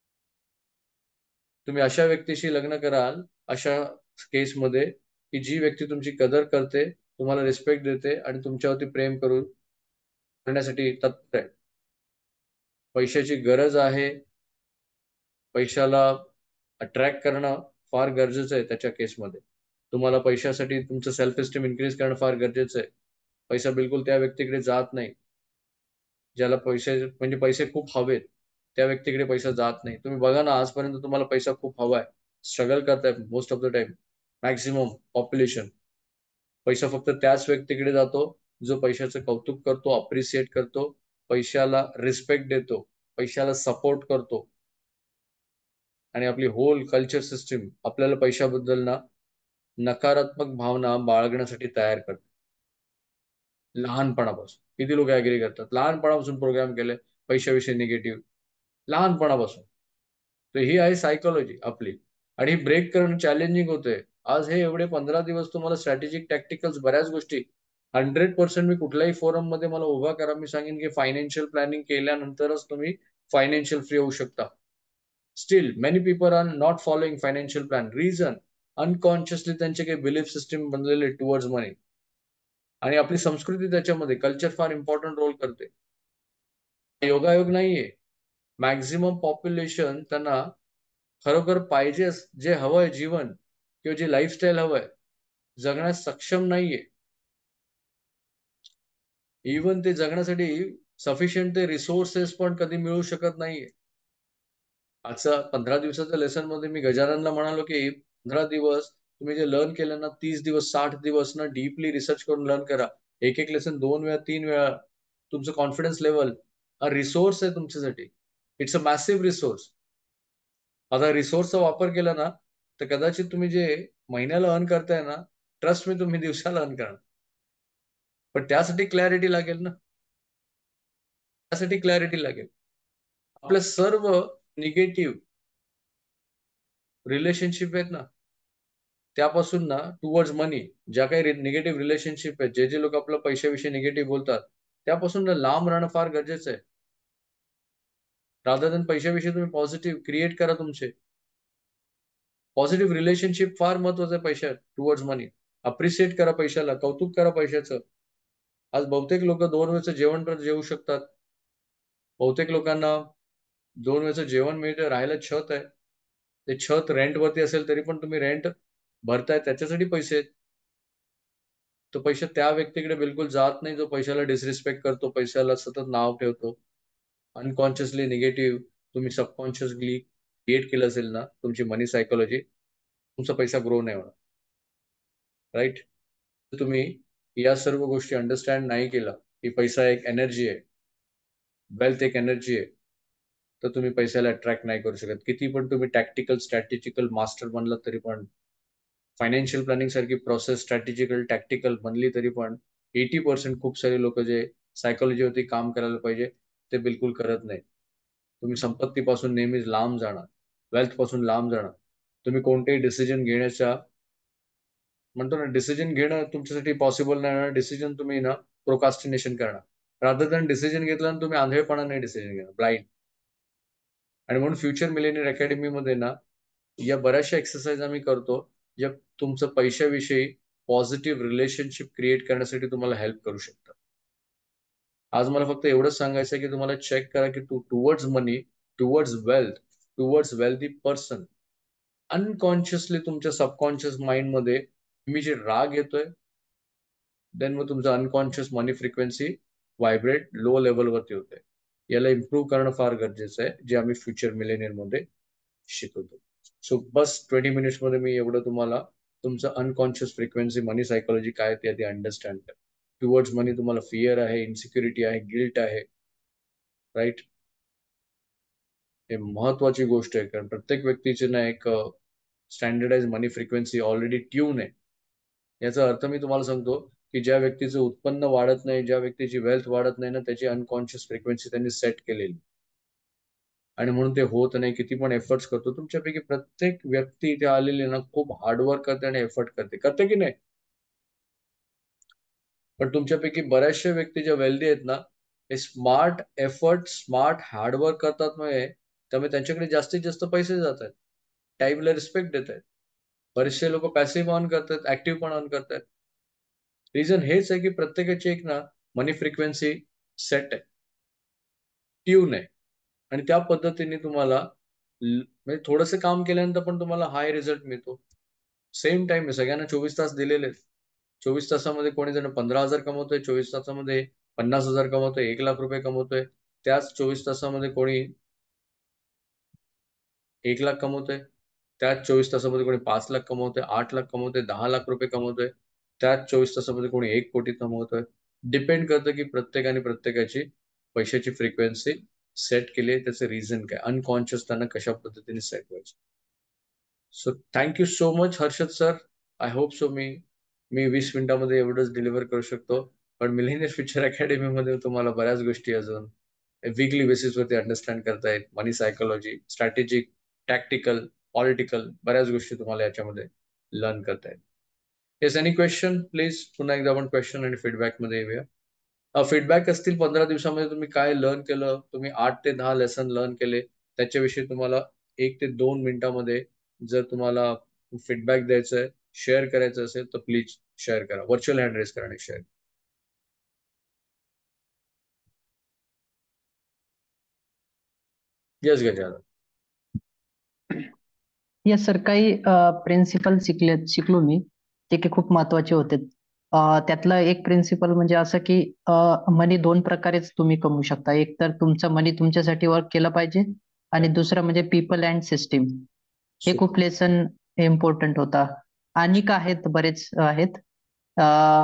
तुम्ही अशा व्यक्तीशी लग्न कराल अशा केसमध्ये की जी व्यक्ती तुमची कदर करते, तुम्हाला रिस्पेक्ट देते आणि तुमच्यावरती प्रेम करण्यासाठी तत्पर आहे. पैशाची गरज आहे, पैशाला अट्रॅक्ट करणं फार गरजेचं आहे. त्याच्या केसमध्ये तुम्हाला पैशासाठी तुमचं सेल्फ एस्टीम इन्क्रीज करणं फार गरजेचं आहे. पैसा बिलकुल त्या व्यक्तीकडे जात नाही ज्याला पैसे म्हणजे पैसे खूप हवेत, त्या व्यक्तीकडे पैसा जात नाही. तुम्ही बघा ना, आजपर्यंत तुम्हाला पैसा खूप हवाय, स्ट्रगल करताय most of the time, maximum population. पैसा फक्त त्याच व्यक्तीकडे जातो जो पैशाचं कौतुक करतो, अप्रिशिएट करतो, पैशाला रिस्पेक्ट देतो, पैशाला सपोर्ट करतो. आणि आपली होल कल्चर सिस्टीम आपल्याला पैशाबद्दल ना नकारात्मक भावना बाळगण्यासाठी तयार करते. लहानपणापासून किती लोक ऍग्री करतात, लहानपणापासून प्रोग्राम केले पैशाविषयी निगेटिव्ह, लहानपणापासून. तर ही आहे सायकोलॉजी आपली. आणि ही ब्रेक करणं चॅलेंजिंग होतंय. आज हे एवढे 15 दिवस तुम्हाला स्ट्रॅटेजिक टॅक्टिकल्स बऱ्याच गोष्टी 100% मी कुठल्याही फोरम मध्ये मला उभा करा, मी सांगेन की फायनान्शियल प्लॅनिंग केल्यानंतरच तुम्ही फायनान्शियल फ्री होऊ शकता. Still many people are not following financial plan. Reason unconsciously त्यांचे काही बिलीफ सिस्टीम बनलेले टुवर्ड्स मनी. आणि आपली संस्कृती त्याच्यामध्ये, कल्चर फार इम्पॉर्टंट रोल करते. योगायोग नाहीये. मॅक्झिमम पॉप्युलेशन त्यांना खरोखर पाहिजे जे हवंय जीवन किंवा जे लाईफस्टाईल हवंय जगण्यास सक्षम नाहीये. इव्हन ते जगण्यासाठी सफिशियंट ते रिसोर्सेस पण कधी मिळू शकत नाहीये. आजचा 15 दिवसाच्या लेसन मध्ये मी गजाननला म्हणालो की 15 दिवस तुम्ही जे लर्न केलं ना, 30 दिवस 60 दिवस ना डीपली रिसर्च करून लर्न करा. एक एक लेसन 2 वेळा 3 वेळा. तुमचं कॉन्फिडन्स लेवल हा रिसोर्स आहे तुमच्यासाठी. It's a massive resource. आता रिसोर्सचा वापर केला ना तर कदाचित तुम्ही जे महिन्याला अर्न करताय ना, ट्रस्ट मी तुम्ही दिवसाला अर्न करणार. पण त्यासाठी क्लॅरिटी लागेल ना, त्यासाठी क्लॅरिटी लागेल. आपल्या सर्व निगेटिव्ह रिलेशनशिप आहेत ना, त्यापासून ना टुवर्ड्स मनी, ज्या काही निगेटिव्ह रिलेशनशिप आहेत, जे जे लोक आपल्या पैशाविषयी निगेटिव्ह बोलतात, त्यापासून ना लांब राहणं फार गरजेचं आहे. रादर दॅन पैशाविषयी तुम्ही पॉझिटिव्ह क्रिएट करा. तुमचे पॉझिटिव्ह रिलेशनशिप फार महत्वाचं आहे पैशात टुवर्ड्स मनी. अप्रिशिएट करा पैशाला, कौतुक करा पैशाचं. आज बहुतेक लोक 2 वेळचं जेवण पण जेवू शकतात. बहुतेक लोकांना 2 वेळचं जेवण मिळतं, राहायला छत आहे. ते छत रेंटवरती असेल तरी पण तुम्ही रेंट भरताय, त्याच्यासाठी पैसे आहेत. तो पैसा त्या व्यक्तीकडे बिलकुल जात नाही जो पैशाला डिसरिस्पेक्ट करतो, पैशाला सतत नाव ठेवतो. अनकॉन्शियसली निगेटिव्ह तुम्ही सबकॉन्शियसली क्रिएट केलं असेल ना तुमची मनी सायकोलॉजी, तुमचा पैसा ग्रो नाही होणार. राईट. तुम्ही या सर्व गोष्टी अंडरस्टँड नाही केला की पैसा एक एनर्जी आहे, वेल्थ एक एनर्जी आहे, तर तुम्ही पैशाला अट्रॅक्ट नाही करू शकत. किती पण तुम्ही टॅक्टिकल स्ट्रॅटेजिकल मास्टर बनलात तरी पण, फायनान्शियल प्लॅनिंग सारखी प्रोसेस स्ट्रॅटेजिकल टॅक्टिकल बनली तरी पण 80% खूप सारे लोक जे सायकोलॉजीवरती काम करायला पाहिजे ते बिलकुल करत नाही. तुम्ही संपत्तीपासून नेहमीच लांब जाणार, वेल्थ पासून लांब जाणार. तुम्ही कोणतेही डिसिजन घेण्याच्या म्हणतो ना, डिसिजन घेणं तुमच्यासाठी पॉसिबल नाही. डिसिजन तुम्ही ना प्रोकास्टिनेशन करणार. रादर दॅन डिसिजन घेतला तुम्ही आंधळेपणाने डिसिजन घेणार, ब्लाइंड. आणि म्हणून फ्युचर मिलेनियर अकॅडमीमध्ये ना या बऱ्याचशा एक्सरसाइज आम्ही करतो, ज्या तुमचं पैशाविषयी पॉझिटिव्ह रिलेशनशिप क्रिएट करण्यासाठी तुम्हाला हेल्प करू शकतात. आज मला फक्त एवढंच सांगायचं आहे की तुम्हाला चेक करा की towards money, towards wealth, towards wealthy person, unconsciously तुमच्या सबकॉन्शियस माइंड मध्ये मी जे राग येतोय, देन मग तुमचं unconscious money frequency vibrate low लेवलवरती होते. याला इम्प्रूव्ह करणं फार गरजेचं आहे, जे आम्ही फ्युचर मिलेनियर मध्ये शिकवतो. सो बस 20 मिनिट्स मध्ये मी एवढं तुम्हाला तुमचं अनकॉन्शियस फ्रिक्वेन्सी मनी सायकोलॉजी काय ते आधी अंडरस्टँड करा. टुवर्ड्स मनी तुम्हाला फिअर आहे, इन्सिक्युरिटी आहे, गिल्ट आहे. राईट. हे महत्वाची गोष्ट आहे, कारण प्रत्येक व्यक्तीची ना एक standardize money frequency already tune आहे. याचा अर्थ मी तुम्हाला सांगतो की ज्या व्यक्तीचं उत्पन्न वाढत नाही, ज्या व्यक्तीची वेल्थ वाढत नाही ना, त्याची अनकॉन्शियस फ्रिक्वेन्सी त्यांनी सेट केलेली, आणि म्हणून ते होत नाही. किती पण एफर्ट्स करतो, तुमच्यापैकी प्रत्येक व्यक्ती इथे आलेली ना खूप हार्डवर्क करते आणि एफर्ट करते की नाही. पण तुमच्यापैकी बऱ्याचशा व्यक्ती ज्या वेल्दी आहेत ना, हे स्मार्ट एफर्ट, स्मार्ट हार्डवर्क करतात. त्यामुळे त्यांच्याकडे जास्तीत जास्त पैसे जात आहेत, टाईमला रिस्पेक्ट देत आहेत. बरेचसे लोक पॅसिव्ह ऑन करतात, ऍक्टिव्ह पण ऑन करतात. रिझन हेच आहे की प्रत्येकाची एक ना मनी फ्रिक्वेन्सी सेट आहे, ट्यून आहे, आणि त्या पद्धतीने तुम्हाला म्हणजे थोडंसं काम केल्यानंतर पण तुम्हाला हाय रिझल्ट मिळतो. सेम टाइम आहे, सगळ्यांना 24 तास दिलेले आहेत. 24 तासामध्ये कोणी जण 15,000 कमवतोय, 24 तासामध्ये 50,000 कमवतोय, 1,00,000 रुपये कमवतोय. त्याच 24 तासामध्ये कोणी 1,00,000 कमवतोय, त्याच 24 तासामध्ये कोणी 5,00,000 कमवतोय, 8,00,000 कमवतोय, 10,00,000 रुपये कमवतोय. त्याच 24 तासामध्ये कोणी 1 कोटी कमवतोय. डिपेंड करतं की प्रत्येकाने प्रत्येकाची पैशाची फ्रिक्वेन्सी सेट केली आहे, त्याचं रिझन काय, अनकॉन्शियस त्यांना कशा पद्धतीने सेट व्हायचं. So thank you so much Harshad sir. I hope so मी 20 मिनिटामध्ये एवढंच डिलिव्हर करू शकतो. पण मिलेनियर फ्युचर अकॅडमीमध्ये तुम्हाला बऱ्याच गोष्टी अजून वीकली बेसिसवरती अंडरस्टँड करतायत. Money psychology, strategic, tactical, political, बऱ्याच गोष्टी तुम्हाला याच्यामध्ये लर्न करतायत. Yes, any question please. पुन्हा एकदा आपण क्वेश्चन आणि फीडबॅक मध्ये येऊया. फीडबॅक असतील 15 दिवसामध्ये तुम्ही काय लर्न केलं, तुम्ही 8 ते 10 लेसन लर्न केले, त्याच्याविषयी तुम्हाला 1 ते 2 मिनिटामध्ये जर तुम्हाला फीडबॅक द्यायचा आहे, शेअर करायचं असेल तर प्लीज शेअर करा. व्हर्च्युअल हँड रेस करा आणि share. Yes Gajanan. Yes sir, काही प्रिन्सिपल शिकलो मी, जे की खूप महत्वाचे होते. त्यातला एक प्रिन्सिपल म्हणजे असं की मनी 2 प्रकारेच तुम्ही कमवू शकता. एक तर तुमचं मनी तुमच्यासाठी वर्क केलं पाहिजे, आणि दुसरं म्हणजे पीपल अँड सिस्टीम. हे खूप लेसन इम्पॉर्टंट होता. आणि का आहेत, बरेच आहेत.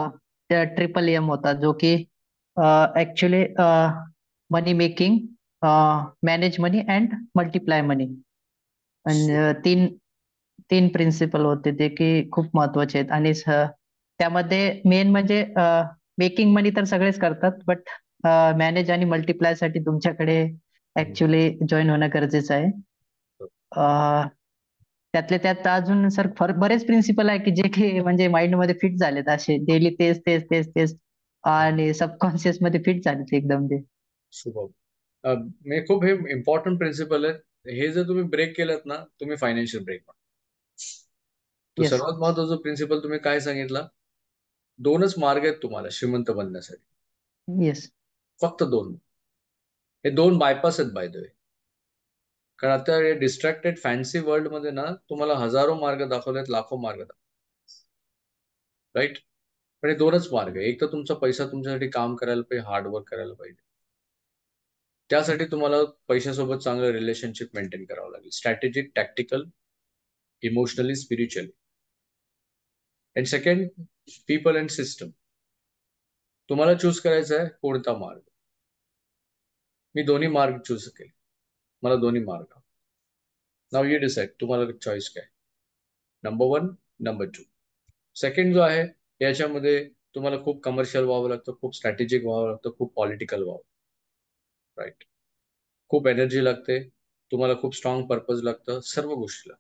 ट्रिपल एम होता, जो की actually money making, manage money and multiply money. आणि तीन तीन प्रिन्सिपल होते ते की खूप महत्वाचे आहेत. आणि त्यामध्ये मेन म्हणजे मेकिंग मनी तर सगळेच करतात, बट मॅनेज आणि मल्टिप्लाय साठी तुमच्याकडे ऍक्च्युली जॉईन होणं गरजेचं आहे. अं, त्यातले त्यात अजून सर बरेच प्रिन्सिपल आहे की जे की म्हणजे माइंड मध्ये फिट झालेत, असे डेली तेच तेच तेच तेच आणि सबकॉन्शियस मध्ये फिट झालेत एकदम ते. शुभम, मी खूप हे इम्पॉर्टंट प्रिन्सिपल आहे. हे जर तुम्ही ब्रेक केलं ना, तुम्ही फायनान्शियल ब्रेक. तो येस. सर्वात महत्वाचा प्रिन्सिपल तुम्ही काय सांगितला? दोनच मार्ग आहेत तुम्हाला श्रीमंत बनण्यासाठी, येस. फक्त दोन. हे दोन बायपास आहेत बाय द वे. कारण आता या डिस्ट्रॅक्टेड फॅन्सी वर्ल्ड मध्ये ना तुम्हाला हजारो मार्ग दाखवलेत, लाखो मार्ग दाखवले, राईट? पण हे दोनच मार्ग आहे. एक तर तुमचा पैसा तुमच्यासाठी काम करायला पाहिजे, हार्डवर्क करायला पाहिजे. त्यासाठी तुम्हाला पैशासोबत चांगलं रिलेशनशिप मेंटेन करावं लागेल, strategic, tactical, emotionally, spiritually. And second, people and system. तुम्हाला चूज करायचा आहे कोणता मार्ग. मी दोन्ही मार्ग चूज केले, मला दोन्ही मार्ग. नाव यू डिसाइड, तुम्हाला चॉईस काय, नंबर 1, नंबर 2. सेकंड जो आहे, याच्यामध्ये तुम्हाला खूप कमर्शियल व्हावं लागतं, खूप स्ट्रॅटेजिक व्हावं लागतं, खूप पॉलिटिकल व्हावं, राईट? खूप एनर्जी लागते, तुम्हाला खूप स्ट्रॉंग पर्पज लागतं, सर्व गोष्टीला.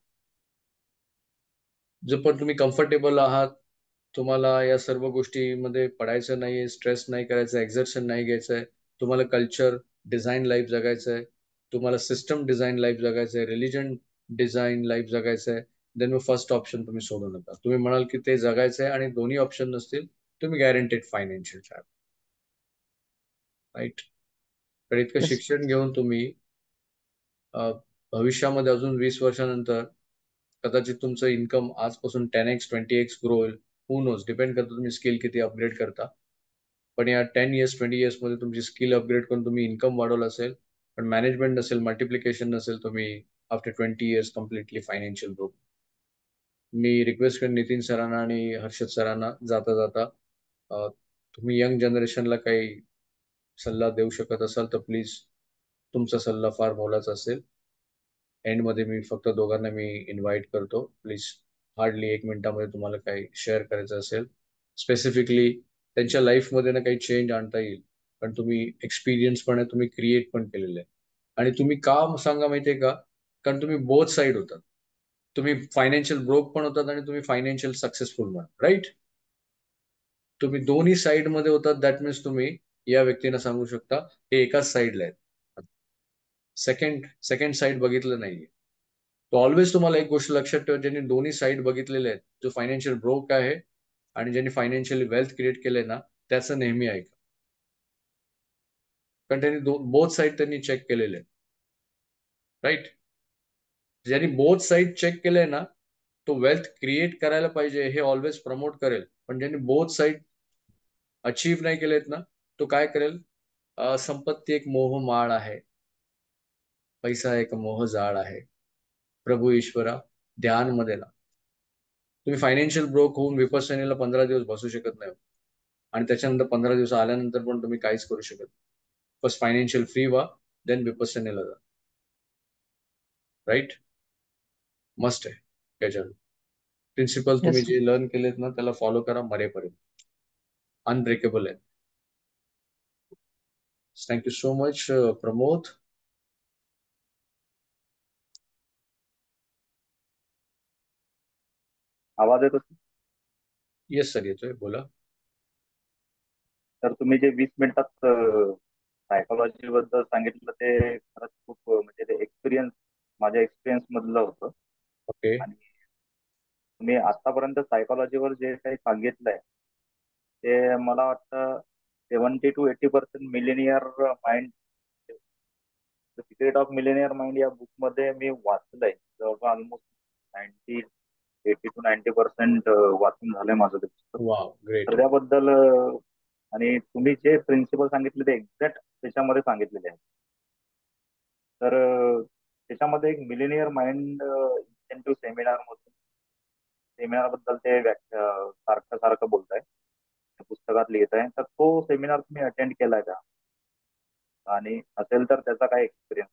जर पण तुम्ही कम्फर्टेबल आहात, तुम्हाला या सर्व गोष्टीमध्ये पडायचं नाहीये, स्ट्रेस नाही करायचं, एक्झर्शन नाही घ्यायचंय, तुम्हाला कल्चर डिझाईन लाईफ जगायचं आहे, तुम्हाला सिस्टम डिझाईन लाईफ जगायचं आहे, रिलिजन डिझाईन लाईफ जगायचं आहे, देन मग फर्स्ट ऑप्शन तुम्ही सोडू नका. तुम्ही म्हणाल की ते जगायचं आहे आणि दोन्ही ऑप्शन नसतील, तुम्ही गॅरंटेड फायनान्शियल ट्रॅप, राईट? तर इतकं Yes. शिक्षण घेऊन तुम्ही भविष्यामध्ये अजून 20 वर्षानंतर कदाचित तुमचं इन्कम आजपासून 10x 20x ग्रो होईल. हू नोज, डिपेंड करतं तुम्ही स्किल किती अपग्रेड करता. पण या 10 इयर्स 20 इयर्स मध्ये तुमची स्किल अपग्रेड करून तुम्ही इन्कम वाढवलं असेल, पण मॅनेजमेंट नसेल, मल्टिप्लिकेशन नसेल, तुम्ही after 20 years completely financial grow. मी रिक्वेस्ट करेन नितीन सरांना आणि हर्षद सरांना जाता जाता, तुम्ही यंग जनरेशनला काही सल्ला देऊ शकत असाल तर प्लीज, तुमचा सल्ला फार मोलाचा असेल. एंडमध्ये मी फक्त दोघांना मी इन्व्हाइट करतो, प्लीज हार्डली 1 मिनिटामध्ये तुम्हाला काही शेअर करायचं असेल, स्पेसिफिकली त्यांच्या लाईफमध्ये ना काही चेंज आणता येईल. पण तुम्ही एक्सपिरियन्स पण आहे, तुम्ही क्रिएट पण केलेलं आहे. आणि तुम्ही का सांगा माहितीये का? कारण तुम्ही बोथ साईड होतात. तुम्ही फायनान्शियल ब्रोक पण होतात आणि तुम्ही फायनान्शियल सक्सेसफुल पण, राईट? तुम्ही दोन्ही साईड मध्ये होतात, दॅट मीन्स तुम्ही या व्यक्तीला सांगू शकता हे एकाच साईडला आहेत, सेकंड सेकंड साईड बघितलं नाहीये. तो ऑलवेज तुम्हाला एक गोष्ट लक्षात ठेवा, ज्यांनी दोन्ही साईड बघितलेले आहेत, जो फायनान्शियल ब्रोक आहे आणि ज्यांनी फायनान्शियली वेल्थ क्रिएट केलंय ना, त्याचं नेहमी ऐका. कारण त्यांनी बोथ साईड त्यांनी चेक केलेले, राईट? ज्यांनी बोथ साईड चेक केलंय ना, तो वेल्थ क्रिएट करायला पाहिजे हे ऑलवेज प्रमोट करेल. पण ज्यांनी बोथ साईड अचीव्ह नाही केलेत ना, तो काय करेल? संपत्ती एक मोहमाळ आहे, पैसा एक मोहजाळ आहे. प्रभू ईश्वरा, ध्यान मध्ये ना. तुम्ही फायनान्शियल ब्रोक होऊन विपස්සनेला 15 दिवस बसू शकत नाही, आणि त्याच्यानंतर 15 दिवस आल्यानंतर पण तुम्ही काहीच करू शकत. फर्स्ट फायनान्शियल फ्री व्हा, देन विपස්සनेला जा, राईट? मस्ट आहे त्याच्यात. प्रिन्सिपल तुम्ही Yes. जे लर्न केलेत ना, त्याला फॉलो करा मरेपर्यंत, अनब्रेकेबल आहे. Thank you so much Pramod. आवाज येतो? येस सर, येतोय, बोला. तर तुम्ही जे 20 मिनिटात सायकोलॉजी बद्दल सांगितलं ते खरंच खूप म्हणजे ते एक्सपिरियन्स, माझ्या एक्सपिरियन्स मधलं होतं. ओके. आणि तुम्ही आतापर्यंत सायकोलॉजीवर जे काही सांगितलंय ते मला वाटतं 70 to 80% millionaire mind, the secret of millionaire mind या बुक मध्ये मी वाचलंय. जवळपास ऑलमोस्ट 80 to 90% वाचून झालंय माझं ते पुस्तक. Wow, great. तर त्याबद्दल आणि तुम्ही जे प्रिन्सिपल सांगितले ते एक्झॅक्ट त्याच्यामध्ये सांगितलेले आहे. तर त्याच्यामध्ये एक मिलेनियर माइंड इन्सेंटिव्ह सेमिनार मधून, सेमिनार बद्दल ते सारखं सारखं बोलताय. पुस्तकात सेमिनार तुम्ही अटेंड केलाय का? आणि असेल तर त्याचा काय एक्सपिरियन्स?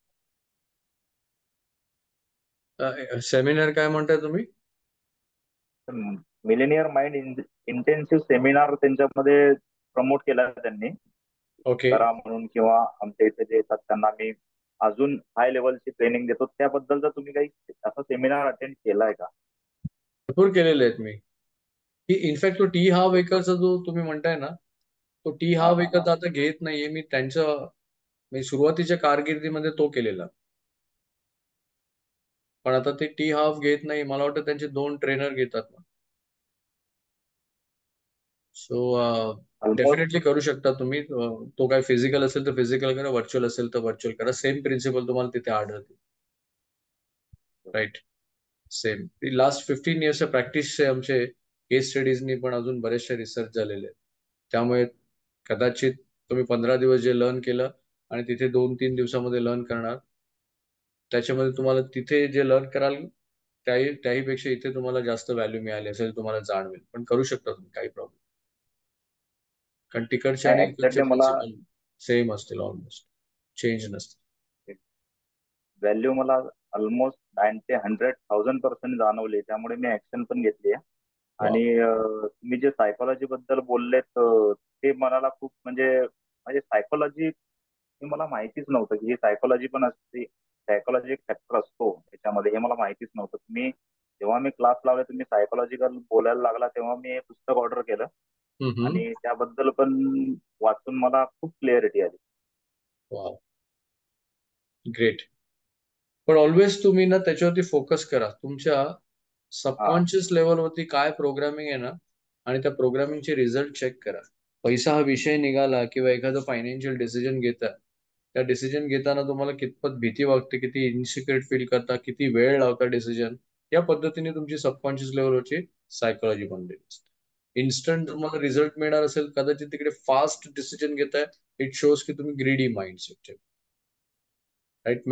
सेमिनार काय म्हणताय तुम्ही? मिलेनियर माइंड इंटेन्सिव्ह सेमिनार त्यांच्यामध्ये प्रमोट केला त्यांनी, ओके. करा म्हणून, किंवा आमच्या इथे जे येतात त्यांना मी अजून हाय लेवलची ट्रेनिंग देतो. त्याबद्दलचा तुम्ही काही असा सेमिनार अटेंड केलाय का? भरपूर केलेले आहेत मी. की इनफॅक्ट तो टी हाव वेकरचा जो तुम्ही म्हणताय ना, तो टी हा हाव हा हा. वेकरचा आता घेत नाहीये मी. त्यांचं मी सुरुवातीच्या कारकिर्दीमध्ये तो केलेला, पण आता ते टी हाफ घेत नाही. मला वाटतं त्यांचे 2 ट्रेनर घेतात. So almost. डेफिनेटली करू शकता तुम्ही. तो काय फिजिकल असेल तर फिजिकल करा, व्हर्च्युअल असेल तर व्हर्च्युअल करा. सेम प्रिन्सिपल तुम्हाला तिथे आढळते. Right, same. लास्ट 15 इयर्सच्या प्रॅक्टिसचे आमचे केस स्टडीजनी पण अजून बरेचसे रिसर्च झालेले आहेत. त्यामुळे कदाचित तुम्ही 15 दिवस जे लर्न केलं आणि तिथे 2-3 दिवसामध्ये लर्न करणार, त्याच्यामध्ये तुम्हाला तिथे जे लर्न कराल त्याहीपेक्षा इथे तुम्हाला जास्त व्हॅल्यू मिळाली असेल, तुम्हाला जाणवेल. पण करू शकता तुम्ही, काही प्रॉब्लेम. कारण तिकडचे आणि इकडचे एक्झॅक्टली मला प्रिन्सिपल सेम असतील, ऑलमोस्ट चेंज नसतील. व्हॅल्यू मला ऑलमोस्ट 90-100,000% जाणवली. त्यामुळे मी ऍक्शन पण घेतली आहे. वा. आणि तुम्ही जे सायकोलॉजी बद्दल बोललेत, ते मनाला खूप म्हणजे म्हणजे सायकोलॉजी हे मला माहितीच नव्हतं की ही सायकोलॉजी पण असते. सायकोलॉजी एक फॅक्टर असतो त्याच्यामध्ये, हे मला माहितीच नव्हतं. तुम्ही जेव्हा मी क्लास लावले, तुम्ही सायकोलॉजिकल बोलायला लागला, तेव्हा मी हे पुस्तक ऑर्डर केलं हम्म. आणि त्याबद्दल पण वाचून मला खूप क्लिअरिटी आली. वा, ग्रेट. पण ऑलवेज तुम्ही ना त्याच्यावरती फोकस करा. तुमच्या हा. सबकॉन्शियस लेवलवरती काय प्रोग्रामिंग आहे ना, आणि त्या प्रोग्रामिंगचे रिझल्ट चेक करा. पैसा हा विषय निघाला किंवा एखादं फायनान्शियल डिसिजन घेता, त्या डिसिजन घेताना तुम्हाला कितपत भीती वाटते, किती इन्सिक्युअर फील करता, किती वेळ लावता डिसिजन, या पद्धतीने तुमची सबकॉन्शियस लेवलवरची सायकोलॉजी बनलेली असते. इन्स्टंट तुम्हाला रिझल्ट मिळणार असेल, कदाचित तिकडे फास्ट डिसिजन घेताय. इट शोज की तुम्ही ग्रीडी माइंडसेट, राईट.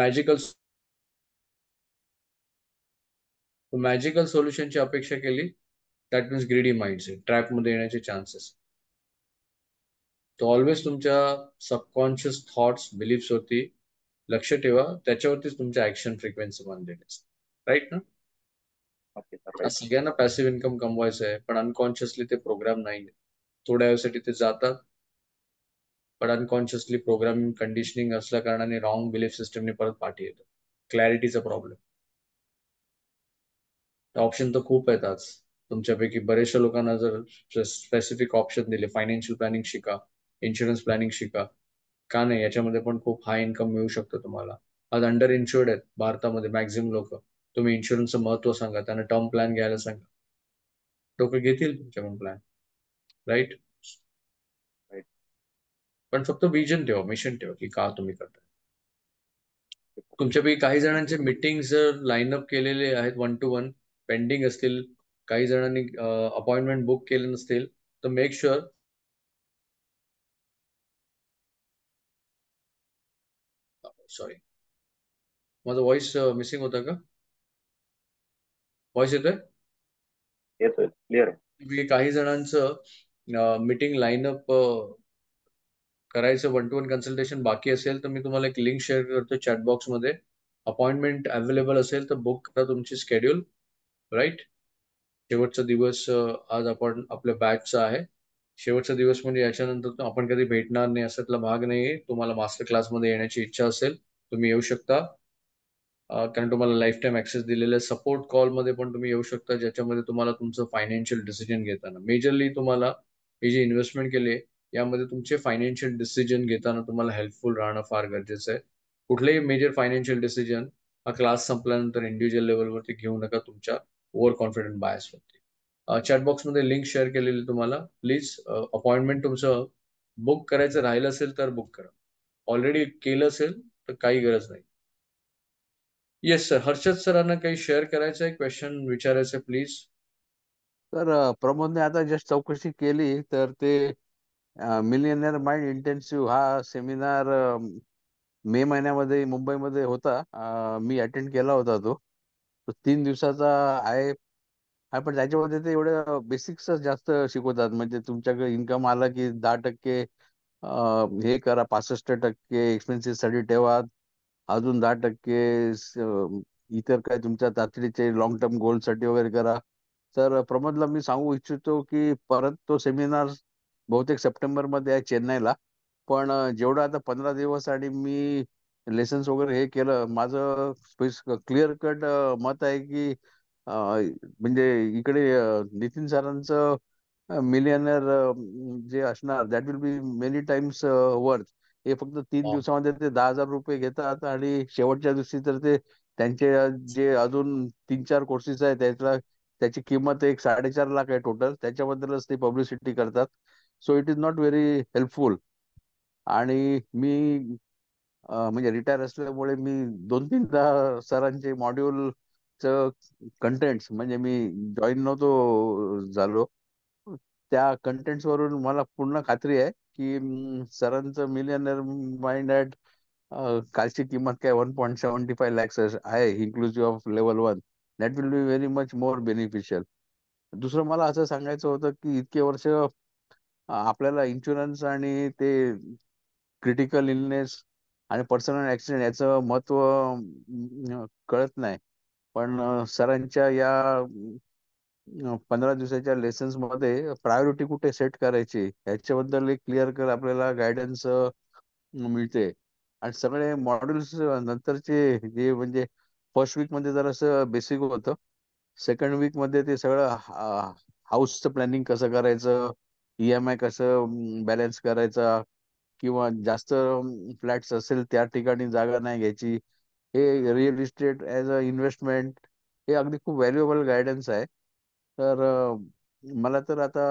मॅजिकल सोल्युशनची अपेक्षा केली, दॅट मीन्स ग्रीडी माइंडसेट, ट्रॅपमध्ये येण्याचे चान्सेस. तो ऑलवेज तुमच्या सबकॉन्शियस थॉट्स, बिलीफ्स वरती लक्ष ठेवा. त्याच्यावरतीच तुमच्या ऍक्शन फ्रिक्वेन्सी बांधलेली असते. राईट ना? Okay sir, right. सगळ्यांना पॅसिव्ह इन्कम कमवायचं आहे, पण अनकॉन्शियसली ते प्रोग्राम नाही. थोड्या वेळासाठी ते जातात, पण अनकॉन्शियसली प्रोग्रामिंग कंडिशनिंग असल्या कारणाने रॉंग बिलीफ सिस्टमने परत पाठी येतं. क्लॅरिटीचा प्रॉब्लेम. ऑप्शन तर खूप आहेत आज. तुमच्यापैकी बऱ्याचशा लोकांना जर स्पेसिफिक ऑप्शन दिले, फायनान्शियल प्लॅनिंग शिका, इन्शुरन्स प्लॅनिंग शिका, का नाही? याच्यामध्ये पण खूप हाय इन्कम मिळू शकतो तुम्हाला. आज अंडर इन्शुर्ड आहेत भारतामध्ये मॅक्झिमम लोक. तुम्ही इन्शुरन्सचं महत्व सांगा, त्यांना टर्म प्लॅन घ्यायला सांगा, लोक घेतील तुमच्याकडून प्लॅन. राईट. राईट. पण फक्त विजन ठेवा, मिशन ठेवा की का तुम्ही करताय. तुमच्यापैकी काही जणांचे मीटिंग लाईनअप केलेले आहेत, 1 to 1 पेंडिंग असतील, काही जणांनी अपॉइंटमेंट बुक केले नसतील, तर मेक शुअर. सॉरी, माझा व्हॉइस मिसिंग होता का? व्हॉइस येतोय? येतोय, क्लिअर आहे. काही जणांचं मीटिंग लाईनअप करायचं, 1 to 1 कन्सल्टेशन बाकी असेल, तर मी तुम्हाला एक लिंक शेअर करतो चॅटबॉक्समध्ये. अपॉइंटमेंट अवेलेबल असेल तर बुक करा तुमची शेड्यूल. राईट. शेवटचा दिवस आज आपण आपल्या बॅचचा आहे. शेवटचा दिवस म्हणजे याच्यानंतर आपण कधी भेटणार नाही असातला भाग नाहीये. तुम्हाला मास्टर क्लासमध्ये येण्याची इच्छा असेल, तुम्ही येऊ शकता. कारण तुम्हाला लाईफ टाईम ऍक्सेस दिलेल्या सपोर्ट कॉलमध्ये पण तुम्ही येऊ शकता, ज्याच्यामध्ये तुम्हाला तुमचं फायनान्शियल डिसिजन घेताना, मेजरली तुम्हाला हे जे इन्व्हेस्टमेंट केले यामध्ये तुमचे फायनान्शियल डिसिजन घेताना तुम्हाला हेल्पफुल राहणं फार गरजेचं आहे. कुठलेही मेजर फायनान्शियल डिसिजन हा क्लास संपल्यानंतर इंडिव्हिज्युअल लेवलवरती घेऊ नका, तुमच्या ओव्हर कॉन्फिडंट बायसवरती. चॅटबॉक्समध्ये लिंक शेअर केलेली तुम्हाला. प्लीज अपॉइंटमेंट तुमचं बुक करायचं राहिलं असेल तर बुक करा. ऑलरेडी केलं असेल तर काही गरज नाही. येस सर, हर्षद सरांना काही शेअर करायचं आहे, क्वेश्चन विचारायचं आहे, प्लीज. तर प्रमोदने आता जस्ट चौकशी केली, तर ते मिलियनर माइंड इंटेन्सिव्ह हा सेमिनार मे महिन्यामध्ये मुंबईमध्ये होता. मी अटेंड केला होता तो. 3 दिवसाचा आहे. हा, पण त्याच्यामध्ये ते एवढं बेसिक्स जास्त शिकवतात. म्हणजे तुमच्याकडे इन्कम आला की 10% हे करा, 65% एक्सपेन्सेस साठी ठेवा, अजून 10% इतर काय तुमच्या तातडीचे लॉंग टर्म गोलसाठी वगैरे करा. तर प्रमोदला मी सांगू इच्छितो की परत तो सेमिनार बहुतेक सप्टेंबरमध्ये आहे चेन्नईला. पण जेवढं आता 15 दिवस आणि मी लेसन्स वगैरे हे केलं, माझं क्लिअर कट मत आहे की म्हणजे इकडे नितीन सरांचं मिलियनर जे असणार that will be many times worth. हे फक्त 3 दिवसामध्ये ते 10,000 रुपये घेतात आणि शेवटच्या दिवशी तर ते त्यांचे जे अजून 3-4 कोर्सेस आहेत त्याची किंमत 4.5 लाख आहे टोटल, त्याच्याबद्दलच ते पब्लिसिटी करतात. So it is not very helpful. आणि मी म्हणजे रिटायर असल्यामुळे मी 2-3दा सरांचे मॉड्यूलचं कंटेंट्स म्हणजे मी जॉईन नव्हतो झालो, त्या कंटेंट्स वरून मला पूर्ण खात्री आहे की सरांचं मिलियनर माइंड ॲट कालची किंमत काय 1.75 lakhs आहे, inclusive of level 1. That will be very much more beneficial. दुसरं मला असं सांगायचं होतं की इतके वर्ष आपल्याला इन्शुरन्स आणि ते क्रिटिकल इलनेस आणि पर्सनल ऍक्सिडेंट याचं महत्व कळत नाही. पण सरांच्या या 15 दिवसाच्या लेसन्स मध्ये प्रायोरिटी कुठे सेट करायची याच्याबद्दल एक क्लिअर कर आपल्याला गायडन्स मिळते. आणि सगळे मॉड्यूल्स नंतरचे जे म्हणजे फर्स्ट वीक मध्ये जरासं बेसिक होतं, सेकंड वीक मध्ये ते सगळं हाऊसचं प्लॅनिंग कसं करायचं, EMI कसं बॅलन्स करायचा, किंवा जास्त फ्लॅट्स असेल त्या ठिकाणी जागा नाही घ्यायची, हे real estate as a investment, हे अगदी खूप व्हॅल्युएबल गायडन्स आहे. तर मला तर आता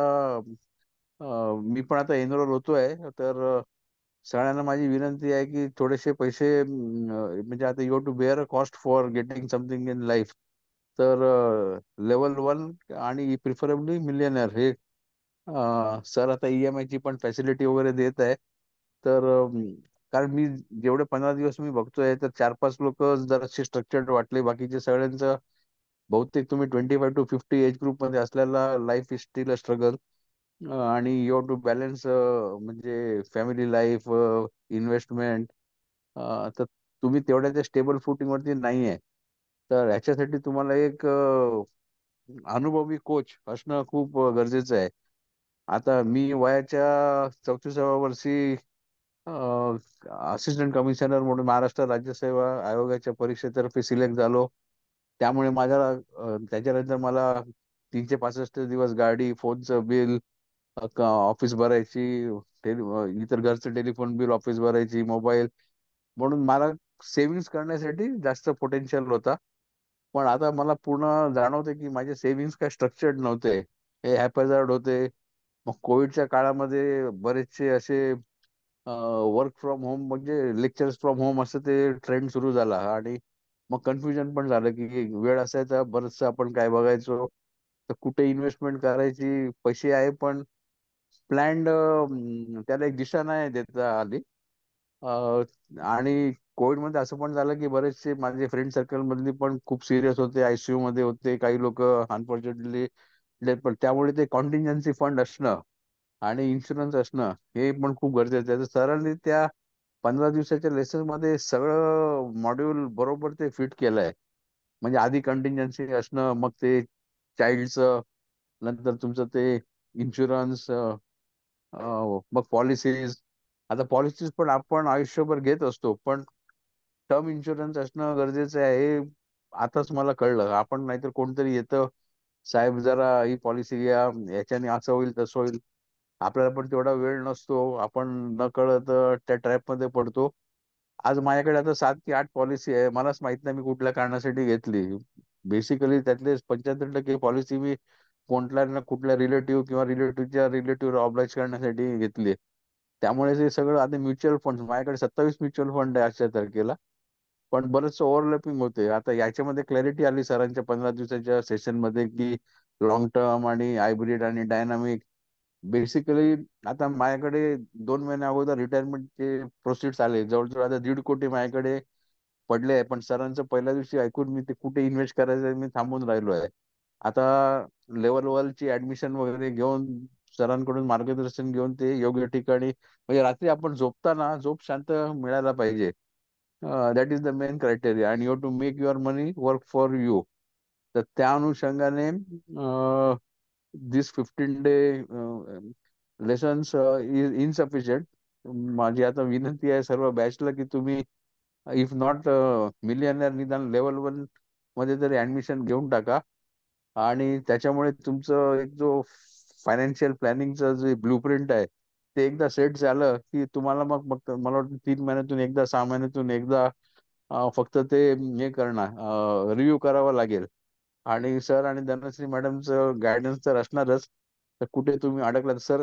मी पण आता एनरोल होतोय. तर सगळ्यांना माझी विनंती आहे की थोडेसे पैसे म्हणजे आता you have to bear a cost for getting something in life. तर लेवल 1 आणि प्रिफरेबली मिलियनर हे सर आता EMI ची पण फॅसिलिटी वगैरे देत आहे. तर कारण मी जेवढे 15 दिवस मी बघतोय तर 4-5 लोक जरासे स्ट्रक्चर्ड वाटले, बाकीचे सगळ्यांचं बहुतेक तुम्ही 25 to 50 एज ग्रुप मध्ये असलेला life is still a struggle. आणि यू हॅव टू बॅलन्स म्हणजे फॅमिली लाईफ, इन्व्हेस्टमेंट, तर तुम्ही तेवढ्या त्या स्टेबल फुटिंग वरती नाही आहे. तर ह्याच्यासाठी तुम्हाला एक अनुभवी कोच असणं खूप गरजेचं आहे. आता मी वयाच्या 34व्या वर्षी असिस्टंट कमिशनर म्हणून महाराष्ट्र राज्य सेवा आयोगाच्या परीक्षेतर्फे सिलेक्ट झालो. त्यामुळे त्याच्यानंतर मला 365 दिवस गाडी, फोनचं बिल, ऑफिस भरायची, इतर घरचं टेलिफोन बिल ऑफिस भरायची, मोबाईल, म्हणून मला सेव्हिंग्स करण्यासाठी जास्त पोटेन्शियल होता. पण आता मला पूर्ण जाणवते की माझे सेव्हिंग्स काय स्ट्रक्चर्ड नव्हते, हे हॅपहॅझार्ड होते. मग कोविडच्या काळामध्ये बरेचसे असे वर्क फ्रॉम होम म्हणजे लेक्चर्स फ्रॉम होम असं ते ट्रेंड सुरू झाला. आणि मग कन्फ्युजन पण झालं की वेळ असायचा बरंचसं आपण काय बघायचो, तर कुठे इन्व्हेस्टमेंट करायची, पैसे आहे पण प्लॅन्ड त्याला एक दिशा नाही देता आली. आणि कोविडमध्ये असं पण झालं की बरेचसे माझे फ्रेंड सर्कल मधली पण खूप सिरियस होते, ICU मध्ये होते, काही लोक अनफॉर्च्युनेटली डेथ. पण त्यामुळे ते कॉन्टिन्जन्सी फंड असणं आणि इन्शुरन्स असणं हे पण खूप गरजेचं आहे. तर सरांनी त्या 15 दिवसाच्या लेसन मध्ये सगळं मॉड्यूल बरोबर ते फिट केलंय. म्हणजे आधी कंटिन्जन्सी असणं, मग ते चाइल्डचं, नंतर तुमचं ते इन्शुरन्स, मग पॉलिसीज. आता पॉलिसीज पण आपण आयुष्यभर घेत असतो, पण टर्म इन्शुरन्स असणं गरजेचं आहे हे आताच मला कळलं. आपण नाहीतर कोणतरी येतं, साहेब जरा ही पॉलिसी घ्या, याच्याने असं होईल तसं होईल. आपल्याला पण तेवढा वेळ नसतो, आपण न कळत त्या ट्रॅप मध्ये पडतो. आज माझ्याकडे आता 7 की 8 पॉलिसी आहे, मलाच माहित नाही मी कुठल्या कारणासाठी घेतली. बेसिकली त्यातले 75% पॉलिसी मी कोणत्या ना कुठल्या रिलेटिव्ह किंवा रिलेटिव्हच्या रिलेटिव्ह ऑब्लाइज करण्यासाठी घेतली. त्यामुळे ते सगळं आता म्युच्युअल फंड, माझ्याकडे 27 म्युच्युअल फंड आहे आजच्या तारखेला. पण बरंच ओव्हरलॅपिंग होते. आता याच्यामध्ये क्लॅरिटी आली सरांच्या 15 दिवसाच्या सेशन मध्ये की लॉंग टर्म आणि हायब्रिड आणि डायनामिक. बेसिकली आता माझ्याकडे 2 महिन्या अगोदर रिटायरमेंटचे प्रोसिड्स आले, जवळजवळ आता 1.5 कोटी माझ्याकडे पडले आहे. पण सरांचं पहिल्या दिवशी ऐकून मी ते कुठे इन्व्हेस्ट करायचं मी थांबून राहिलो आहे. आता लेवल 1 ची ऍडमिशन वगैरे घेऊन सरांकडून मार्गदर्शन घेऊन ते योग्य ठिकाणी, म्हणजे रात्री आपण झोपताना झोप शांत मिळायला पाहिजे. That is the main criteria, and you have to make your money work for you. तर त्या अनुषंगाने this 15 day lessons is insufficient. माझी आता विनंती आहे सर्व बॅचला की तुम्ही इफ नॉट मिलियनर, निदान लेवल 1 मध्ये तरी ऍडमिशन घेऊन टाका. आणि त्याच्यामुळे तुमचं एक जो फायनान्शियल प्लॅनिंगचं जे ब्लूप्रिंट आहे ते एकदा सेट झालं की तुम्हाला मग मग मला वाटतं 3 महिन्यातून एकदा, 6 महिन्यातून एकदा फक्त ते हे करणं, रिव्ह्यू करावं लागेल. आणि सर आणि धनश्री मॅडमचं गायडन्स तर असणारच. तर कुठे तुम्ही अडकलात सर,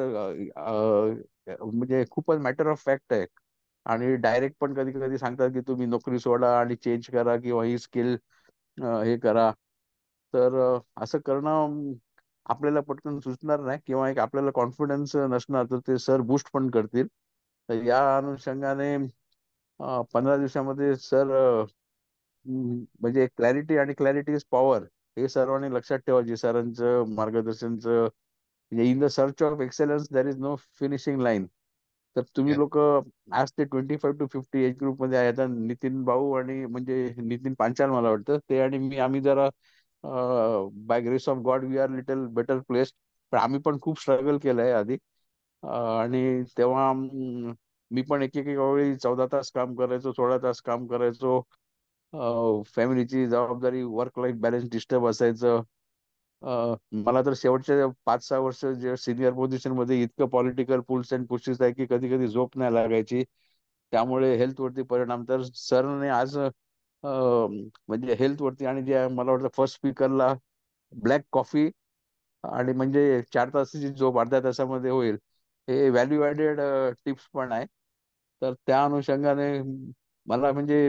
म्हणजे खूपच मॅटर ऑफ फॅक्ट आहे. आणि डायरेक्ट पण कधी कधी सांगतात की तुम्ही नोकरी सोडा आणि चेंज करा किंवा ही स्किल हे करा. तर असं करणं आपल्याला पटकन सुचणार नाही किंवा एक आपल्याला कॉन्फिडन्स नसणार, तर ते सर बूस्ट पण करतील. तर या अनुषंगाने 15 दिवसामध्ये सर म्हणजे क्लॅरिटी, आणि क्लॅरिटी इज पॉवर, हे सर्वांनी लक्षात ठेवायचे. सरांचं मार्गदर्शनचं म्हणजे in the search of excellence there is no finishing line. तर तुम्ही Yeah. लोक आज ते 25 to 50 एज ग्रुप मध्ये आहे. आता नितीन भाऊ आणि म्हणजे नितीन पांचाल मला वाटतं ते आणि मी, आम्ही जरा by grace of God we are little better place. पण आम्ही पण खूप स्ट्रगल केलंय आधी. आणि तेव्हा मी पण एक वेळी 14 तास काम करायचो, 16 तास काम करायचो. फॅमिलीची जबाबदारी, वर्क लाईफ बॅलन्स डिस्टर्ब असायचं. मला तर शेवटच्या 5-6 वर्ष जे सिनियर पोझिशन मध्ये इतकं पॉलिटिकल पुल्स अँड पुशेस आहे की कधी कधी झोप नाही लागायची. त्यामुळे हेल्थ वरती परिणाम. तर सरने आज म्हणजे हेल्थ वरती, आणि जे मला वाटतं फर्स्ट स्पीकरला ब्लॅक कॉफी आणि म्हणजे 4 तासाची झोप अर्ध्या तासामध्ये होईल, हे व्हॅल्यू ऍडेड टिप्स पण आहे. तर त्या अनुषंगाने मला म्हणजे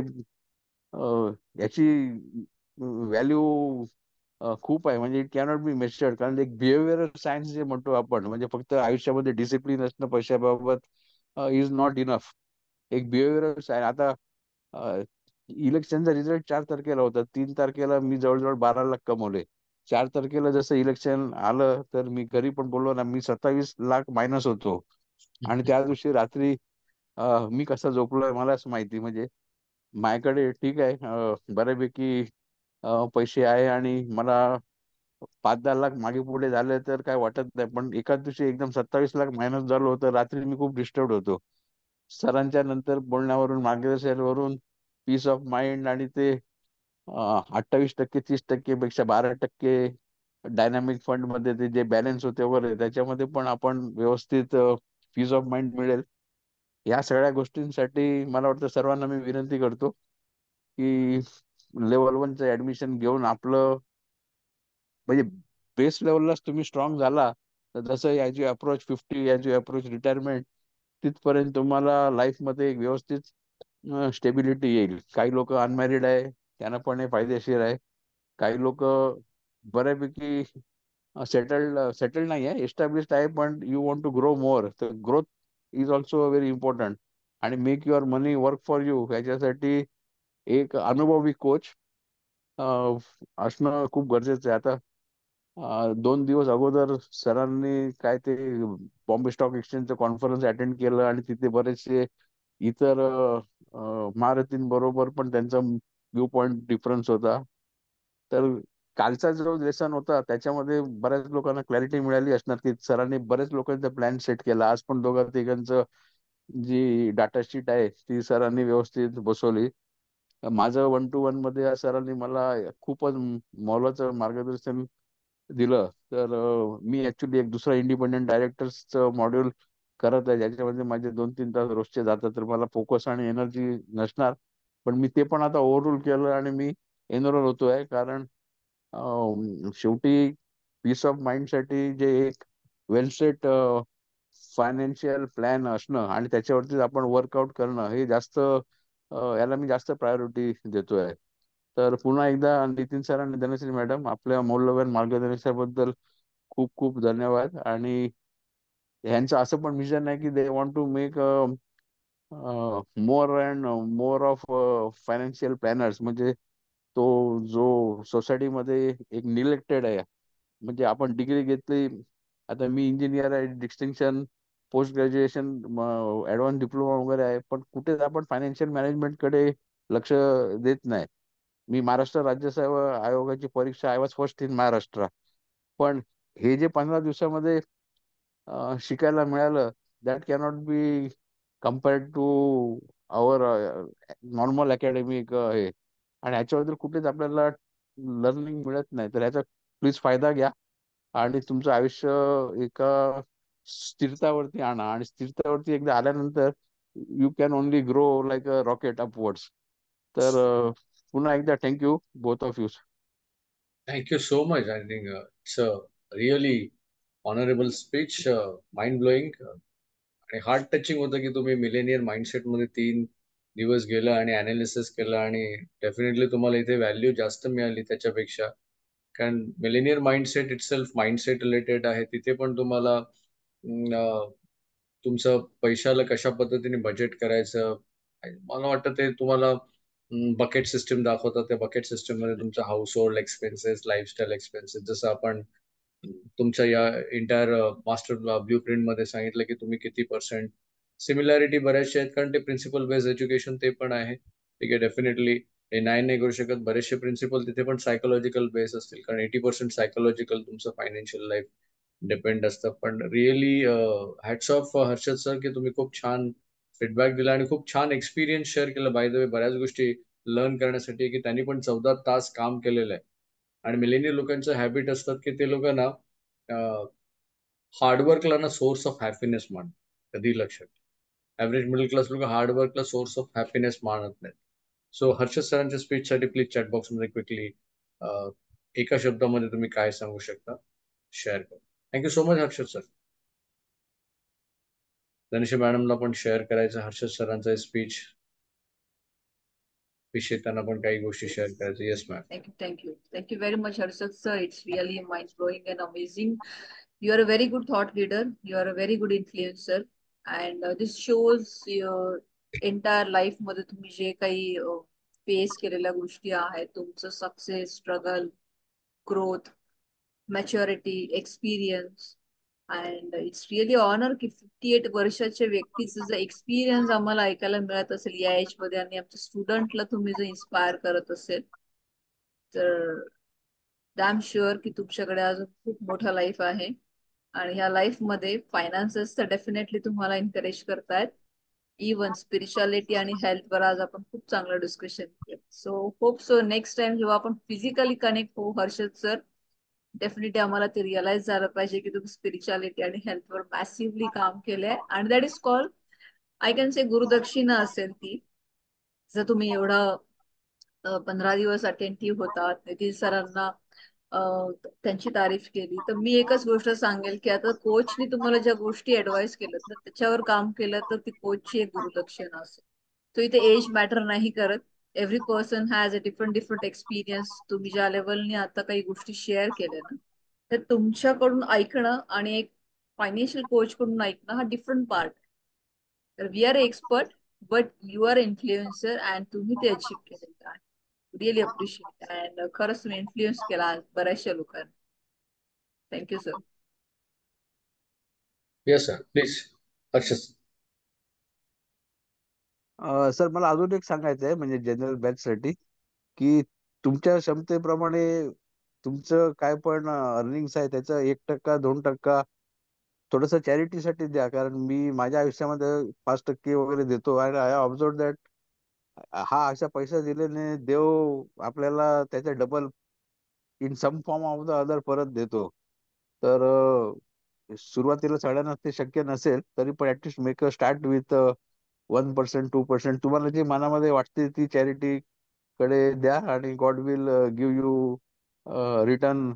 याची व्हॅल्यू खूप आहे. म्हणजे इट कॅनॉट बी मेजर्ड. कारण एक बिहेवियरल सायन्स जे म्हणतो आपण, म्हणजे फक्त आयुष्यामध्ये डिसिप्लिन असणं पैशाबाबत इज नॉट इनफ. एक बिहेवियरल सायन्स. आता इलेक्शनचा रिझल्ट 4 तारखेला होता. 3 तारखेला मी जवळजवळ 12 लाख कमवले. 4 तारखेला जसं इलेक्शन आलं तर मी घरी पण बोललो ना, मी 27 लाख मायनस होतो. आणि त्या दिवशी रात्री मी कसा झोपलोय मलाच माहिती. म्हणजे माझ्याकडे ठीक आहे बऱ्यापैकी पैसे आहे, आणि मला 5-10 लाख मागे पुढे झाले तर काय वाटत नाही. पण एकाच दिवशी एकदम 27 लाख मायनस झालं होतं. रात्री मी खूप डिस्टर्ब होतो. सरांच्या नंतर बोलण्यावरून, मार्गदर्शनावरून पीस ऑफ माइंड, आणि ते 28%, 30% पेक्षा 12% डायनामिक फंड मध्ये ते जे बॅलन्स होते वगैरे, त्याच्यामध्ये पण आपण व्यवस्थित पीस ऑफ माइंड मिळेल. या सगळ्या गोष्टींसाठी मला वाटतं सर्वांना मी विनंती करतो की लेवल 1चं ऍडमिशन घेऊन आपलं म्हणजे बेस लेवललाच तुम्ही स्ट्रॉंग झाला तर जसं as you approach 50, as you approach retirement, तिथपर्यंत तुम्हाला लाईफमध्ये एक व्यवस्थित स्टेबिलिटी येईल. काही लोक अनमॅरिड आहे, त्यांना पण हे फायदेशीर आहे. काही लोक बऱ्यापैकी सेटल्ड नाही आहे, एस्टॅब्लिश्ड आहे, पण you want to grow more. तर growth is also very important. आणि make your money work for you, ह्याच्यासाठी एक अनुभवी कोच असणं खूप गरजेचं आहे. आता 2 दिवस अगोदर सरांनी काय ते बॉम्बे स्टॉक एक्सचेंजचं कॉन्फरन्स अटेंड केलं, आणि तिथे बरेचसे इतर महारथींबरोबर पण त्यांचा व्ह्यू पॉइंट डिफरन्स होता. तर कालचा जो लेसन होता त्याच्यामध्ये बऱ्याच लोकांना क्लॅरिटी मिळाली असणार की सरांनी बरेच लोकांचा प्लॅन सेट केला. आज पण दोघा तिघांचं जी डाटा शीट आहे ती सरांनी व्यवस्थित बसवली. माझं 1-to-1 मध्ये या सरांनी मला खूपच मोलाचं मार्गदर्शन दिलं. तर मी ऍक्च्युली एक दुसरा इंडिपेंडंट डायरेक्टर्सचं मॉड्यूल करत आहे, ज्याच्यामध्ये माझे 2-3 तास रोजचे जातात. तर मला फोकस आणि एनर्जी नसणार, पण मी ते पण आता ओव्हररूल केलं आणि मी एनरोल होतोय. कारण शेवटी पीस ऑफ माइंड साठी जे एक वेल सेट फायनान्शियल प्लॅन असणं आणि त्याच्यावरती आपण वर्कआउट करणं हे जास्त याला मी जास्त प्रायोरिटी देतोय. तर पुन्हा एकदा नितीन सर आणि धनश्री मॅडम आपल्या मौल्यवान मार्गदर्शनाबद्दल खूप खूप धन्यवाद. आणि ह्यांचं असं पण मिशन आहे की they want to make more and more of financial planners. म्हणजे तो जो सोसायटीमध्ये एक निलेक्टेड आहे, म्हणजे आपण डिग्री घेतली आता मी इंजिनियर आहे, distinction, post graduation, advance diploma वगैरे आहे, पण कुठेच आपण फायनान्शियल मॅनेजमेंटकडे लक्ष देत नाही. मी महाराष्ट्र राज्य सेवा आयोगाची परीक्षा, I was first in Maharashtra. पण हे जे 15 दिवसामध्ये शिकायला मिळालं, that cannot be compared to our normal academic हे. आणि ह्याच्याबद्दल कुठेच आपल्याला लर्निंग मिळत नाही. तर ह्याचा प्लीज फायदा घ्या आणि तुमचं आयुष्य एका स्थिरतावरती आणा. आणि स्थिरतावरती एकदा आल्यानंतर you can only grow like a rocket upwards. तर पुन्हा एकदा thank you both of you. Thank you so much. I think it's a really honorable speech, mind blowing आणि हार्ट टचिंग होतं की तुम्ही मिलेनियर माइंडसेट मध्ये 3 दिवस गेला आणि अनालिसिस केलं आणि डेफिनेटली तुम्हाला इथे व्हॅल्यू जास्त मिळाली त्याच्यापेक्षा. कारण millionaire mindset itself mindset related आहे. तिथे पण तुम्हाला तुमचं पैशाला कशा पद्धतीने बजेट करायचं, मला वाटतं ते तुम्हाला बकेट सिस्टम दाखवतात. त्या बकेट सिस्टम मध्ये तुमचा household expenses, lifestyle expenses, जसं आपण तुमच्या या एंटायर मास्टर ब्ल्यू प्रिंट मध्ये सांगितलं की तुम्ही किती पर्सेंट. सिमिलॅरिटी बऱ्याचशा आहेत कारण ते प्रिन्सिपल बेस्ड एज्युकेशन ते पण आहे. ठीक आहे, डेफिनेटली हे नाही करू शकत. बरेचसे प्रिन्सिपल तिथे पण सायकोलॉजिकल बेस असतील कारण 80% सायकोलॉजिकल तुमचं फायनान्शियल लाईफ डिपेंड असतं. पण really hats off Harshad sir की तुम्ही खूप छान फीडबॅक दिला आणि खूप छान एक्सपिरियन्स शेअर केला. बाय द वे, बऱ्याच गोष्टी लर्न करण्यासाठी की त्यांनी पण 14 तास काम केलेलं आहे. आणि मिलेनियल लोकांचं हॅबिट असतात की ते लोक ना हार्डवर्कला ना सोर्स ऑफ हॅपीनेस मानतात. कधी लक्षात, ऍव्हरेज मिडल क्लास लोक हार्डवर्कला सोर्स ऑफ हॅपीनेस मानत नाहीत. सो हर्षद सरांच्या स्पीचसाठी प्लीज चॅटबॉक्स मध्ये क्विकली एका शब्दामध्ये तुम्ही काय सांगू शकता, शेअर करा. Thank you so much Harshad sir. Dhanushi मॅडमला पण शेअर करायचं हर्षद सरांचा स्पीच विषयी, त्यांना पण काही गोष्टी शेअर करायचं. Yes ma'am. Thank you very much, Harshad sir. It's really mind blowing and amazing. You are a very good thought leader. You are a very good influencer, and this shows your entire life मध्ये तुम्ही जे काही face केलेल्या गोष्टी आहेत, तुमचं success, struggle, growth, maturity, experience. And it's really honour की 58 वर्षाच्या व्यक्तीचं जर एक्सपिरियन्स आम्हाला ऐकायला मिळत असेल या एज मध्ये, आणि आमच्या स्टुडंटला तुम्ही जर इन्स्पायर करत असेल, तर डॅम शुअर की तुमच्याकडे अजून खूप मोठा लाईफ आहे. आणि ह्या लाईफ मध्ये फायनान्सेस तर डेफिनेटली तुम्हाला एनकरेज करतायत. इवन स्पिरिच्युअलिटी आणि हेल्थ वर आज आपण खूप चांगलं डिस्कशन केलं. So hope so next time जेव्हा आपण फिजिकली कनेक्ट होऊ हर्षद सर, डेफिनेटली आम्हाला ते रिअलाइज झालं पाहिजे की तुम्ही स्पिरिच्युअलिटी आणि हेल्थवर मॅसिव्हली काम केलंय. आणि that is called, I can say, gurudakshina असेल ती. जर तुम्ही एवढं 15 दिवस अटेंटिव्ह होतात, नितीन सरांना त्यांची तारीफ केली, तर मी एकच गोष्ट सांगेल की आता कोचनी तुम्हाला ज्या गोष्टी ऍडवाइस केलं ना त्याच्यावर काम केलं तर ती कोचची एक गुरुदक्षिणा असेल. तो इथे एज मॅटर नाही करत. Every person has a different different experience. तुम्ही ज्या लेवलनी आता काही गोष्टी शेअर केल्या ना, तर तुमच्याकडून ऐकणं आणि एक फायनान्शियल कोच कडून ऐकणं हा डिफरंट पार्ट. तर we are expert, but you are influencer and तुम्ही ते अचीव केलेलं आहे. Really appreciate. अँड खरंच तुम्ही इन्फ्लुएन्स केला आज बऱ्याचशा लोकांना. Thank you sir. Yes sir, please Harshad. Sir मला अजून एक सांगायचं आहे, म्हणजे जनरल बॅचसाठी, की तुमच्या क्षमतेप्रमाणे तुमचं काय पण अर्निंग्स आहे त्याचा 1%, 2% थोडस चॅरिटीसाठी द्या. कारण मी माझ्या आयुष्यामध्ये 5% वगैरे देतो. आणि आय ऑब्झर्व दॅट हा अशा पैसा दिल्याने देव आपल्याला त्याच्या double in some form of the other परत देतो. तर सुरुवातीला सगळ्यांना ते शक्य नसेल तरी पण at least make a start with 1%, 2%. तुम्हाला जे मनामध्ये वाटते ती चॅरिटी कडे द्या आणि god will give you return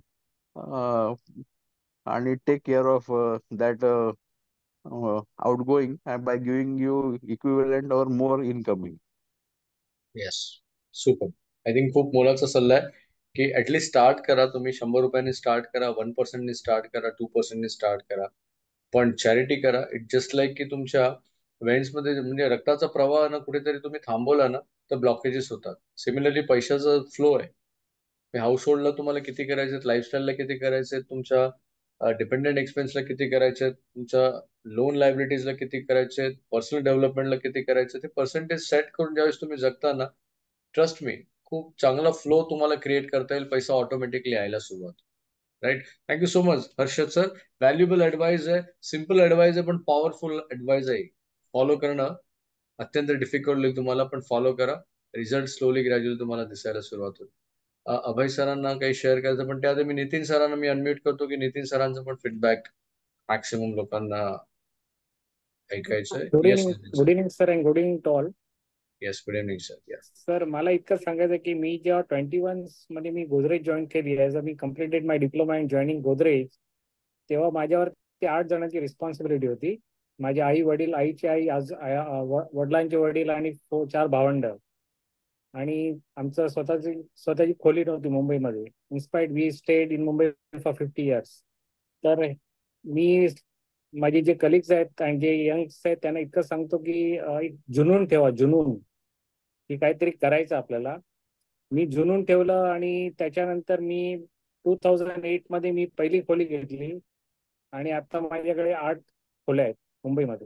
आणि take care of that outgoing by giving you equivalent or more incoming. Yes, super. I think खूप मोलाचा सल्ला आहे की ऍटलीस्ट स्टार्ट करा. तुम्ही 100 रुपयांनी स्टार्ट करा, 1%नी स्टार्ट करा, 2%नी स्टार्ट करा, पण चॅरिटी करा. इट जस्ट लाईक की तुमच्या वेन्स मध्ये म्हणजे रक्ताचा प्रवाह ना कुठेतरी तुम्ही थांबवला ना तर ब्लॉकेजेस होतात. सिमिलरली पैशाचा फ्लो आहे. हाऊस होल्डला तुम्हाला किती करायचे, लाईफस्टाईलला किती करायचे, तुमच्या डिपेंडंट एक्सपेन्सला किती करायचे आहेत, तुमच्या लोन लायबिलिटीजला किती करायचे आहेत, पर्सनल डेव्हलपमेंटला किती करायचे, ते पर्सेंटेज सेट करून ज्यावेळेस तुम्ही जगता ना, ट्रस्ट मी, खूप चांगला फ्लो तुम्हाला क्रिएट करता येईल, पैसा ऑटोमॅटिकली यायला सुरुवात. Right. Thank you so much Harshad sir. Valuable advice आहे, सिम्पल ऍडवाइस आहे, पण पॉवरफुल ऍडवाइस आहे. फॉलो करणं अत्यंत डिफिकल्ट होईल तुम्हाला, पण फॉलो करा. रिझल्ट स्लोली ग्रॅज्युअली तुम्हाला दिसायला सुरुवात होईल. अभय सरांना काही शेअर करायचं, पण त्याआधी मी नितीन सरांना मी अनम्यूट करतो, की नितीन सरांचं पण फीडबॅक मॅक्सिमम लोकांना ऐकायचं आहे. Good yes evening, Nitin good sir. Evening sir and good evening to all. Yes, good evening sir. Yeah sir, मला इतकं सांगायचं की मी जेव्हा 21 मध्ये मी गोदरेज जॉईन केली, ॲज अ मी completed my diploma in joining Godrej, तेव्हा माझ्यावरती 8 जणांची रिस्पॉन्सिबिलिटी होती. माझे आई वडील, आईची आई, वडिलांचे वडील आणि 4 भावंड. आणि आमचं स्वतःची खोली नव्हती मुंबईमध्ये. In spite we stayed in Mumbai for 50 years. तर मी माझे जे कलिग्स आहेत आणि जे यंग्स आहेत त्यांना इतकं सांगतो की एक जुनून ठेवा, जुनून, की काहीतरी करायचं आपल्याला. मी जुनून ठेवलं आणि त्याच्यानंतर मी 2008 मध्ये मी पहिली खोली घेतली आणि आता माझ्याकडे 8 खोल्या आहेत मुंबईमध्ये.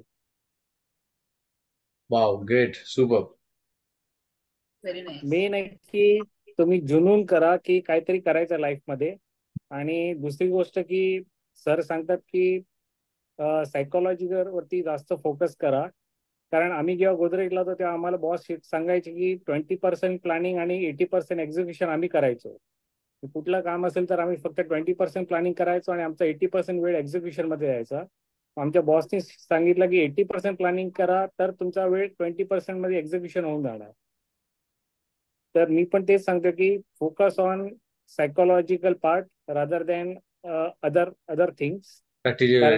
Wow, great, super. Very nice. Main आहे की तुम्ही जुनून करा की काहीतरी करायचं लाईफमध्ये. आणि दुसरी गोष्ट की सर सांगतात की सायकोलॉजी वरती जास्त फोकस करा. कारण आम्ही जेव्हा गोदरेजला होतो तेव्हा आम्हाला बॉस सांगायचे की 20% प्लॅनिंग आणि 80% एक्झिक्युशन आम्ही करायचो. कुठलं काम असेल तर आम्ही फक्त 20% प्लॅनिंग करायचो आणि आमचा 80% वेळ एक्झिक्युशन मध्ये जायचा. आमच्या बॉसनी सांगितलं की 80% प्लॅनिंग करा, तर तुमचा वेळ 20% मध्ये एक्झिक्युशन होऊन जाणार. तर मी पण तेच सांगतो की focus on psychological part rather than other things. कारण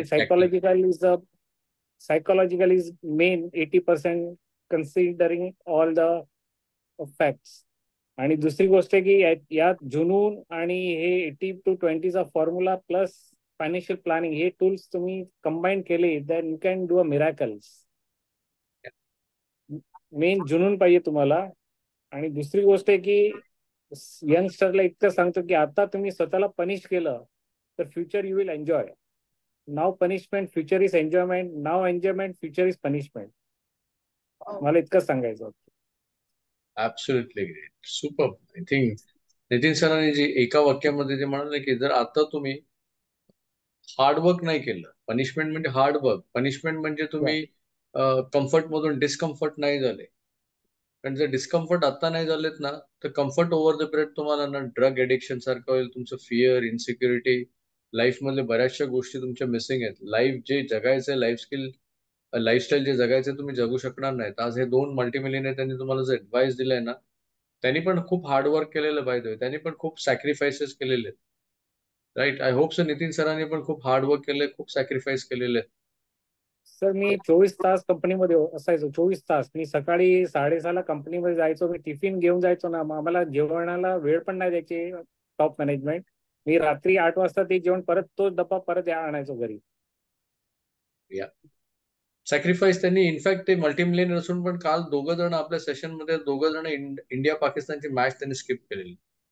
psychological is main 80%, considering all the facts. आणि दुसरी गोष्ट आहे की यात जुनून आणि हे 80 to 20चा फॉर्म्युला प्लस फायनान्शियल प्लॅनिंग, हे टूल्स तुम्ही कंबाईन केले तर you can do a miracles. Main जुनून पाहिजे तुम्हाला. आणि दुसरी गोष्ट आहे की यंगस्टरला इतकं सांगतो की आता तुम्ही स्वतःला पनिश केलं तर future you will enjoy. Now punishment, future is enjoyment. Now enjoyment, future is punishment. मला इतकं सांगायचं होतं. Absolutely great, super. I think Nitin सरांनी जे एका वाक्यामध्ये जे म्हणाले की जर आता तुम्ही हार्डवर्क नाही केलं, पनिशमेंट म्हणजे हार्डवर्क, पनिशमेंट म्हणजे तुम्ही कम्फर्ट मधून डिस्कम्फर्ट नाही झाले. कारण जर डिस्कम्फर्ट आता नाही झालेत ना, तर कम्फर्ट ओव्हर द पिरियड तुम्हाला ना ड्रग एडिक्शन सारखं होईल. तुमचं फिअर, इन्सिक्युरिटी, लाईफ मधले बऱ्याचशा गोष्टी तुमच्या मिसिंग आहेत. लाईफ जे जगायचंय, लाईफ स्किल, लाईफस्टाईल जे जगायचं तुम्ही जगू शकणार नाहीत. आज हे 2 मल्टीमिलियनर त्यांनी तुम्हाला जो ऍडवाइस दिलाय ना, त्यांनी पण खूप हार्डवर्क केलेलं पाहिजे, त्यांनी पण खूप सॅक्रिफायसेस केलेले. Right. I hope sir Nitin सरांनी पण खूप हार्डवर्क केले, खूप सॅक्रिफाईस केलेले. सर, मी 24 तास कंपनीमध्ये असायचो. 24 तास. मी सकाळी 6:30ला कंपनीमध्ये जायचो. मी टिफिन घेऊन जायचो ना, आम्हाला जेवणाला वेळ पण नाही द्यायची टॉप मॅनेजमेंट. मी रात्री 8 वाजता ते जेवण परत, तोच डब्बा परत आणायचो घरी. या सॅक्रिफाईस त्यांनी, इनफॅक्ट ते मल्टीमिलियनर असून पण काल दोघं जण आपल्या सेशन मध्ये, दोघं जण इंडिया पाकिस्तानची मॅच त्यांनी स्किप केलेली.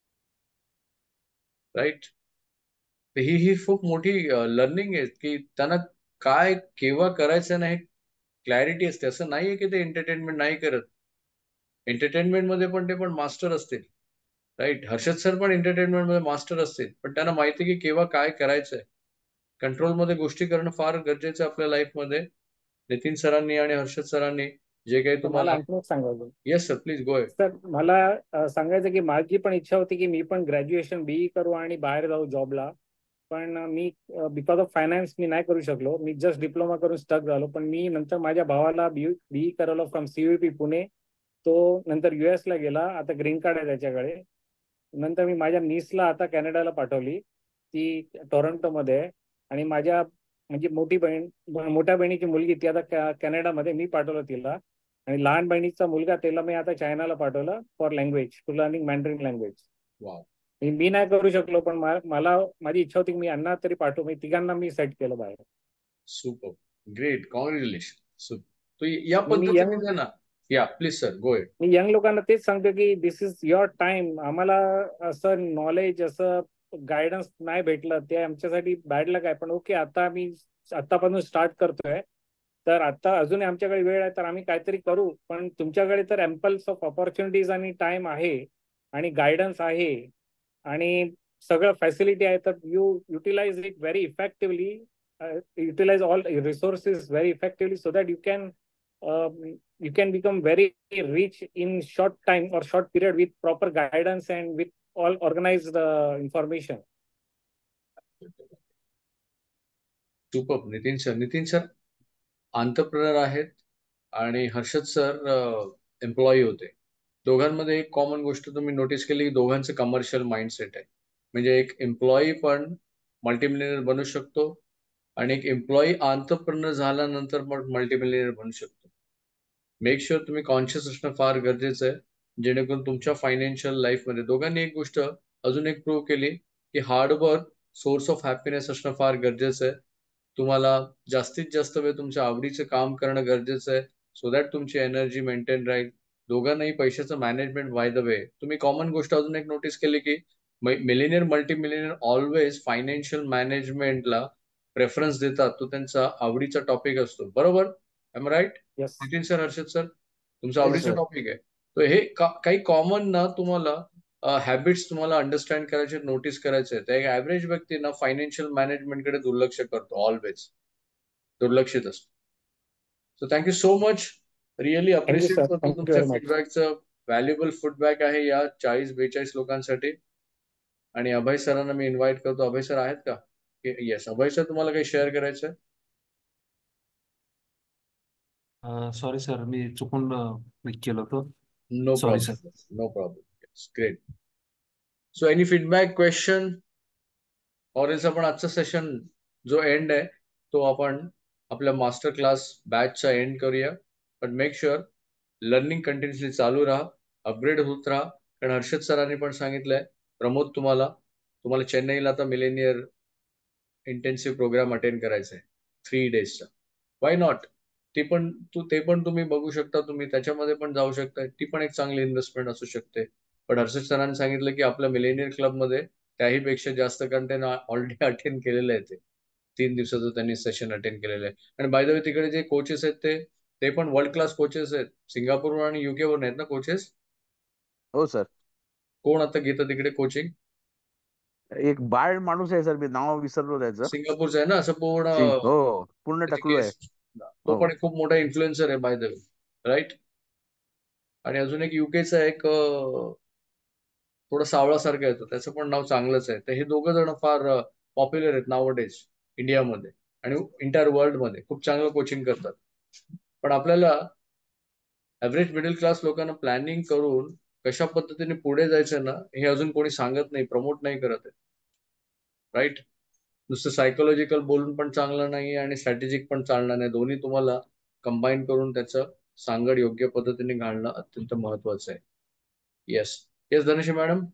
राईट. ही खूप मोठी लर्निंग आहे की त्यांना काय केव्हा करायचं नाही क्लॅरिटी असते. असं नाहीये की ते एंटरटेनमेंट नाही करत, एंटरटेनमेंट मध्ये पण ते पण मास्टर असतील. राईट. हर्षद सर पण एंटरटेनमेंट मध्ये मास्टर असतील, पण त्यांना माहिती की केव्हा काय करायचंय. कंट्रोल मध्ये गोष्टी करणं फार गरजेचं आहे आपल्या लाईफमध्ये. नितीन सरांनी आणि हर्षद सरांनी जे काही तर मला तुम्हाला. आणखी एक सांगायचं. Yes sir, please go ahead. Sir, मला सांगायचं की माझी पण इच्छा होती की मी पण ग्रॅज्युएशन बीई करू आणि बाहेर जाऊ जॉबला. पण मी बिकॉज ऑफ फायनान्स मी नाही करू शकलो. मी जस्ट डिप्लोमा करून स्टक झालो. पण मी नंतर माझ्या भावाला बीई करवलं फ्रॉम सीयूपी पुणे. तो नंतर US ला गेला. आता ग्रीन कार्ड आहे त्याच्याकडे. नंतर मी माझ्या निसला आता कॅनडाला पाठवली. ती टोरंटोमध्ये आहे. आणि माझ्या म्हणजे मोठ्या बहिणीची मुलगी ती आता कॅनडामध्ये, मी पाठवलं तिला. आणि लहान बहिणीचा मुलगा त्याला मी आता चायनाला पाठवलं for language, to learning Mandarin language. Wow, मी नाही करू शकलो, पण मला माझी इच्छा होती की मी यांना तरी पाठवू. मी तिघांना मी सेट केलं बाहेर. Super, great, congratulation. तो या मी पद्धतीने द्या ना. Yeah please sir, go ahead. Young लोकांना तेच सांगतो की दिस इज युअर टाइम. आम्हाला असं नॉलेज, असं गायडन्स नाही भेटलं ते आमच्यासाठी बॅड लक आहे. पण ओके, आता आम्ही आतापासून स्टार्ट करतोय, तर आता अजूनही आमच्याकडे वेळ आहे, तर आम्ही काहीतरी करू. पण तुमच्याकडे तर एम्पल्स ऑफ ऑपॉर्च्युनिटीज आणि टाइम आहे आणि गायडन्स आहे आणि सगळं फॅसिलिटी आहे, तर you utilize it very effectively, utilize all resources very effectively so that you can become very rich in short time or short period with proper guidance and with all organized information. Super. Nitin sir entrepreneur आहेत आणि Harshad sir employee होते. दोघांमध्ये एक common गोष्ट तुम्ही notice केली की दोघांचं कमर्शियल माइंडसेट आहे. म्हणजे एक एम्प्लॉई पण मल्टीमिलियनर बनू शकतो आणि एक एम्प्लॉई आंतरप्रेनर झाल्यानंतर मग मल्टीमिलियनर बनू शकतो. मेक शुअर तुम्ही कॉन्शियस असणं फार गरजेचं आहे, जेणेकरून तुमच्या फायनान्शियल लाईफमध्ये दोघांनी एक गोष्ट अजून एक प्रूव्ह केली की हार्डवर्क सोर्स ऑफ हॅपीनेस असणं फार गरजेचं आहे. तुम्हाला जास्तीत जास्त वेळ तुमच्या आवडीचं काम करणं गरजेचं आहे, सो दॅट तुमची एनर्जी मेंटेन राहील. दोघांनाही पैशाचं मॅनेजमेंट बाय द वे. तुम्ही कॉमन गोष्ट अजून एक नोटीस केली की millionaire multi millionaire always financial मॅनेजमेंटला प्रेफरन्स देतात. तो त्यांचा आवडीचा टॉपिक असतो. बरोबर? Um right? Yes. Nitin sir, Harshad sir, तुमचा Yes, आवडीचा sir. टॉपिक आहे. तर हे काही कॉमन ना तुम्हाला हॅबिट्स तुम्हाला अंडरस्टँड करायचे, नोटीस करायचे. तर एक ऍव्हरेज व्यक्ती ना फायनान्शियल मॅनेजमेंटकडे दुर्लक्ष करतो, ऑलवेज दुर्लक्षित असतो. So thank you so much. Really Thank you, appreciate sir. करतो Thank you तुमच्या very much. फीडबॅकचं. व्हॅल्युएबल फीडबॅक आहे या 40-42 लोकांसाठी. आणि अभय सरांना मी इन्व्हाइट करतो. अभय सर आहेत का? येस, अभय सर, तुम्हाला काही शेअर करायचं आहे? सॉरी सर, मी चुकून क्लिक केलं होतं. No sorry sir. Problem, no problem. Yes, great. So any feedback, question, or else आपण आजचा सेशन जो एंड आहे तो आपण आपल्या मास्टर क्लास बॅचचा एंड करूया. पण मेक शुअर लर्निंग कंटिन्युअसली चालू राहा, अपग्रेड होत राहा. कारण हर्षद सरांनी पण सांगितलंय, प्रमोद तुम्हाला चेन्नईला आता मिलेनियर इंटेन्सिव्ह प्रोग्राम अटेंड करायचा आहे 3 डेजचा. Why not? ते पण तुम्ही बघू शकता. तुम्ही त्याच्यामध्ये पण जाऊ शकता. ती पण एक चांगली इन्व्हेस्टमेंट असू शकते. पण हर्षद सरांनी सांगितलं की आपल्या मिलेनियर क्लबमध्ये त्याही पेक्षा जास्त, कारण त्यांनी ऑलरेडी अटेंड केलेलं आहे. ते 3 दिवसाचं त्यांनी सेशन अटेंड केलेलं आहे. आणि बाय द वे तिकडे जे कोचेस आहेत ते पण वर्ल्ड क्लास कोचेस आहेत. सिंगापूरवरून आणि UK वरून आहेत ना कोचेस? हो सर. कोण आता घेतं तिकडे कोचिंग? एक बाळ माणूस आहे सर, मी नाव विसरलो त्याचं. सिंगापूरचं आहे ना, असं पूर्ण हो, पूर्ण टकलू आहे. तो हो. पण एक खूप मोठा इन्फ्लुएन्सर आहे बाय द वे, राईट? आणि अजून एक युकेचा एक थोडा सावळासारखा येतो, त्याचं पण नाव चांगलंच आहे. तर हे दोघं जण फार पॉप्युलर आहेत नावडेज इंडियामध्ये आणि इंटायर वर्ल्ड मध्ये. खूप चांगलं कोचिंग करतात. पण आपल्याला ऍव्हरेज मिडल क्लास लोकांना प्लॅनिंग करून कशा पद्धतीने पुढे जायचं ना, हे अजून कोणी सांगत नाही, प्रमोट नाही करत आहे, राईट? नुसतं सायकोलॉजिकल बोलून पण चांगलं नाही आणि स्ट्रॅटेजिक पण चालणार नाही. दोन्ही तुम्हाला कंबाईन करून त्याचं सांगड योग्य पद्धतीने घालणं अत्यंत महत्वाचं आहे. Yes yes, Dhanushi madam.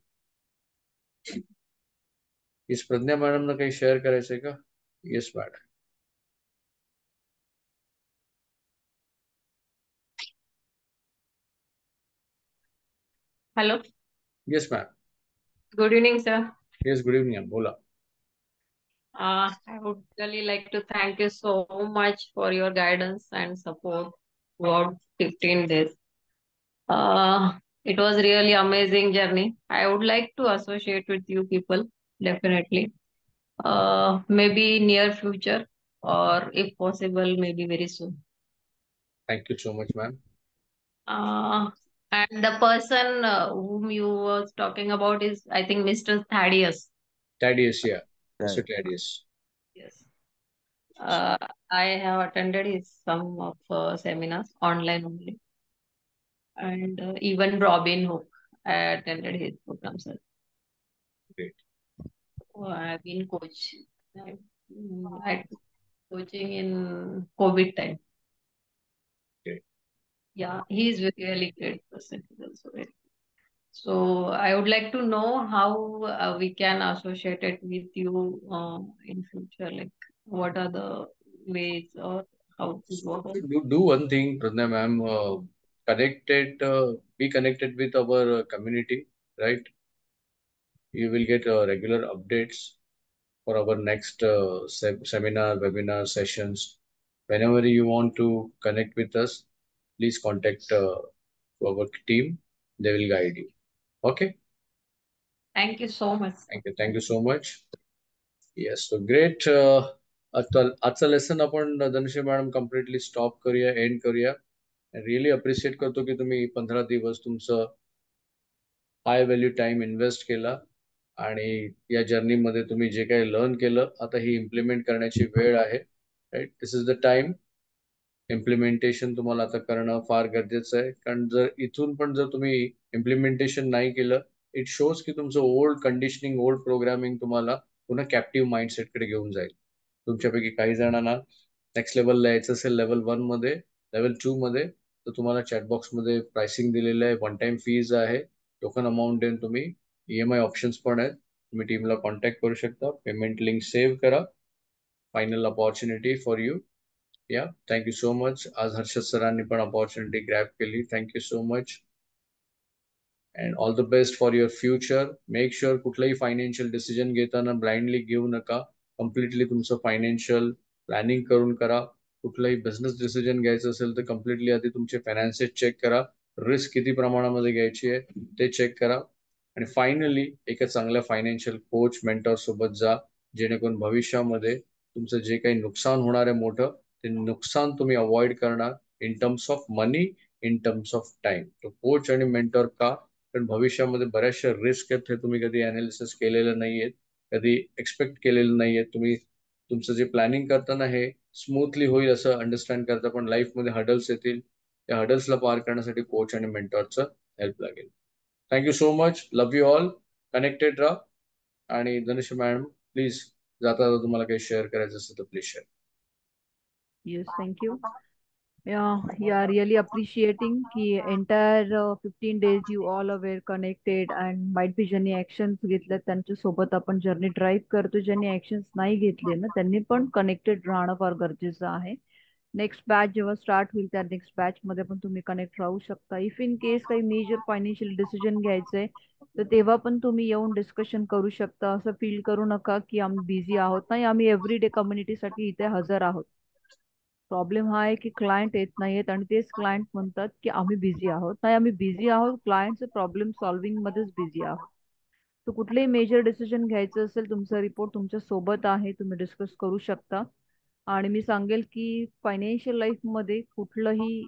Yes, Pragya मॅडमनं काही शेअर करायचंय का? Yes madam. Hello. Yes ma'am. Good evening, sir. Yes, good evening. बोला. I would really like to thank you so much for your guidance and support throughout 15 days. It was really amazing journey. I would like to associate with you people, definitely. Maybe near future or if possible, maybe very soon. Thank you so much ma'am. And the person whom you was talking about is, I think, Mr. Thaddeus. Thaddeus, yeah mister Thaddeus. Yes. Uh, I have attended his some of seminars online only, and even Robin Hook, I attended his program, sir. Great. I've been coach. I took coaching in COVID time. Great. Yeah, he is really great person. He's also very. So I would like to know how we can associate it with you in future. Like, what are the ways or how to go about it? Do one thing, Pradnya ma'am. Be connected with our community, right? You will get regular updates for our next seminar, webinar sessions. Whenever you want to connect with us, please contact our team. They will guide you. Okay. Thank you so much. Thank you. Thank you so much. Yes, so great. आजचा lesson आपण Dhanushi madam completely stop करूया, end करूया. Really appreciate करतो की तुम्ही 15 दिवस तुमचं high value time invest केला आणि या जर्नीमध्ये तुम्ही जे काही लर्न केलं आता ही इम्प्लिमेंट करण्याची वेळ आहे. Right, this is the time. Implementation तुम्हाला आता करणं फार गरजेचं आहे, कारण जर इथून पण जर तुम्ही इम्प्लिमेंटेशन नाही केलं, इट शोज की तुमचं ओल्ड कंडिशनिंग, ओल्ड प्रोग्रामिंग तुम्हाला पुन्हा कॅप्टिव्ह माइंडसेटकडे घेऊन जाईल. तुमच्यापैकी काही जणांना नेक्स्ट लेवलला यायचं असेल, लेवल 1 मध्ये, लेवल 2 मध्ये, तर तुम्हाला चॅटबॉक्समध्ये प्राइसिंग दिलेलं आहे, वन टाइम फीज आहे, टोकन अमाऊंट देऊन तुम्ही EMI ऑप्शन्स पण आहेत. तुम्ही टीमला कॉन्टॅक्ट करू शकता. पेमेंट लिंक सेव्ह करा. Final opportunity for you. Yeah, thank you so much. आज हर्षद सरांनी पण अपॉर्च्युनिटी ग्रॅब केली. Thank you so much. And all the best for your future. Make sure कुठलाही फायनान्शियल डिसिजन घेताना ब्लाइंडली घेऊ नका. कम्प्लिटली तुमचं फायनान्शियल प्लॅनिंग करून करा. कुठलाही बिझनेस डिसिजन घ्यायचं असेल तर कम्प्लिटली आधी तुमचे फायनान्सेस चेक करा. रिस्क किती प्रमाणामध्ये घ्यायची आहे ते चेक करा. आणि फायनली एका चांगल्या फायनान्शियल कोच, मेंटॉर सोबत जा, जेणेकरून भविष्यामध्ये तुमचं जे काही नुकसान होणार आहे मोठं, ते नुकसान तुम्ही अवॉइड करणार in terms of money, in terms of time. तो कोच आणि मेंटॉर का? कारण भविष्यामध्ये बऱ्याचशा रिस्क आहेत, हे तुम्ही कधी अनालिसिस केलेलं नाहीयेत, कधी एक्सपेक्ट केलेलं नाहीये. तुम्ही तुमचं जे प्लॅनिंग करताना हे स्मूथली होईल असं अंडरस्टँड करता, पण लाईफमध्ये हडल्स येतील. त्या हडल्सला पार करण्यासाठी कोच आणि मेंटॉरचं हेल्प लागेल. Thank you so much. Love you all. Connected राहा. आणि धनुष मॅडम, प्लीज जाता जाता तुम्हाला काही शेअर करायचं असेल तर please share. Yes, thank you. Yeah, really appreciating की entire 15 days you all were connected and might be ज्यांनी actions घेतल्या त्यांच्या सोबत आपण जर्नी ड्राईव्ह करतो. ज्यांनी actions नाही घेतले ना त्यांनी पण कनेक्टेड राहणं फार गरजेचं आहे. नेक्स्ट बॅच जेव्हा स्टार्ट होईल त्या नेक्स्ट बॅच मध्ये पण तुम्ही कनेक्ट राहू शकता. इफ इन केस काही मेजर फायनान्शियल डिसिजन घ्यायचंय तर तेव्हा पण तुम्ही येऊन डिस्कशन करू शकता. असं फील करू नका की आम्ही बिझी आहोत. नाही, आम्ही एव्हरीडे कम्युनिटीसाठी इथे हजर आहोत. प्रॉब्लेम हा आहे की क्लायंट येत नाहीयेत आणि तेच क्लायंट म्हणतात की आम्ही बिझी आहोत. नाही, आम्ही बिझी आहोत, क्लायंटचे प्रॉब्लेम सॉल्व्हिंग मध्येच बिझी आहोत. तर कुठलेही मेजर डिसिजन घ्यायचं असेल तुमचा रिपोर्ट तुमच्या सोबत आहे, तुम्ही डिस्कस करू शकता. आणि मी सांगेल की फायनान्शियल लाईफमध्ये कुठलंही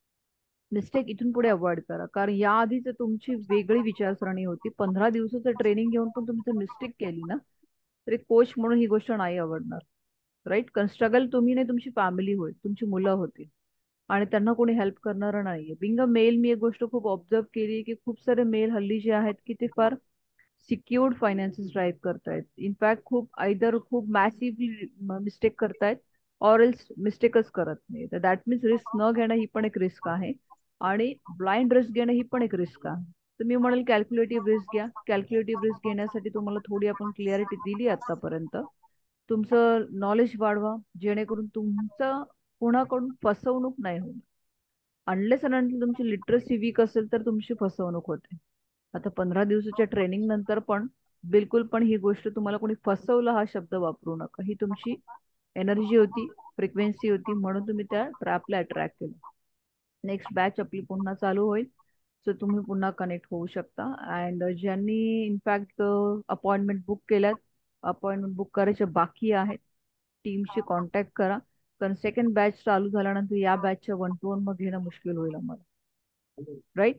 मिस्टेक इथून पुढे अवॉइड करा. कारण याआधीच तुमची वेगळी विचारसरणी होती. 15 दिवसाचं ट्रेनिंग घेऊन पण तुम्ही जर मिस्टेक केली ना तर एक कोच म्हणून ही गोष्ट नाही आवडणार. राईट, कारण स्ट्रगल तुम्ही नाही, तुमची फॅमिली होईल, तुमची मुलं होतील आणि त्यांना कोणी हेल्प करणार नाहीये. बिंग अ मेल मी एक गोष्ट खूप ऑब्झर्व केली की खूप सारे मेल हल्ली जे आहेत की ते फार सिक्युर्ड फायनान्सेस ड्राईव्ह करतायत. इनफॅक्ट खूप आयदर खूप मॅसिव्हली मिस्टेक करतायत ऑर एल्स मिस्टेकच करत नाही. तर दॅट मीन्स रिस्क न घेणं ही पण एक रिस्क आहे आणि ब्लाइंड रिस्क घेणं ही पण एक रिस्क आहे. तर मी म्हणेल कॅल्क्युलेटिव्ह रिस्क घ्या. कॅल्क्युलेटिव्ह रिस्क घेण्यासाठी तुम्हाला थोडी आपण क्लिअरिटी दिली आतापर्यंत. तुमचं नॉलेज वाढवा जेणेकरून तुमचं कोणाकडून फसवणूक नाही होणार. अनलेस अँड अनटिल तुमची लिटरसी वीक असेल तर तुमची फसवणूक होते. आता 15 दिवसाच्या ट्रेनिंग नंतर पण बिलकुल पण ही गोष्ट तुम्हाला कोणी फसवलं हा शब्द वापरू नका. ही तुमची एनर्जी होती, फ्रिक्वेन्सी होती, म्हणून तुम्ही त्या ट्रॅपला अट्रॅक्ट केलं. नेक्स्ट बॅच आपली पुन्हा चालू होईल, सो तुम्ही पुन्हा कनेक्ट होऊ शकता. अँड ज्यांनी इनफॅक्ट अपॉइंटमेंट बुक केल्यात, अपॉइंटमेंट बुक करायचे बाकी आहेत, टीमशी कॉन्टॅक्ट करा. कारण सेकंड बॅच चालू झाल्यानंतर या बॅचच्या 1-to-1 मग घेणं मुश्किल होईल आम्हाला. Right,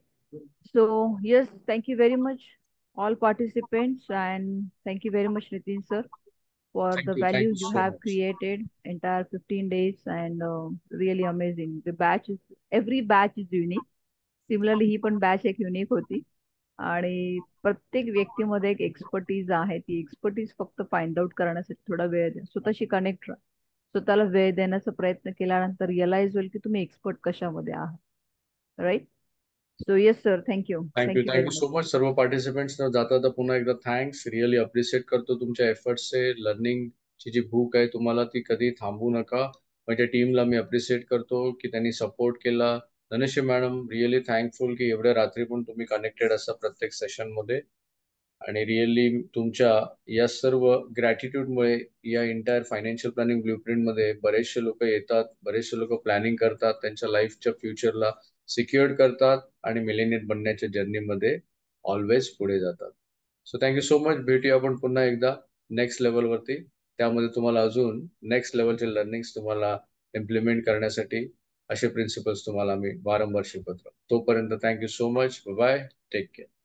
so yes, thank you very much all participants, and thank you very much Nitin sir for the Thank value you you so have much. created entire 15 days, and really amazing. The batch is, every batch is unique. Similarly ही पण batch एक unique होती आणि प्रत्येक व्यक्तीमध्ये एक expertise आहे. ती एक्सपर्टीज फक्त फाइंड आउट करण्यासाठी थोडा वेळ द्या. स्वतःशी कनेक्ट राहा. स्वतःला वेळ देण्याचा प्रयत्न केल्यानंतर रिअलाइज होईल की तुम्ही एक्सपर्ट कशामध्ये आहात. Right, so yes sir, thank you. Thank you thank you very so much. Much सर्व पार्टिसिपेंट्स. जाता जाता पुन्हा एकदा थँक्स. रिअली अप्रिशिएट करतो तुमच्या एफर्ट्सचे. लर्निंगची जी भूक आहे तुम्हाला ती कधी थांबू नका. माझ्या टीमला मी अप्रिशिएट करतो की त्यांनी सपोर्ट केला. धनुष्य मॅडम, रिअली थँकफुल की एवढ्या रात्री पण तुम्ही कनेक्टेड असा प्रत्येक सेशन मध्ये. आणि रिअली तुमच्या या सर्व ग्रॅटिट्यूडमुळे या इंटायर फायनान्शियल प्लॅनिंग ब्ल्यूप्रिंटमध्ये बरेचसे लोक येतात, बरेचसे लोक प्लॅनिंग करतात, त्यांच्या लाईफच्या फ्युचरला सिक्युअर्ड करतात आणि मिलेनियर बनण्याच्या जर्नीमध्ये ऑलवेज पुढे जातात. So thank you so much. भेटूया आपण पुन्हा एकदा नेक्स्ट लेवलवरती. त्यामध्ये तुम्हाला अजून नेक्स्ट लेवलचे लर्निंग्स तुम्हाला इम्प्लिमेंट करण्यासाठी असे प्रिन्सिपल्स तुम्हाला आम्ही वारंवार शिकवतो. तोपर्यंत thank you so much. Bye. Take care.